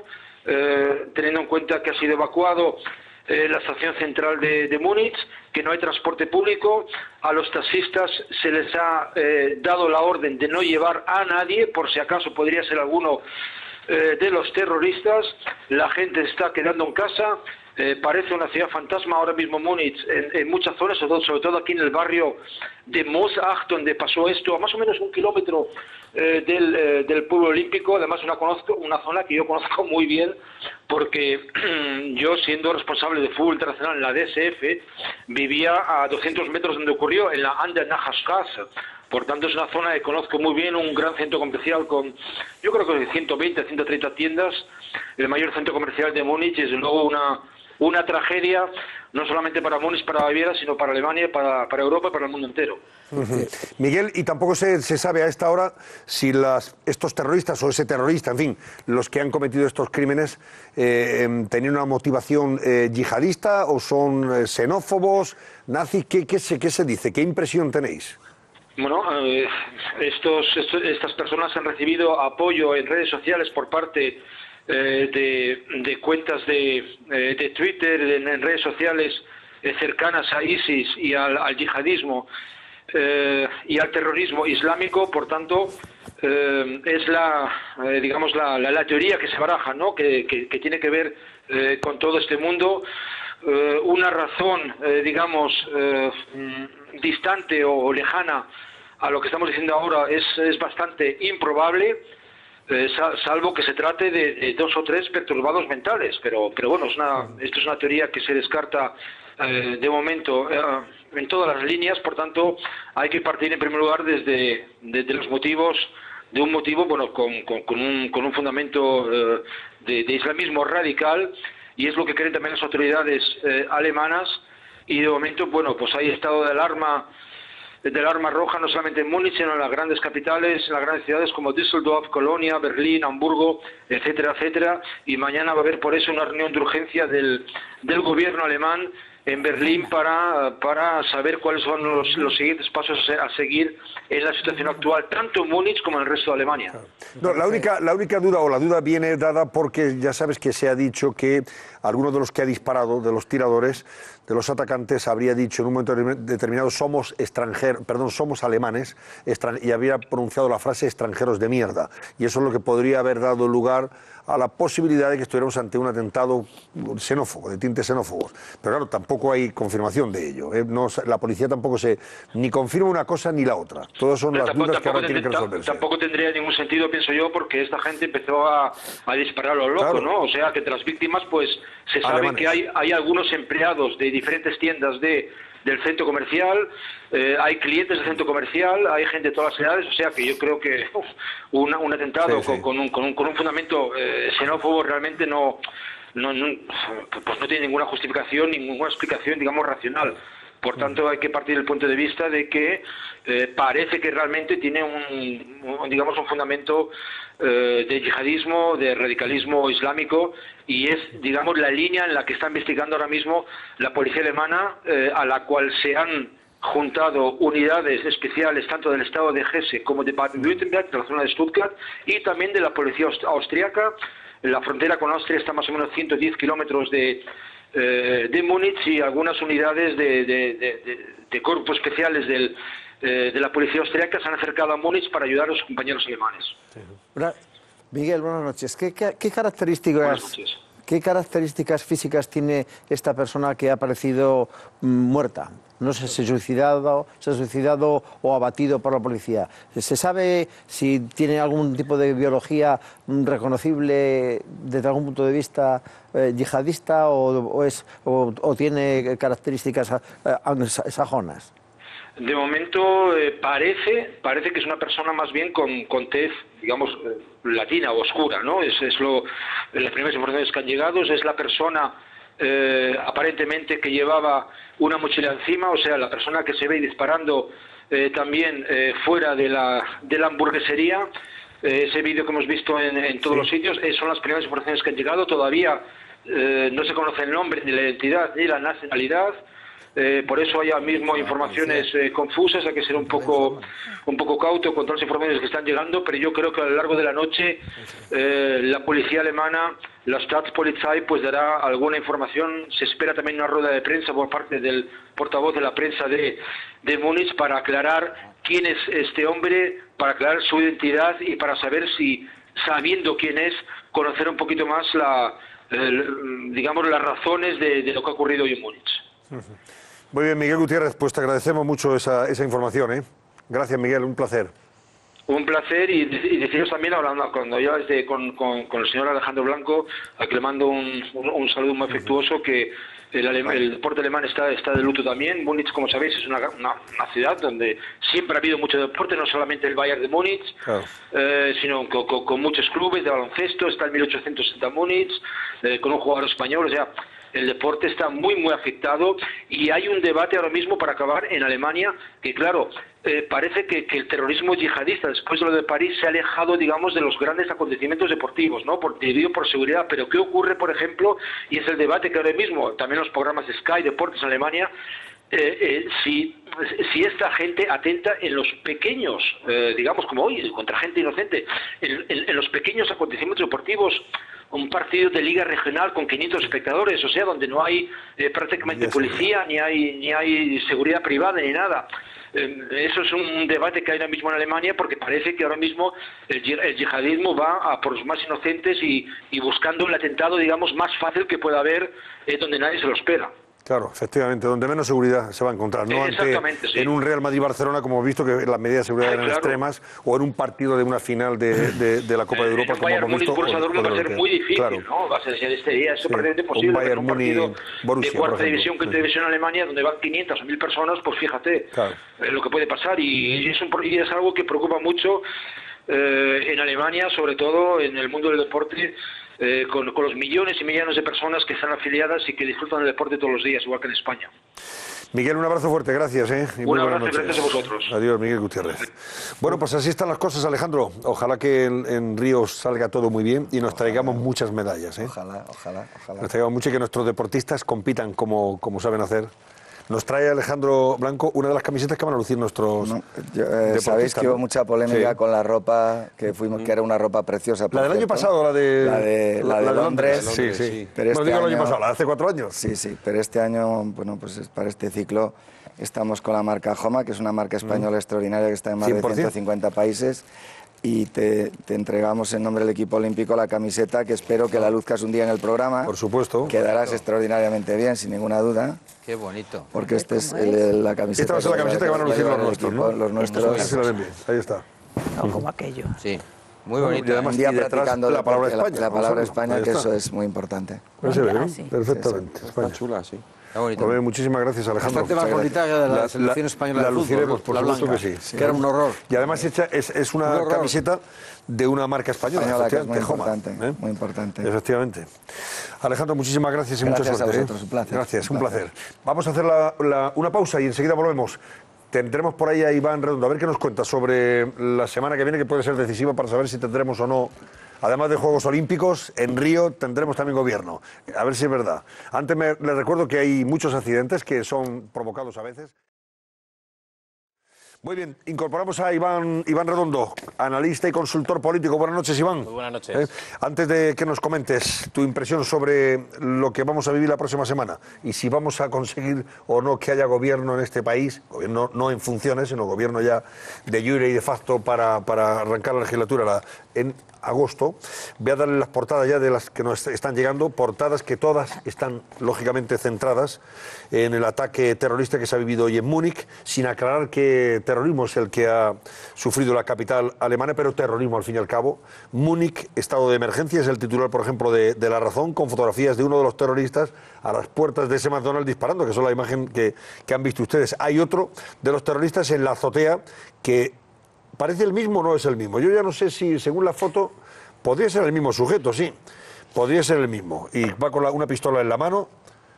eh, teniendo en cuenta que ha sido evacuado eh, la estación central de, de Múnich, que no hay transporte público. A los taxistas se les ha eh, dado la orden de no llevar a nadie, por si acaso podría ser alguno Eh, de los terroristas. La gente está quedando en casa, eh, parece una ciudad fantasma ahora mismo Múnich en, en muchas zonas, sobre todo, sobre todo aquí en el barrio de Moosach, donde pasó esto, a más o menos un kilómetro eh, del, eh, del pueblo olímpico. Además una, conozco, una zona que yo conozco muy bien, porque yo, siendo responsable de fútbol internacional en la D S F, vivía a doscientos metros donde ocurrió, en la Andernachstraße. Por tanto, es una zona que conozco muy bien, un gran centro comercial con, yo creo que ciento veinte, ciento treinta tiendas, el mayor centro comercial de Múnich. Es luego una, una tragedia, no solamente para Múnich, para Baviera, sino para Alemania, para, para Europa y para el mundo entero. Uh-huh. Miguel, y tampoco se, se sabe a esta hora si las, estos terroristas o ese terrorista, en fin, los que han cometido estos crímenes, eh, tenían una motivación eh, yihadista o son eh, xenófobos, nazis. ¿Qué, qué, se, ¿Qué se dice? ¿Qué impresión tenéis? Bueno, eh, estos, estos, estas personas han recibido apoyo en redes sociales por parte eh, de, de cuentas de, eh, de Twitter, en, en redes sociales eh, cercanas a ISIS y al, al yihadismo eh, y al terrorismo islámico. Por tanto, eh, es la, eh, digamos la, la, la teoría que se baraja, ¿no? que, que, que tiene que ver eh, con todo este mundo. Eh, una razón, eh, digamos, eh, distante o, o lejana a lo que estamos diciendo ahora es, es bastante improbable, eh, salvo que se trate de, de dos o tres perturbados mentales. Pero, pero bueno, es una, esto es una teoría que se descarta eh, de momento eh, en todas las líneas. Por tanto, hay que partir en primer lugar desde, desde los motivos, de un motivo bueno con, con, con, un, con un fundamento eh, de, de islamismo radical, y es lo que creen también las autoridades eh, alemanas. Y de momento, bueno, pues hay estado de alarma, de alarma roja, no solamente en Múnich, sino en las grandes capitales, en las grandes ciudades como Düsseldorf, Colonia, Berlín, Hamburgo, etcétera, etcétera. Y mañana va a haber por eso una reunión de urgencia del, del gobierno alemán en Berlín para, para saber cuáles son los, los siguientes pasos a seguir en la situación actual, tanto en Múnich como en el resto de Alemania. No, la única, la única duda, o la duda viene dada porque ya sabes que se ha dicho que alguno de los que ha disparado, de los tiradores, de los atacantes, habría dicho en un momento determinado somos extranjeros, perdón, somos alemanes, y habría pronunciado la frase extranjeros de mierda. Y eso es lo que podría haber dado lugar a la posibilidad de que estuviéramos ante un atentado xenófobo, de tintes xenófobos. Pero claro, tampoco hay confirmación de ello. ¿eh? No, la policía tampoco se ni confirma una cosa ni la otra. Todas son Pero las tampoco, dudas que ahora tienen que tampoco, resolverse. tampoco tendría ningún sentido, pienso yo, porque esta gente empezó a, a disparar a lo loco, Claro. ¿no? O sea, que entre las víctimas, pues, se sabe Alemanes. que hay, hay algunos empleados de diferentes tiendas de del centro comercial, eh, hay clientes del centro comercial, hay gente de todas las edades. O sea que yo creo que uf, una, un atentado Sí, con, sí. con, un, con, un, con un fundamento eh, xenófobo realmente no, no, no, pues no tiene ninguna justificación, ninguna explicación, digamos, racional. Por tanto, hay que partir del punto de vista de que eh, parece que realmente tiene un, un digamos, un fundamento eh, de yihadismo, de radicalismo islámico, y es, digamos, la línea en la que está investigando ahora mismo la policía alemana, eh, a la cual se han juntado unidades especiales tanto del estado de Hesse como de Baden-Württemberg, de la zona de Stuttgart, y también de la policía austriaca. La frontera con Austria está más o menos ciento diez kilómetros de, eh, de Múnich, y algunas unidades de, de, de, de, de cuerpos especiales del, eh, de la policía austriaca se han acercado a Múnich para ayudar a los compañeros alemanes. Miguel, buenas noches. ¿Qué, qué, qué características... Buenas noches. ¿Qué características físicas tiene esta persona que ha aparecido mm, muerta? No sé si se ha suicidado, se ha suicidado o abatido por la policía. ¿Se sabe si tiene algún tipo de biología mm, reconocible desde algún punto de vista eh, yihadista o, o, es, o, o tiene características eh, sajonas? De momento eh, parece parece que es una persona más bien con, con tez, digamos, eh, latina o oscura, ¿no? Es, es lo, las primeras informaciones que han llegado, es la persona eh, aparentemente que llevaba una mochila encima, o sea, la persona que se ve disparando eh, también eh, fuera de la, de la hamburguesería. Eh, ese vídeo que hemos visto en, en todos sí. los sitios, eh, son las primeras informaciones que han llegado. Todavía eh, no se conoce el nombre, ni la identidad, ni la nacionalidad. Eh, por eso hay ahora mismo informaciones eh, confusas, hay que ser un poco un poco cauto con todas las informaciones que están llegando, pero yo creo que a lo largo de la noche eh, la policía alemana, la Staatspolizei, pues dará alguna información. Se espera también una rueda de prensa por parte del portavoz de la prensa de, de Múnich para aclarar quién es este hombre, para aclarar su identidad y para saber si, sabiendo quién es, conocer un poquito más la, el, digamos, las razones de, de lo que ha ocurrido hoy en Múnich. Muy bien, Miguel Gutiérrez, pues te agradecemos mucho esa, esa información, ¿eh? Gracias, Miguel, un placer. Un placer, y, y deciros también, hablando cuando ya desde, con, con, con el señor Alejandro Blanco, a que le mando un, un, un saludo muy afectuoso, que el, el deporte alemán está, está de luto también. Múnich, como sabéis, es una, una, una ciudad donde siempre ha habido mucho deporte, no solamente el Bayern de Múnich, claro. eh, sino con, con, con muchos clubes de baloncesto. Está el mil ochocientos sesenta Múnich, eh, con un jugador español, o sea... El deporte está muy, muy afectado, y hay un debate ahora mismo, para acabar, en Alemania, que claro, eh, parece que, que el terrorismo yihadista, después de lo de París, se ha alejado, digamos, de los grandes acontecimientos deportivos, ¿no? Por, debido por seguridad. Pero ¿qué ocurre, por ejemplo? Y es el debate que ahora mismo, también los programas de Sky Deportes en Alemania, eh, eh, si, si esta gente atenta en los pequeños, eh, digamos, como hoy, contra gente inocente, en, en, en los pequeños acontecimientos deportivos. Un partido de liga regional con quinientos espectadores, o sea, donde no hay eh, prácticamente policía, ni hay ni hay seguridad privada, ni nada. Eh, eso es un debate que hay ahora mismo en Alemania, porque parece que ahora mismo el, el yihadismo va a por los más inocentes y, y buscando el atentado, digamos, más fácil que pueda haber, eh, donde nadie se lo espera. Claro, efectivamente, donde menos seguridad se va a encontrar, no ante, sí. en un Real Madrid-Barcelona, como hemos visto que las medidas de seguridad Ay, eran claro. extremas, o en un partido de una final de, de, de la Copa de Europa, como hemos visto. Por Dortmund va a ser muy difícil, claro. ¿no? Va a ser este día, es sí. prácticamente posible. Un Bayern un partido Borussia, de cuarta división, quinta sí. división en Alemania, donde van quinientas o mil personas, pues fíjate claro. eh, lo que puede pasar, y, y, es un, y es algo que preocupa mucho eh, en Alemania, sobre todo en el mundo del deporte. Eh, con, con los millones y millones de personas que están afiliadas y que disfrutan del deporte todos los días, igual que en España. Miguel, un abrazo fuerte, gracias. ¿eh? Y un abrazo, gracias a vosotros. Adiós, Miguel Gutiérrez. Bueno, pues así están las cosas, Alejandro. Ojalá que en, en Río salga todo muy bien y nos ojalá, traigamos muchas medallas. ¿eh? Ojalá, ojalá, ojalá. Nos traigamos mucho y que nuestros deportistas compitan como, como saben hacer. Nos trae Alejandro Blanco una de las camisetas que van a lucir nuestros no, yo, eh, sabéis que hubo mucha polémica sí. con la ropa que fuimos que era una ropa preciosa. La del cierto. año pasado, la de la de, la de, la de Londres. Londres. Sí, sí. Pero este no digo año, el año pasado, la de hace cuatro años. Sí, sí. Pero este año, bueno, pues para este ciclo estamos con la marca Homa, que es una marca española mm. extraordinaria que está en más cien por ciento. De ciento cincuenta países. Y te, te entregamos en nombre del equipo olímpico la camiseta, que espero que la luzcas un día en el programa. Por supuesto. Quedarás extraordinariamente bien, sin ninguna duda. Qué bonito. Porque esta es el, la camiseta. Esta va a ser la camiseta que van a lucir los nuestros, ¿no? Los nuestros. Ahí está. No, como aquello. Sí. Muy bonito. Y además un día practicando la palabra España. La, la palabra España, que eso es muy importante. Pues se ve, ¿no? Perfectamente. Sí, sí. Está chula, sí. Pues muchísimas gracias, Alejandro. Bastante más bonita que de la, la selección española la, de la fútbol, luciremos, por supuesto que sí, sí. Que era un horror. Y además hecha, es, es una un camiseta de una marca española, española que es muy Homa, importante, ¿eh? muy importante. Efectivamente. Alejandro, muchísimas gracias y gracias mucha suerte. A vosotros, un placer. Gracias, un un placer. placer. Vamos a hacer la, la, una pausa y enseguida volvemos. Tendremos por ahí a Iván Redondo, a ver qué nos cuenta sobre la semana que viene, que puede ser decisiva para saber si tendremos o no. Además de Juegos Olímpicos, en Río tendremos también gobierno. A ver si es verdad. Antes me, les recuerdo que hay muchos accidentes que son provocados a veces. Muy bien, incorporamos a Iván, Iván Redondo, analista y consultor político. Buenas noches, Iván. Muy buenas noches. Eh, antes de que nos comentes tu impresión sobre lo que vamos a vivir la próxima semana y si vamos a conseguir o no que haya gobierno en este país, gobierno no en funciones, sino gobierno ya de jure y de facto para, para arrancar la legislatura la, en agosto, voy a darle las portadas ya de las que nos están llegando, portadas que todas están lógicamente centradas en el ataque terrorista que se ha vivido hoy en Múnich, sin aclarar que terrorismo es el que ha sufrido la capital alemana, pero terrorismo al fin y al cabo. Múnich, estado de emergencia, es el titular, por ejemplo, de, de La Razón, con fotografías de uno de los terroristas a las puertas de ese McDonald's disparando, que son la imagen que, que han visto ustedes. Hay otro de los terroristas en la azotea que parece el mismo o no es el mismo. Yo ya no sé si, según la foto, podría ser el mismo sujeto, sí, podría ser el mismo. Y va con la, una pistola en la mano.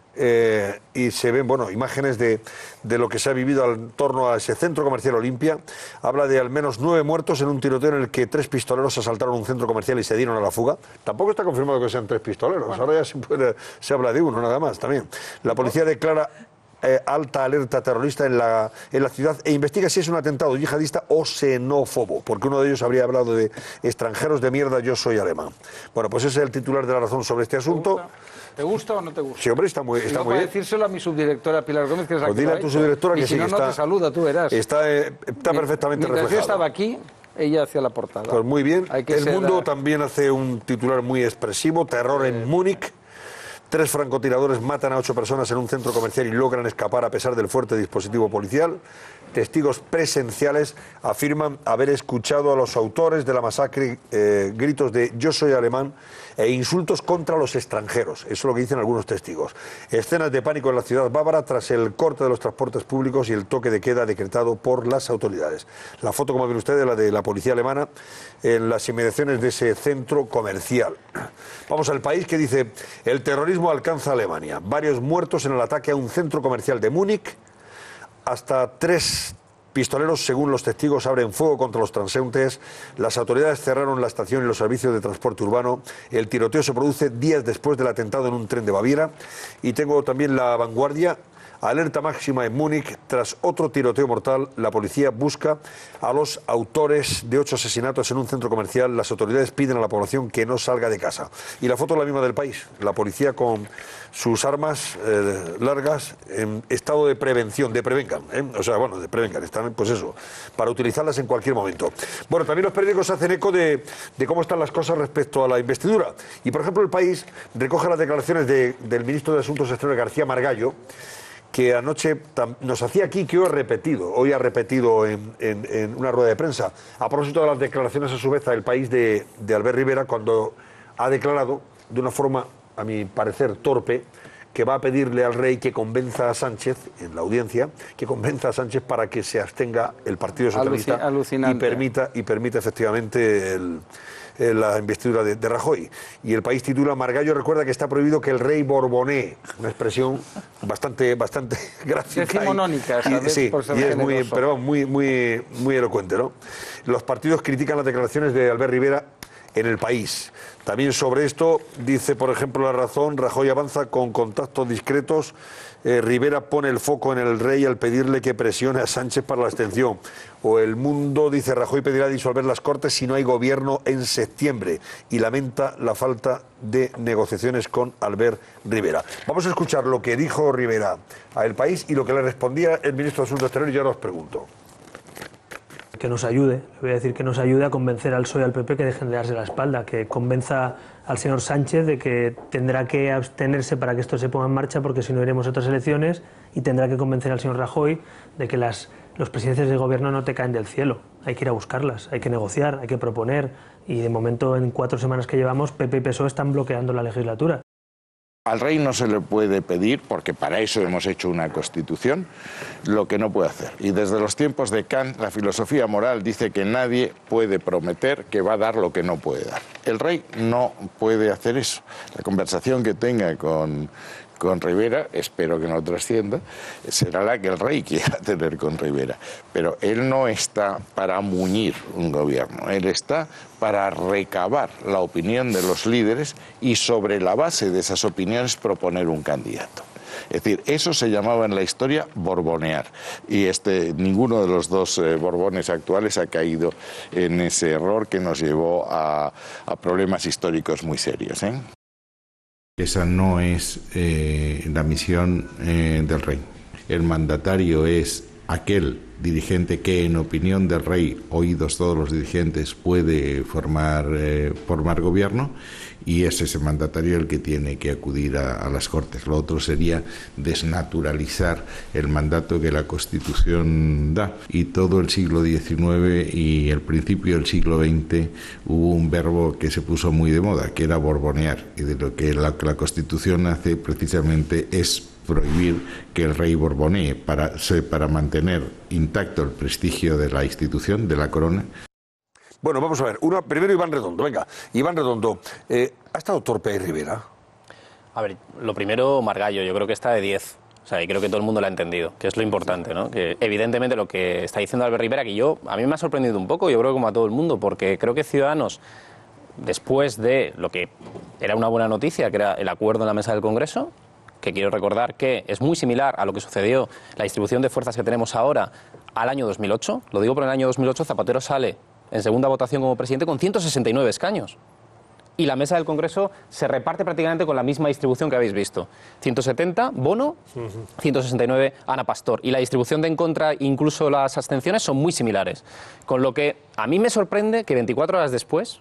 Eh, y se ven, bueno, imágenes de, de lo que se ha vivido en torno a ese centro comercial Olimpia. Habla de al menos nueve muertos en un tiroteo en el que tres pistoleros asaltaron un centro comercial y se dieron a la fuga. Tampoco está confirmado que sean tres pistoleros, bueno. Ahora ya se, puede, se habla de uno nada más también. La policía declara eh, alta alerta terrorista en la, en la ciudad e investiga si es un atentado yihadista o xenófobo, porque uno de ellos habría hablado de extranjeros de mierda, yo soy alemán. Bueno, pues ese es el titular de La Razón sobre este asunto. ¿Te gusta o no te gusta? Sí, hombre, está muy, está no muy para bien. decírselo a mi subdirectora Pilar Gómez, que es la pues que dile lo a tu ha hecho. subdirectora que y si sí, no, que no está, te saluda, tú verás. Está, eh, está perfectamente Mientras reflejado. yo estaba aquí, ella hacía la portada. Pues muy bien. Hay que El ser Mundo la... también hace un titular muy expresivo, terror en eh... Múnich. Tres francotiradores matan a ocho personas en un centro comercial y logran escapar a pesar del fuerte dispositivo policial. Testigos presenciales afirman haber escuchado a los autores de la masacre eh, gritos de "yo soy alemán" e insultos contra los extranjeros. Eso es lo que dicen algunos testigos. Escenas de pánico en la ciudad bávara tras el corte de los transportes públicos y el toque de queda decretado por las autoridades. La foto, como ven ustedes, la de la policía alemana en las inmediaciones de ese centro comercial. Vamos al País, que dice: el terrorismo alcanza a Alemania. Varios muertos en el ataque a un centro comercial de Múnich. Hasta tres pistoleros, según los testigos, abren fuego contra los transeúntes. Las autoridades cerraron la estación y los servicios de transporte urbano. El tiroteo se produce días después del atentado en un tren de Baviera. Y tengo también La Vanguardia. Alerta máxima en Múnich. Tras otro tiroteo mortal, la policía busca a los autores de ocho asesinatos en un centro comercial. Las autoridades piden a la población que no salga de casa. Y la foto es la misma del País. La policía con sus armas eh, largas en estado de prevención, de prevengan, ¿eh? O sea, bueno, de prevengan, están, pues eso, para utilizarlas en cualquier momento. Bueno, también los periódicos hacen eco de, de cómo están las cosas respecto a la investidura. Y, por ejemplo, El País recoge las declaraciones de, del ministro de Asuntos Exteriores, García Margallo, que anoche nos hacía aquí, que hoy ha repetido, hoy ha repetido en, en, en una rueda de prensa, a propósito de las declaraciones a su vez del País de, de Albert Rivera, cuando ha declarado de una forma, a mi parecer, torpe, que va a pedirle al rey que convenza a Sánchez, en la audiencia, que convenza a Sánchez para que se abstenga el Partido Socialista Alucinante. y permita, y permita efectivamente el... la investidura de, de Rajoy. Y El País titula: Margallo recuerda que está prohibido que el rey borbonee. Una expresión bastante, bastante gráfica. Decimonónica, ¿sabes? Sí, por ser y es muy, generoso. pero muy, muy, muy elocuente, ¿no? Los partidos critican las declaraciones de Albert Rivera en El País. También sobre esto dice, por ejemplo, La Razón: Rajoy avanza con contactos discretos. Eh, Rivera pone el foco en el rey al pedirle que presione a Sánchez para la abstención. O El Mundo dice: Rajoy pedirá disolver las Cortes si no hay gobierno en septiembre, y lamenta la falta de negociaciones con Albert Rivera. Vamos a escuchar lo que dijo Rivera a El País y lo que le respondía el ministro de Asuntos Exteriores, y ahora os pregunto. Que nos ayude, le voy a decir que nos ayude a convencer al P S O E y al P P que dejen de darse la espalda, que convenza al señor Sánchez de que tendrá que abstenerse para que esto se ponga en marcha, porque si no iremos a otras elecciones, y tendrá que convencer al señor Rajoy de que las, los presidencias de gobierno no te caen del cielo, hay que ir a buscarlas, hay que negociar, hay que proponer, y de momento en cuatro semanas que llevamos, P P y P S O E están bloqueando la legislatura. Al rey no se le puede pedir, porque para eso hemos hecho una constitución, lo que no puede hacer. Y desde los tiempos de Kant, la filosofía moral dice que nadie puede prometer que va a dar lo que no puede dar. El rey no puede hacer eso. La conversación que tenga con, con Rivera, espero que no trascienda, será la que el rey quiera tener con Rivera. Pero él no está para muñir un gobierno, él está para recabar la opinión de los líderes y sobre la base de esas opiniones proponer un candidato. Es decir, eso se llamaba en la historia borbonear. Y este, ninguno de los dos eh, Borbones actuales ha caído en ese error que nos llevó a, a problemas históricos muy serios, ¿eh? Esa no es eh, la misión eh, del rey. El mandatario es aquel dirigente que, en opinión del rey, oídos todos los dirigentes, puede formar, eh, formar gobierno, y es ese mandatario el que tiene que acudir a, a las Cortes. Lo otro sería desnaturalizar el mandato que la Constitución da. Y todo el siglo diecinueve y el principio del siglo veinte hubo un verbo que se puso muy de moda, que era borbonear, y de lo que la, la Constitución hace precisamente es prohibir que el rey borbonee para, para mantener intacto el prestigio de la institución, de la corona. Bueno, vamos a ver. Una, primero Iván Redondo, venga. Iván Redondo, eh, ¿ha estado torpe Rivera? A ver, lo primero, Margallo, yo creo que está de diez. O sea, y creo que todo el mundo lo ha entendido, que es lo importante, ¿no? Que evidentemente lo que está diciendo Albert Rivera, que yo, a mí me ha sorprendido un poco, yo creo que como a todo el mundo, porque creo que Ciudadanos, después de lo que era una buena noticia, que era el acuerdo en la mesa del Congreso, que quiero recordar que es muy similar a lo que sucedió, la distribución de fuerzas que tenemos ahora, al año dos mil ocho. Lo digo porque en el año dos mil ocho Zapatero sale en segunda votación como presidente con ciento sesenta y nueve escaños. Y la mesa del Congreso se reparte prácticamente con la misma distribución que habéis visto. ciento setenta, Bono, ciento sesenta y nueve, Ana Pastor. Y la distribución de en contra, incluso las abstenciones, son muy similares. Con lo que a mí me sorprende que veinticuatro horas después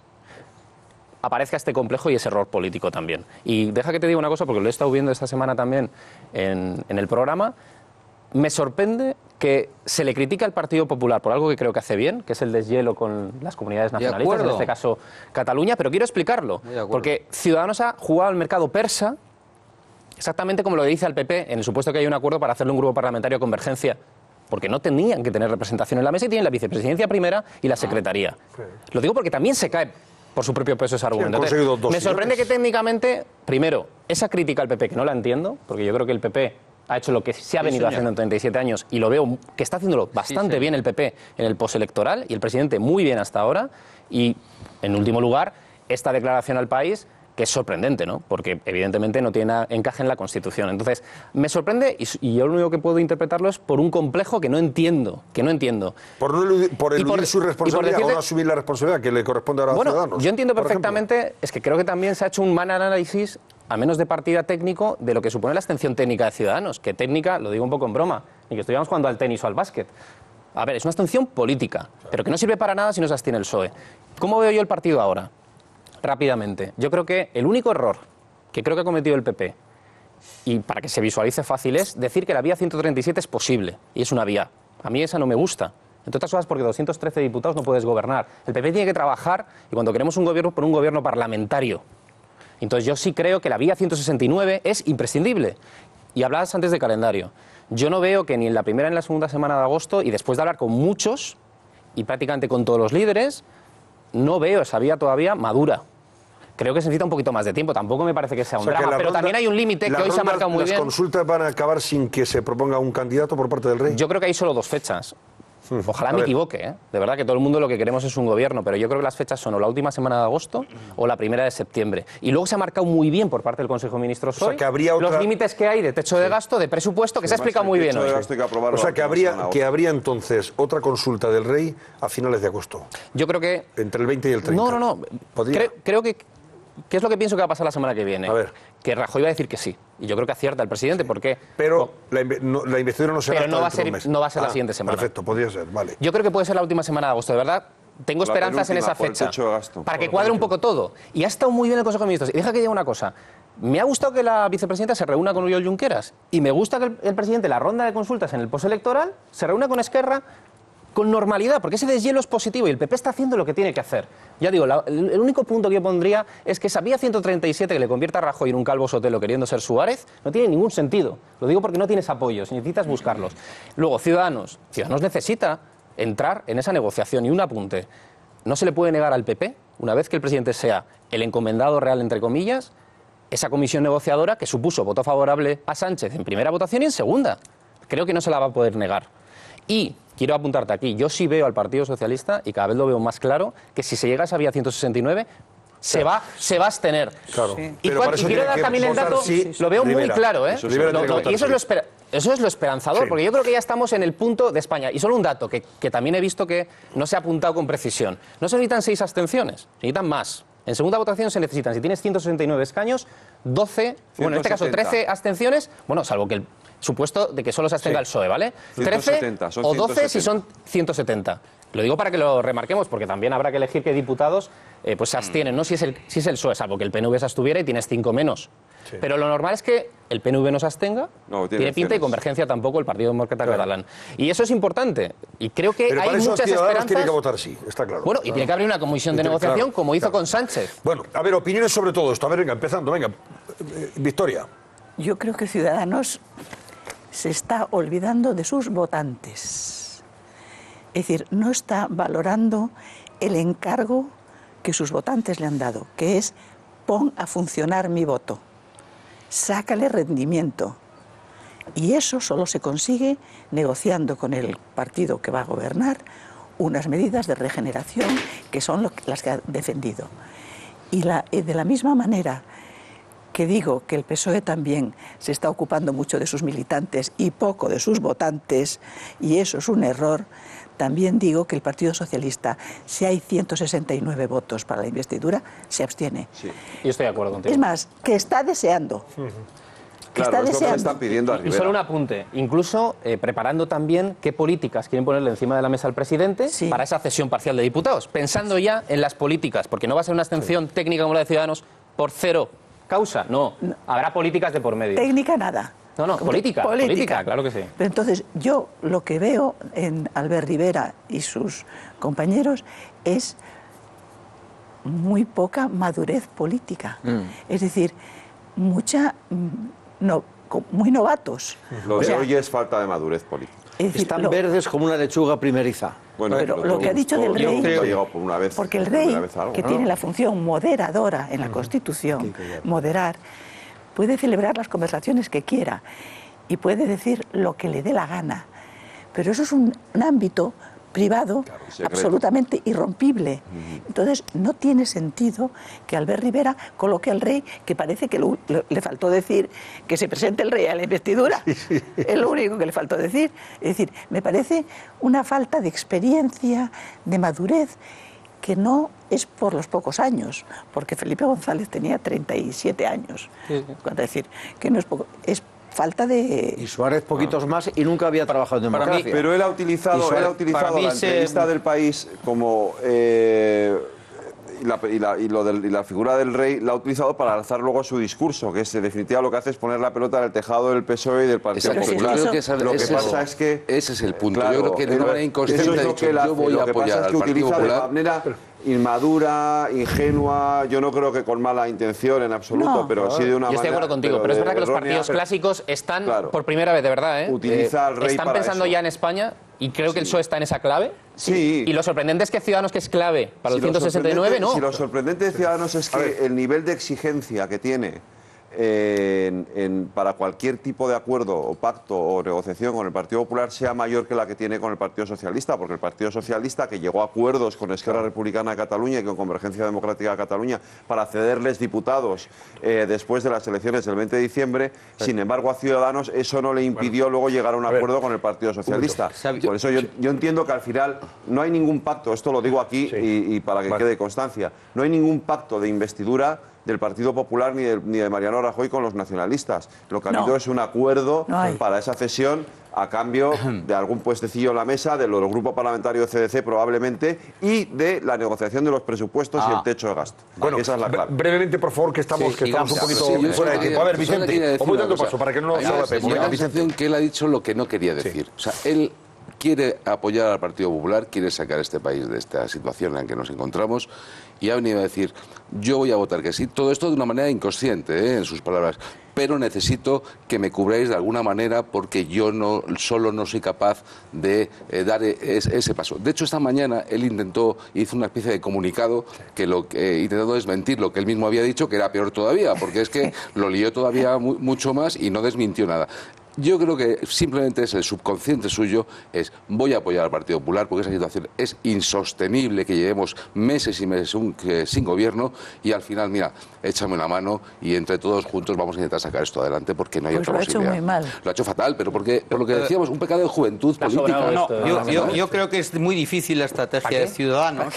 aparezca este complejo y ese error político también. Y deja que te diga una cosa, porque lo he estado viendo esta semana también en, en el programa. Me sorprende que se le critica al Partido Popular por algo que creo que hace bien, que es el deshielo con las comunidades nacionalistas, en este caso Cataluña, pero quiero explicarlo, porque Ciudadanos ha jugado al mercado persa exactamente como lo dice al P P, en el supuesto que hay un acuerdo para hacerle un grupo parlamentario de convergencia, porque no tenían que tener representación en la mesa y tienen la vicepresidencia primera y la secretaría. Lo digo porque también se cae por su propio peso ese argumento. Sí, Entonces, me sorprende que técnicamente, primero, esa crítica al P P, que no la entiendo, porque yo creo que el P P ha hecho lo que se ha venido sí, haciendo en treinta y siete años, y lo veo que está haciéndolo bastante sí, bien el P P en el postelectoral, y el presidente muy bien hasta ahora, y, en último lugar, esta declaración al país, que es sorprendente, ¿no? Porque evidentemente no tiene encaje en la Constitución. Entonces, me sorprende, y, y yo lo único que puedo interpretarlo es por un complejo que no entiendo, que no entiendo. Por, no eludir, por eludir por, su responsabilidad decirte, o no asumir la responsabilidad que le corresponde ahora a bueno, los ciudadanos. Yo entiendo perfectamente, ejemplo. es que creo que también se ha hecho un mal análisis, al menos de partida técnico, de lo que supone la abstención técnica de Ciudadanos, que técnica, lo digo un poco en broma, ni que estuviéramos jugando al tenis o al básquet. A ver, es una abstención política, pero que no sirve para nada si no se abstiene el P S O E. ¿Cómo veo yo el partido ahora? Rápidamente. Yo creo que el único error que creo que ha cometido el P P, y para que se visualice fácil, es decir que la vía ciento treinta y siete es posible, y es una vía. A mí esa no me gusta. Entre otras cosas porque doscientos trece diputados no puedes gobernar. El P P tiene que trabajar, y cuando queremos un gobierno, por un gobierno parlamentario. Entonces yo sí creo que la vía ciento sesenta y nueve es imprescindible. Y hablabas antes de calendario. Yo no veo que ni en la primera ni en la segunda semana de agosto, y después de hablar con muchos, y prácticamente con todos los líderes, no veo esa vía todavía madura. Creo que se necesita un poquito más de tiempo. Tampoco me parece que sea un o sea, drama, pero ronda, también hay un límite que hoy ronda, se ha marcado muy ¿Las bien. ¿Las consultas van a acabar sin que se proponga un candidato por parte del rey? Yo creo que hay solo dos fechas. Ojalá me equivoque, ¿eh? De verdad que todo el mundo lo que queremos es un gobierno, pero yo creo que las fechas son o la última semana de agosto o la primera de septiembre. Y luego se ha marcado muy bien por parte del Consejo de Ministros hoy, o sea, que habría otra... los límites que hay de techo de gasto, de presupuesto, que sí, se ha explicado muy bien hoy. O sea, que habría, que habría entonces otra consulta del rey a finales de agosto. Yo creo que... Entre el veinte y el treinta. No, no, no. Creo, creo que... ¿Qué es lo que pienso que va a pasar la semana que viene? A ver. Que Rajoy va a decir que sí. Y yo creo que acierta el presidente, sí. porque... Pero la, no, la investidura no será Pero no va, a ser, no va a ser ah, la siguiente semana. Perfecto, podría ser, vale. Yo creo que puede ser la última semana de agosto, de verdad. Tengo la esperanzas en esa fecha. Para que cuadre un poco todo. Y ha estado muy bien el Consejo de Ministros. Y deja que diga una cosa. Me ha gustado que la vicepresidenta se reúna con Oriol Junqueras. Y me gusta que el, el presidente, la ronda de consultas en el postelectoral, se reúna con Esquerra con normalidad, porque ese deshielo es positivo y el P P está haciendo lo que tiene que hacer. Ya digo, la, el, el único punto que yo pondría es que esa vía ciento treinta y siete que le convierta a Rajoy en un calvo Sotelo queriendo ser Suárez no tiene ningún sentido. Lo digo porque no tienes apoyos, necesitas buscarlos. Luego, Ciudadanos. Ciudadanos necesita entrar en esa negociación. Y un apunte, no se le puede negar al P P, una vez que el presidente sea el encomendado real, entre comillas, esa comisión negociadora que supuso voto favorable a Sánchez en primera votación y en segunda. Creo que no se la va a poder negar. Y quiero apuntarte aquí, yo sí veo al Partido Socialista, y cada vez lo veo más claro, que si se llega a esa vía ciento sesenta y nueve, se va, se va a abstener. Claro. Y, Pero cuan- para y eso quiero tiene dar que también el votar dato, sí, lo veo Rivera. muy claro, ¿eh? Eso Rivera Lo- tiene que lo- votar y eso es, sí. lo esper- eso es lo esperanzador, Sí. porque yo creo que ya estamos en el punto de España. Y solo un dato que, que también he visto que no se ha apuntado con precisión. No se necesitan seis abstenciones, se necesitan más. En segunda votación se necesitan, si tienes ciento sesenta y nueve escaños, doce, bueno, en este caso ciento setenta. trece abstenciones, bueno, salvo que el supuesto de que solo se abstenga Sí. el P S O E, ¿vale? ciento setenta, trece son o doce si ciento setenta. son ciento setenta. Lo digo para que lo remarquemos, porque también habrá que elegir qué diputados eh, pues se abstienen, ¿no? Si es, el, si es el P S O E, salvo que el P N V se abstuviera y tienes cinco menos. Sí. Pero lo normal es que el P N V no se abstenga, No, tiene tiene pinta y opciones. Convergencia tampoco, el Partido Demócrata Catalán. Y eso es importante. Y creo que Pero hay para eso muchas Ciudadanos esperanzas. tiene que votar sí, está claro. Bueno, y tiene que abrir una comisión de Claro, negociación como hizo claro. con Sánchez. Bueno, a ver, opiniones sobre todo esto. A ver, venga, empezando, venga. Eh, Victoria. Yo creo que Ciudadanos se está olvidando de sus votantes. Es decir, no está valorando el encargo que sus votantes le han dado, que es pon a funcionar mi voto, sácale rendimiento. Y eso solo se consigue negociando con el partido que va a gobernar unas medidas de regeneración que son lo que- las que ha defendido. Y, la, y de la misma manera que digo que el P S O E también se está ocupando mucho de sus militantes y poco de sus votantes, y eso es un error, también digo que el Partido Socialista, si hay ciento sesenta y nueve votos para la investidura, se abstiene. Yo estoy de acuerdo contigo. Es más, que está deseando. Que Claro, está es lo que le deseando. están pidiendo a Y Rivera. solo un apunte, incluso eh, preparando también qué políticas quieren ponerle encima de la mesa al presidente para esa cesión parcial de diputados, pensando ya en las políticas, porque no va a ser una abstención técnica como la de Ciudadanos por cero causa, no, habrá políticas de por medio. Técnica nada. No, no, Como política, política. política, claro que sí. Pero entonces, yo lo que veo en Albert Rivera y sus compañeros es muy poca madurez política. Es decir, mucha mm, no, co- muy novatos. Lo O de sea, hoy es falta de madurez política. es decir, Están lo- verdes como una lechuga primeriza. Bueno, pero lo que ha dicho del yo rey- creo que ha llegado por una vez, Porque el por rey, primera vez a algo, que ¿no? tiene la función moderadora en la Constitución, moderar, puede celebrar las conversaciones que quiera y puede decir lo que le dé la gana. Pero eso es un, un ámbito privado secreto. absolutamente irrompible. Entonces, no tiene sentido que Albert Rivera coloque al rey, que parece que lo- lo- le faltó decir que se presente el rey a la investidura. Es lo único que le faltó decir. Es decir, me parece una falta de experiencia, de madurez, que no es por los pocos años, porque Felipe González tenía treinta y siete años. Es decir, que no es poco, es falta de... Y Suárez poquitos más y nunca había trabajado en Para mí- democracia. Pero él ha Y utilizado, Suárez- él ha utilizado para mí la se- entrevista del país como... eh, y, la, y, la, y lo del- y la figura del rey la ha utilizado para alzar luego su discurso, que es, en definitiva lo que hace es poner la pelota en el tejado del P S O E y del Partido Exacto, yo Popular. creo que esa- lo que ese pasa es- es que... ese es el punto. Claro, Yo creo que de una eso manera es inconsciente lo ha dicho, que él yo hace. voy Lo a que apoyar pasa es al que Partido utiliza de Popular. manera inmadura, ingenua, yo no creo que con mala intención en absoluto, No. pero sí de una Yo estoy de manera... acuerdo contigo, pero es verdad que los errónea. partidos clásicos están, Claro. por primera vez, de verdad, ¿eh? Utiliza Eh, al rey están para pensando eso. ya en España y creo que el P S O E está en esa clave. Sí. Y lo sorprendente es que Ciudadanos, que es clave para Si el lo ciento sesenta y nueve, sorprendente- no. Si lo sorprendente de Ciudadanos es que el nivel de exigencia que tiene eh, en- en- para cualquier tipo de acuerdo o pacto o negociación con el Partido Popular sea mayor que la que tiene con el Partido Socialista, porque el Partido Socialista, que llegó a acuerdos con Esquerra Republicana de Cataluña y con Convergencia Democrática de Cataluña para cederles diputados eh, después de las elecciones del veinte de diciembre, sin embargo a Ciudadanos eso no le impidió luego llegar a un acuerdo con el Partido Socialista. Por eso yo, yo entiendo que al final no hay ningún pacto, esto lo digo aquí y, y para que Vale. quede constancia, no hay ningún pacto de investidura del Partido Popular ni de, ni de Mariano Rajoy con los nacionalistas. Lo que ha No. habido es un acuerdo No hay. para esa cesión a cambio de algún puestecillo en la mesa, del grupo parlamentario de C D C probablemente, y de la negociación de los presupuestos y Ah. el techo de gasto. Bueno, Esa es la clave. brevemente, por favor, que estamos, Sí, que estamos un sigamos. poquito Sí, yo fuera de solo tiempo. A ver, quería- solo quería Vicente, decir os voy una dando cosa. paso para que no A nos mí me da solapemos. la Venga, Vicente. sensación que él ha dicho lo que no quería decir. O sea, él quiere apoyar al Partido Popular, quiere sacar a este país de esta situación en la que nos encontramos y ha venido a decir, yo voy a votar que sí. Todo esto de una manera inconsciente, ¿eh? en sus palabras. Pero necesito que me cubráis de alguna manera porque yo no solo no soy capaz de eh, dar es- ese paso. De hecho, esta mañana él intentó, hizo una especie de comunicado que lo que eh, intentando desmentir lo que él mismo había dicho, que era peor todavía, porque es que lo lió todavía mu- mucho más y no desmintió nada. Yo creo que simplemente es el subconsciente suyo, es voy a apoyar al Partido Popular porque esa situación es insostenible, que llevemos meses y meses un, que, sin gobierno y al final, mira, échame una mano y entre todos juntos vamos a intentar sacar esto adelante porque no hay pues otra lo posibilidad. Lo ha hecho muy mal. Lo ha hecho fatal, pero porque, por lo que decíamos, un pecado de juventud política. No, yo, yo, yo creo que es muy difícil la estrategia de Ciudadanos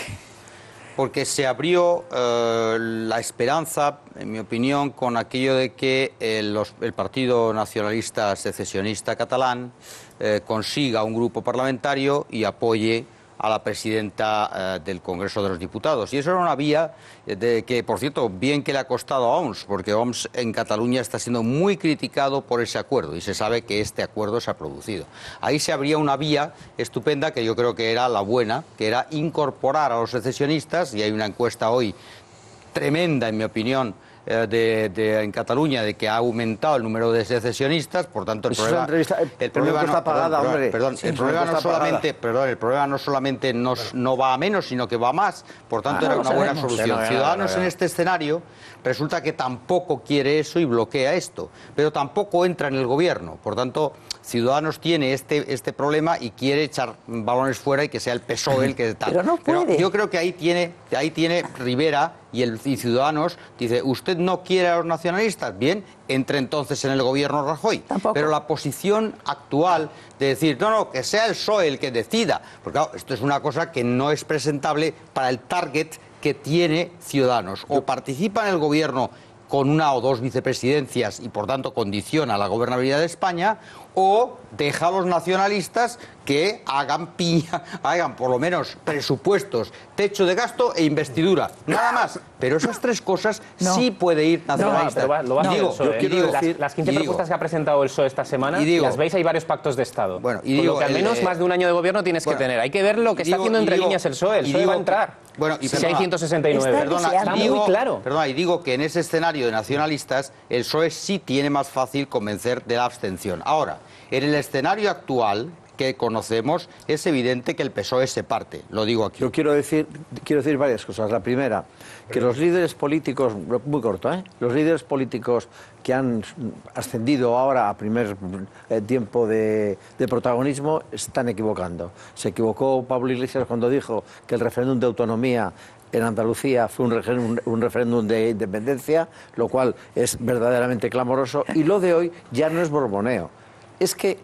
porque se abrió eh, la esperanza, en mi opinión, con aquello de que el, los, el Partido Nacionalista Secesionista Catalán eh, consiga un grupo parlamentario y apoye a la presidenta eh, del Congreso de los Diputados. Y eso era una vía de que, por cierto, bien que le ha costado a O M S, porque O M S en Cataluña está siendo muy criticado por ese acuerdo y se sabe que este acuerdo se ha producido. Ahí se abría una vía estupenda que yo creo que era la buena, que era incorporar a los secesionistas, y hay una encuesta hoy tremenda, en mi opinión, De, de, en Cataluña, de que ha aumentado el número de secesionistas, por tanto el Eso problema, es una el, el problema no, está pagada, perdón, hombre. Perdón, Sí, el problema no solamente, perdón, el problema no solamente no, no va a menos, sino que va a más. Por tanto, ah, era una buena solución. No, no, Ciudadanos no, no, no. en este escenario resulta que tampoco quiere eso y bloquea esto, pero tampoco entra en el gobierno. Por tanto, Ciudadanos tiene este este problema y quiere echar balones fuera y que sea el P S O E el que tal. Pero no puede. Pero yo creo que ahí tiene ahí tiene Rivera y el y Ciudadanos dice, usted no quiere a los nacionalistas, bien, entre entonces en el gobierno Rajoy. Tampoco. Pero la posición actual de decir, no, no, que sea el P S O E el que decida, porque claro, esto es una cosa que no es presentable para el target que tiene Ciudadanos. O participa en el gobierno con una o dos vicepresidencias y por tanto condiciona la gobernabilidad de España, o deja a los nacionalistas que hagan piña, hagan por lo menos presupuestos, techo de gasto e investidura, nada más. Pero esas tres cosas no. sí puede ir nacionalista. No, pero lo va a digo, hacer el P S O E. yo digo, las, las quince digo, propuestas que ha presentado el P S O E esta semana, y digo, las veis, hay varios pactos de Estado. Bueno, y Con digo, lo que al menos el, eh, más de un año de gobierno tienes bueno, que tener. Hay que ver lo que digo, está haciendo entre digo, líneas el P S O E. El P S O E digo, va a entrar. Bueno, y si perdona, hay ciento sesenta y nueve. Perdona, está digo, muy claro. Perdona, y digo que en ese escenario de nacionalistas el P S O E sí tiene más fácil convencer de la abstención. Ahora, en el escenario actual que conocemos, es evidente que el P S O E se parte, lo digo aquí. Yo quiero decir, quiero decir varias cosas. La primera, que los líderes políticos, muy corto, ¿eh? los líderes políticos que han ascendido ahora a primer eh, tiempo de, de protagonismo están equivocando. Se equivocó Pablo Iglesias cuando dijo que el referéndum de autonomía en Andalucía fue un, un, un referéndum de independencia, lo cual es verdaderamente clamoroso, y lo de hoy ya no es borboneo. Es que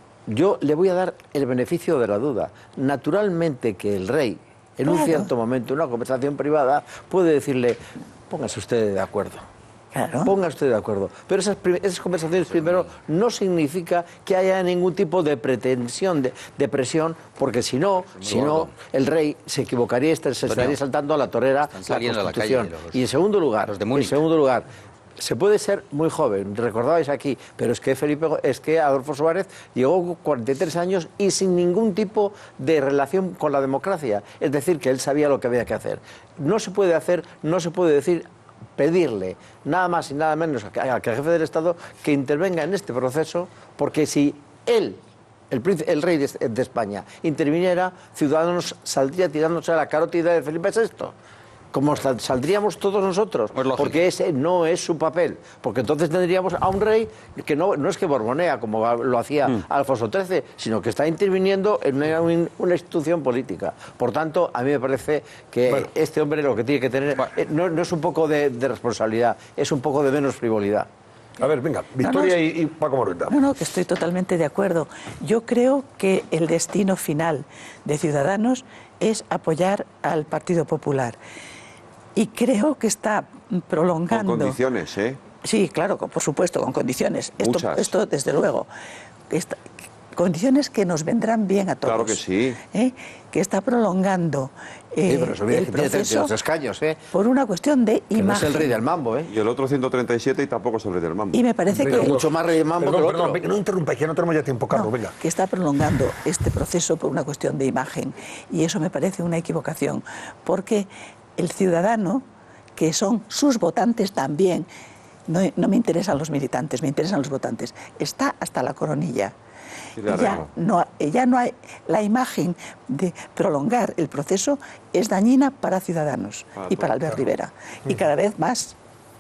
yo le voy a dar el beneficio de la duda. Naturalmente que el rey, en claro. un cierto momento, en una conversación privada, puede decirle, póngase usted de acuerdo. Claro. Póngase usted de acuerdo. Pero esas, esas conversaciones, primero, no significa que haya ningún tipo de pretensión, de, de presión, porque si no, si no, el rey se equivocaría y se estaría saltando a la torera la Constitución. Y en segundo lugar, en segundo lugar, se puede ser muy joven, recordabais aquí, pero es que Felipe, es que Adolfo Suárez llegó con cuarenta y tres años y sin ningún tipo de relación con la democracia. Es decir, que él sabía lo que había que hacer. No se puede hacer, no se puede decir, pedirle nada más y nada menos al jefe del Estado que intervenga en este proceso, porque si él, el, príncipe, el rey de, de España, interviniera, Ciudadanos saldría tirándose a la carótida de Felipe sexto. Como saldríamos todos nosotros, porque ese no es su papel, porque entonces tendríamos a un rey que no, no es que borbonea como lo hacía mm. Alfonso trece, sino que está interviniendo en una, una institución política. Por tanto, a mí me parece que bueno. este hombre lo que tiene que tener bueno. eh, no, no es un poco de, de responsabilidad, es un poco de menos frivolidad. A ver, venga, Victoria no, no, y, y Paco Morueta. No, no, que estoy totalmente de acuerdo. Yo creo que el destino final de Ciudadanos es apoyar al Partido Popular. Y creo que está prolongando... Con condiciones, ¿eh? Sí, claro, por supuesto, con condiciones. Esto, Muchas. Esto, desde luego. Esta, condiciones que nos vendrán bien a todos. Claro que sí. ¿Eh? Que está prolongando eh, sí, pero eso viene, el proceso treinta y dos escaños, ¿eh? por una cuestión de que imagen. No es el rey del mambo, ¿eh? Y el otro ciento treinta y siete y tampoco es el rey del mambo. Y me parece venga, que... mucho más rey del mambo perdón, que el otro. Perdón, no interrumpa, que no tenemos ya tiempo, Carlos, no, venga. Que está prolongando este proceso por una cuestión de imagen. Y eso me parece una equivocación. Porque el ciudadano, que son sus votantes también, no, no me interesan los militantes, me interesan los votantes, está hasta la coronilla. Ya no, ya no hay, la imagen de prolongar el proceso es dañina para Ciudadanos ah, y para Albert claro. Rivera, y cada vez más.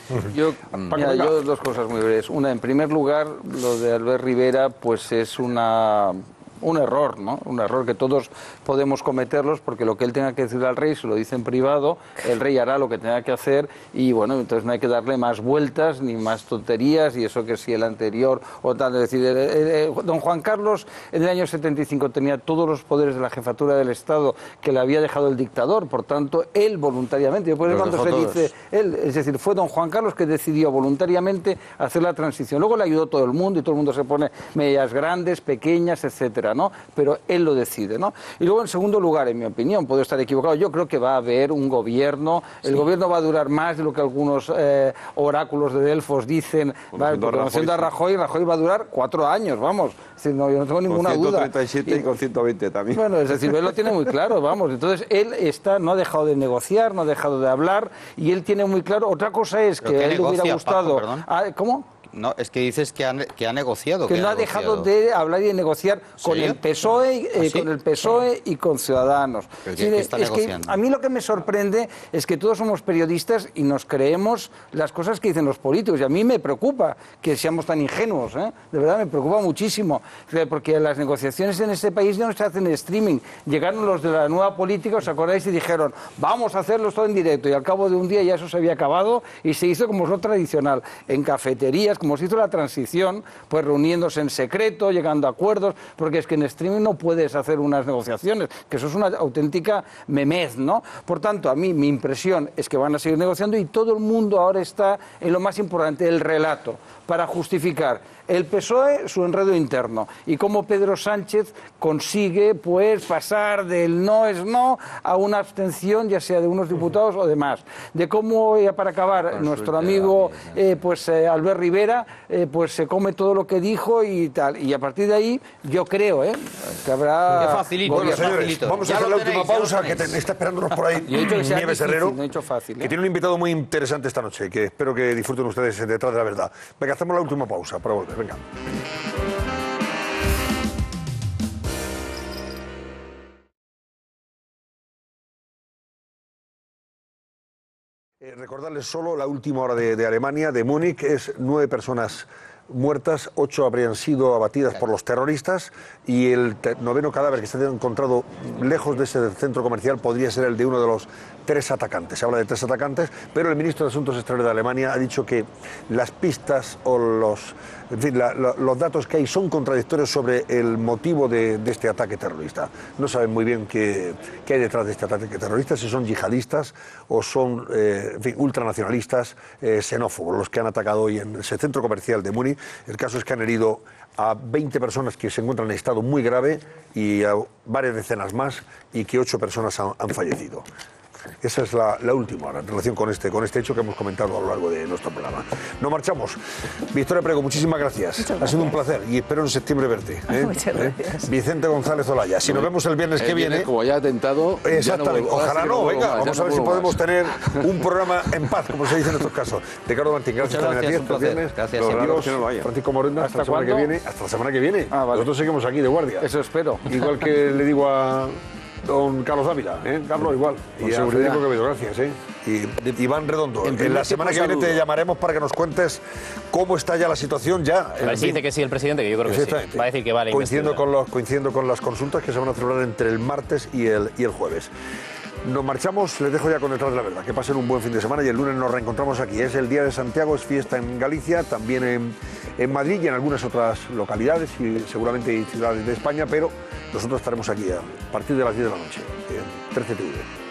Yo, mira, yo dos cosas muy breves. Una, en primer lugar, lo de Albert Rivera, pues es una... un error, ¿no? Un error que todos podemos cometerlos, porque lo que él tenga que decir al rey se lo dice en privado, el rey hará lo que tenga que hacer y bueno, entonces no hay que darle más vueltas ni más tonterías y eso que si el anterior o tal. Es decir, eh, eh, don Juan Carlos en el año setenta y cinco tenía todos los poderes de la jefatura del Estado que le había dejado el dictador, por tanto, él voluntariamente, después cuando se todos. dice él, es decir, fue don Juan Carlos que decidió voluntariamente hacer la transición. Luego le ayudó todo el mundo y todo el mundo se pone medidas grandes, pequeñas, etcétera, ¿no? Pero él lo decide, ¿no? Y luego, en segundo lugar, en mi opinión, puedo estar equivocado, yo creo que va a haber un gobierno, el sí. gobierno va a durar más de lo que algunos eh, oráculos de Delfos dicen, va, conociendo a Rajoy, Rajoy va a durar cuatro años, vamos, es decir, no, yo no tengo ninguna con ciento treinta y duda. siete y, y con ciento veinte también. Bueno, es decir, él lo tiene muy claro, vamos, entonces él está, no ha dejado de negociar, no ha dejado de hablar, y él tiene muy claro, otra cosa es que a él le hubiera gustado... Paco, ah, ¿Cómo? No, es que dices que ha, que ha negociado. Que, que no ha, ha negociado. dejado de hablar y de negociar con el P S O E, eh, ¿Ah, sí? con el P S O E y con Ciudadanos. ¿Pero sí, qué, qué es está que negociando? a mí lo que me sorprende es que todos somos periodistas y nos creemos las cosas que dicen los políticos. Y a mí me preocupa que seamos tan ingenuos, ¿eh? De verdad me preocupa muchísimo. Porque las negociaciones en este país ya no se hacen en streaming. Llegaron los de la nueva política, ¿os acordáis? Y dijeron, vamos a hacerlo todo en directo. Y al cabo de un día ya eso se había acabado y se hizo como es lo tradicional, en cafeterías, como se hizo la transición, pues reuniéndose en secreto, llegando a acuerdos, porque es que en streaming no puedes hacer unas negociaciones, que eso es una auténtica memez, ¿no? Por tanto, a mí mi impresión es que van a seguir negociando y todo el mundo ahora está en lo más importante, el relato, para justificar el P S O E su enredo interno y cómo Pedro Sánchez consigue pues pasar del no es no a una abstención, ya sea de unos diputados o de más, de cómo, ya para acabar, nuestro amigo eh, pues eh, Albert Rivera eh, pues se come todo lo que dijo y tal, y a partir de ahí yo creo eh, que habrá... Qué facilito, bueno, qué señores, facilito. vamos a Ya hacer la tenéis, última pausa que te, está esperándonos por ahí Nieves Herrero, no he hecho fácil, ¿eh? que tiene un invitado muy interesante esta noche, que espero que disfruten ustedes detrás de la verdad. Venga, hacemos la última pausa para volver, venga. Eh, recordarles solo la última hora de, de Alemania, de Múnich, es nueve personas muertas, ocho habrían sido abatidas por los terroristas y el noveno cadáver que se ha encontrado lejos de ese centro comercial podría ser el de uno de los tres atacantes. Se habla de tres atacantes, pero el ministro de Asuntos Exteriores de Alemania ha dicho que las pistas o los, en fin, la, la, los datos que hay son contradictorios sobre el motivo de, de este ataque terrorista. No saben muy bien qué, qué hay detrás de este ataque terrorista, si son yihadistas o son eh, en fin, ultranacionalistas, eh, xenófobos, los que han atacado hoy en ese centro comercial de Múnich. El caso es que han herido a veinte personas que se encuentran en estado muy grave y a varias decenas más, y que ocho personas han, han fallecido. Esa es la, la última hora en relación con este, con este hecho que hemos comentado a lo largo de nuestro programa. Nos marchamos. Victoria Prego, muchísimas gracias. Muchas gracias. Ha sido un placer y espero en septiembre verte. ¿eh? Muchas gracias. ¿Eh? Vicente González Olaya. Si nos vemos el viernes el que viene... Como ya ha tentado... Exactamente. Ya no Ojalá no, venga. Más, vamos no a ver si más. podemos tener un programa en paz, como se dice en estos casos. Ricardo Martín, gracias Muchas también gracias, a ti. Hasta el viernes. Gracias. Los Claro, amigos, que no lo haya. Francisco Morenda, hasta, ¿Hasta la semana que cuándo? viene. Hasta la semana que viene. Ah, vale. Nosotros seguimos aquí de guardia. Eso espero. Igual que le digo a don Carlos Dávila, ¿eh? Carlos igual. Con Y a seguridad. Federico Quevedo, gracias. ¿eh? Y Iván Redondo. En En, primer la semana que tiempo, viene te saludo. llamaremos para que nos cuentes cómo está ya la situación ya. A ver en si fin. dice que sí el presidente, que yo creo que sí. Exactamente. Va a decir que vale. Coincidiendo con, los, coincidiendo con las consultas que se van a celebrar entre el martes y el, y el jueves. Nos marchamos, les dejo ya con Detrás de la Verdad. Que pasen un buen fin de semana y el lunes nos reencontramos aquí. Es el Día de Santiago, es fiesta en Galicia, también en, en Madrid y en algunas otras localidades y seguramente y ciudades de España, pero nosotros estaremos aquí a partir de las diez de la noche, en trece T V.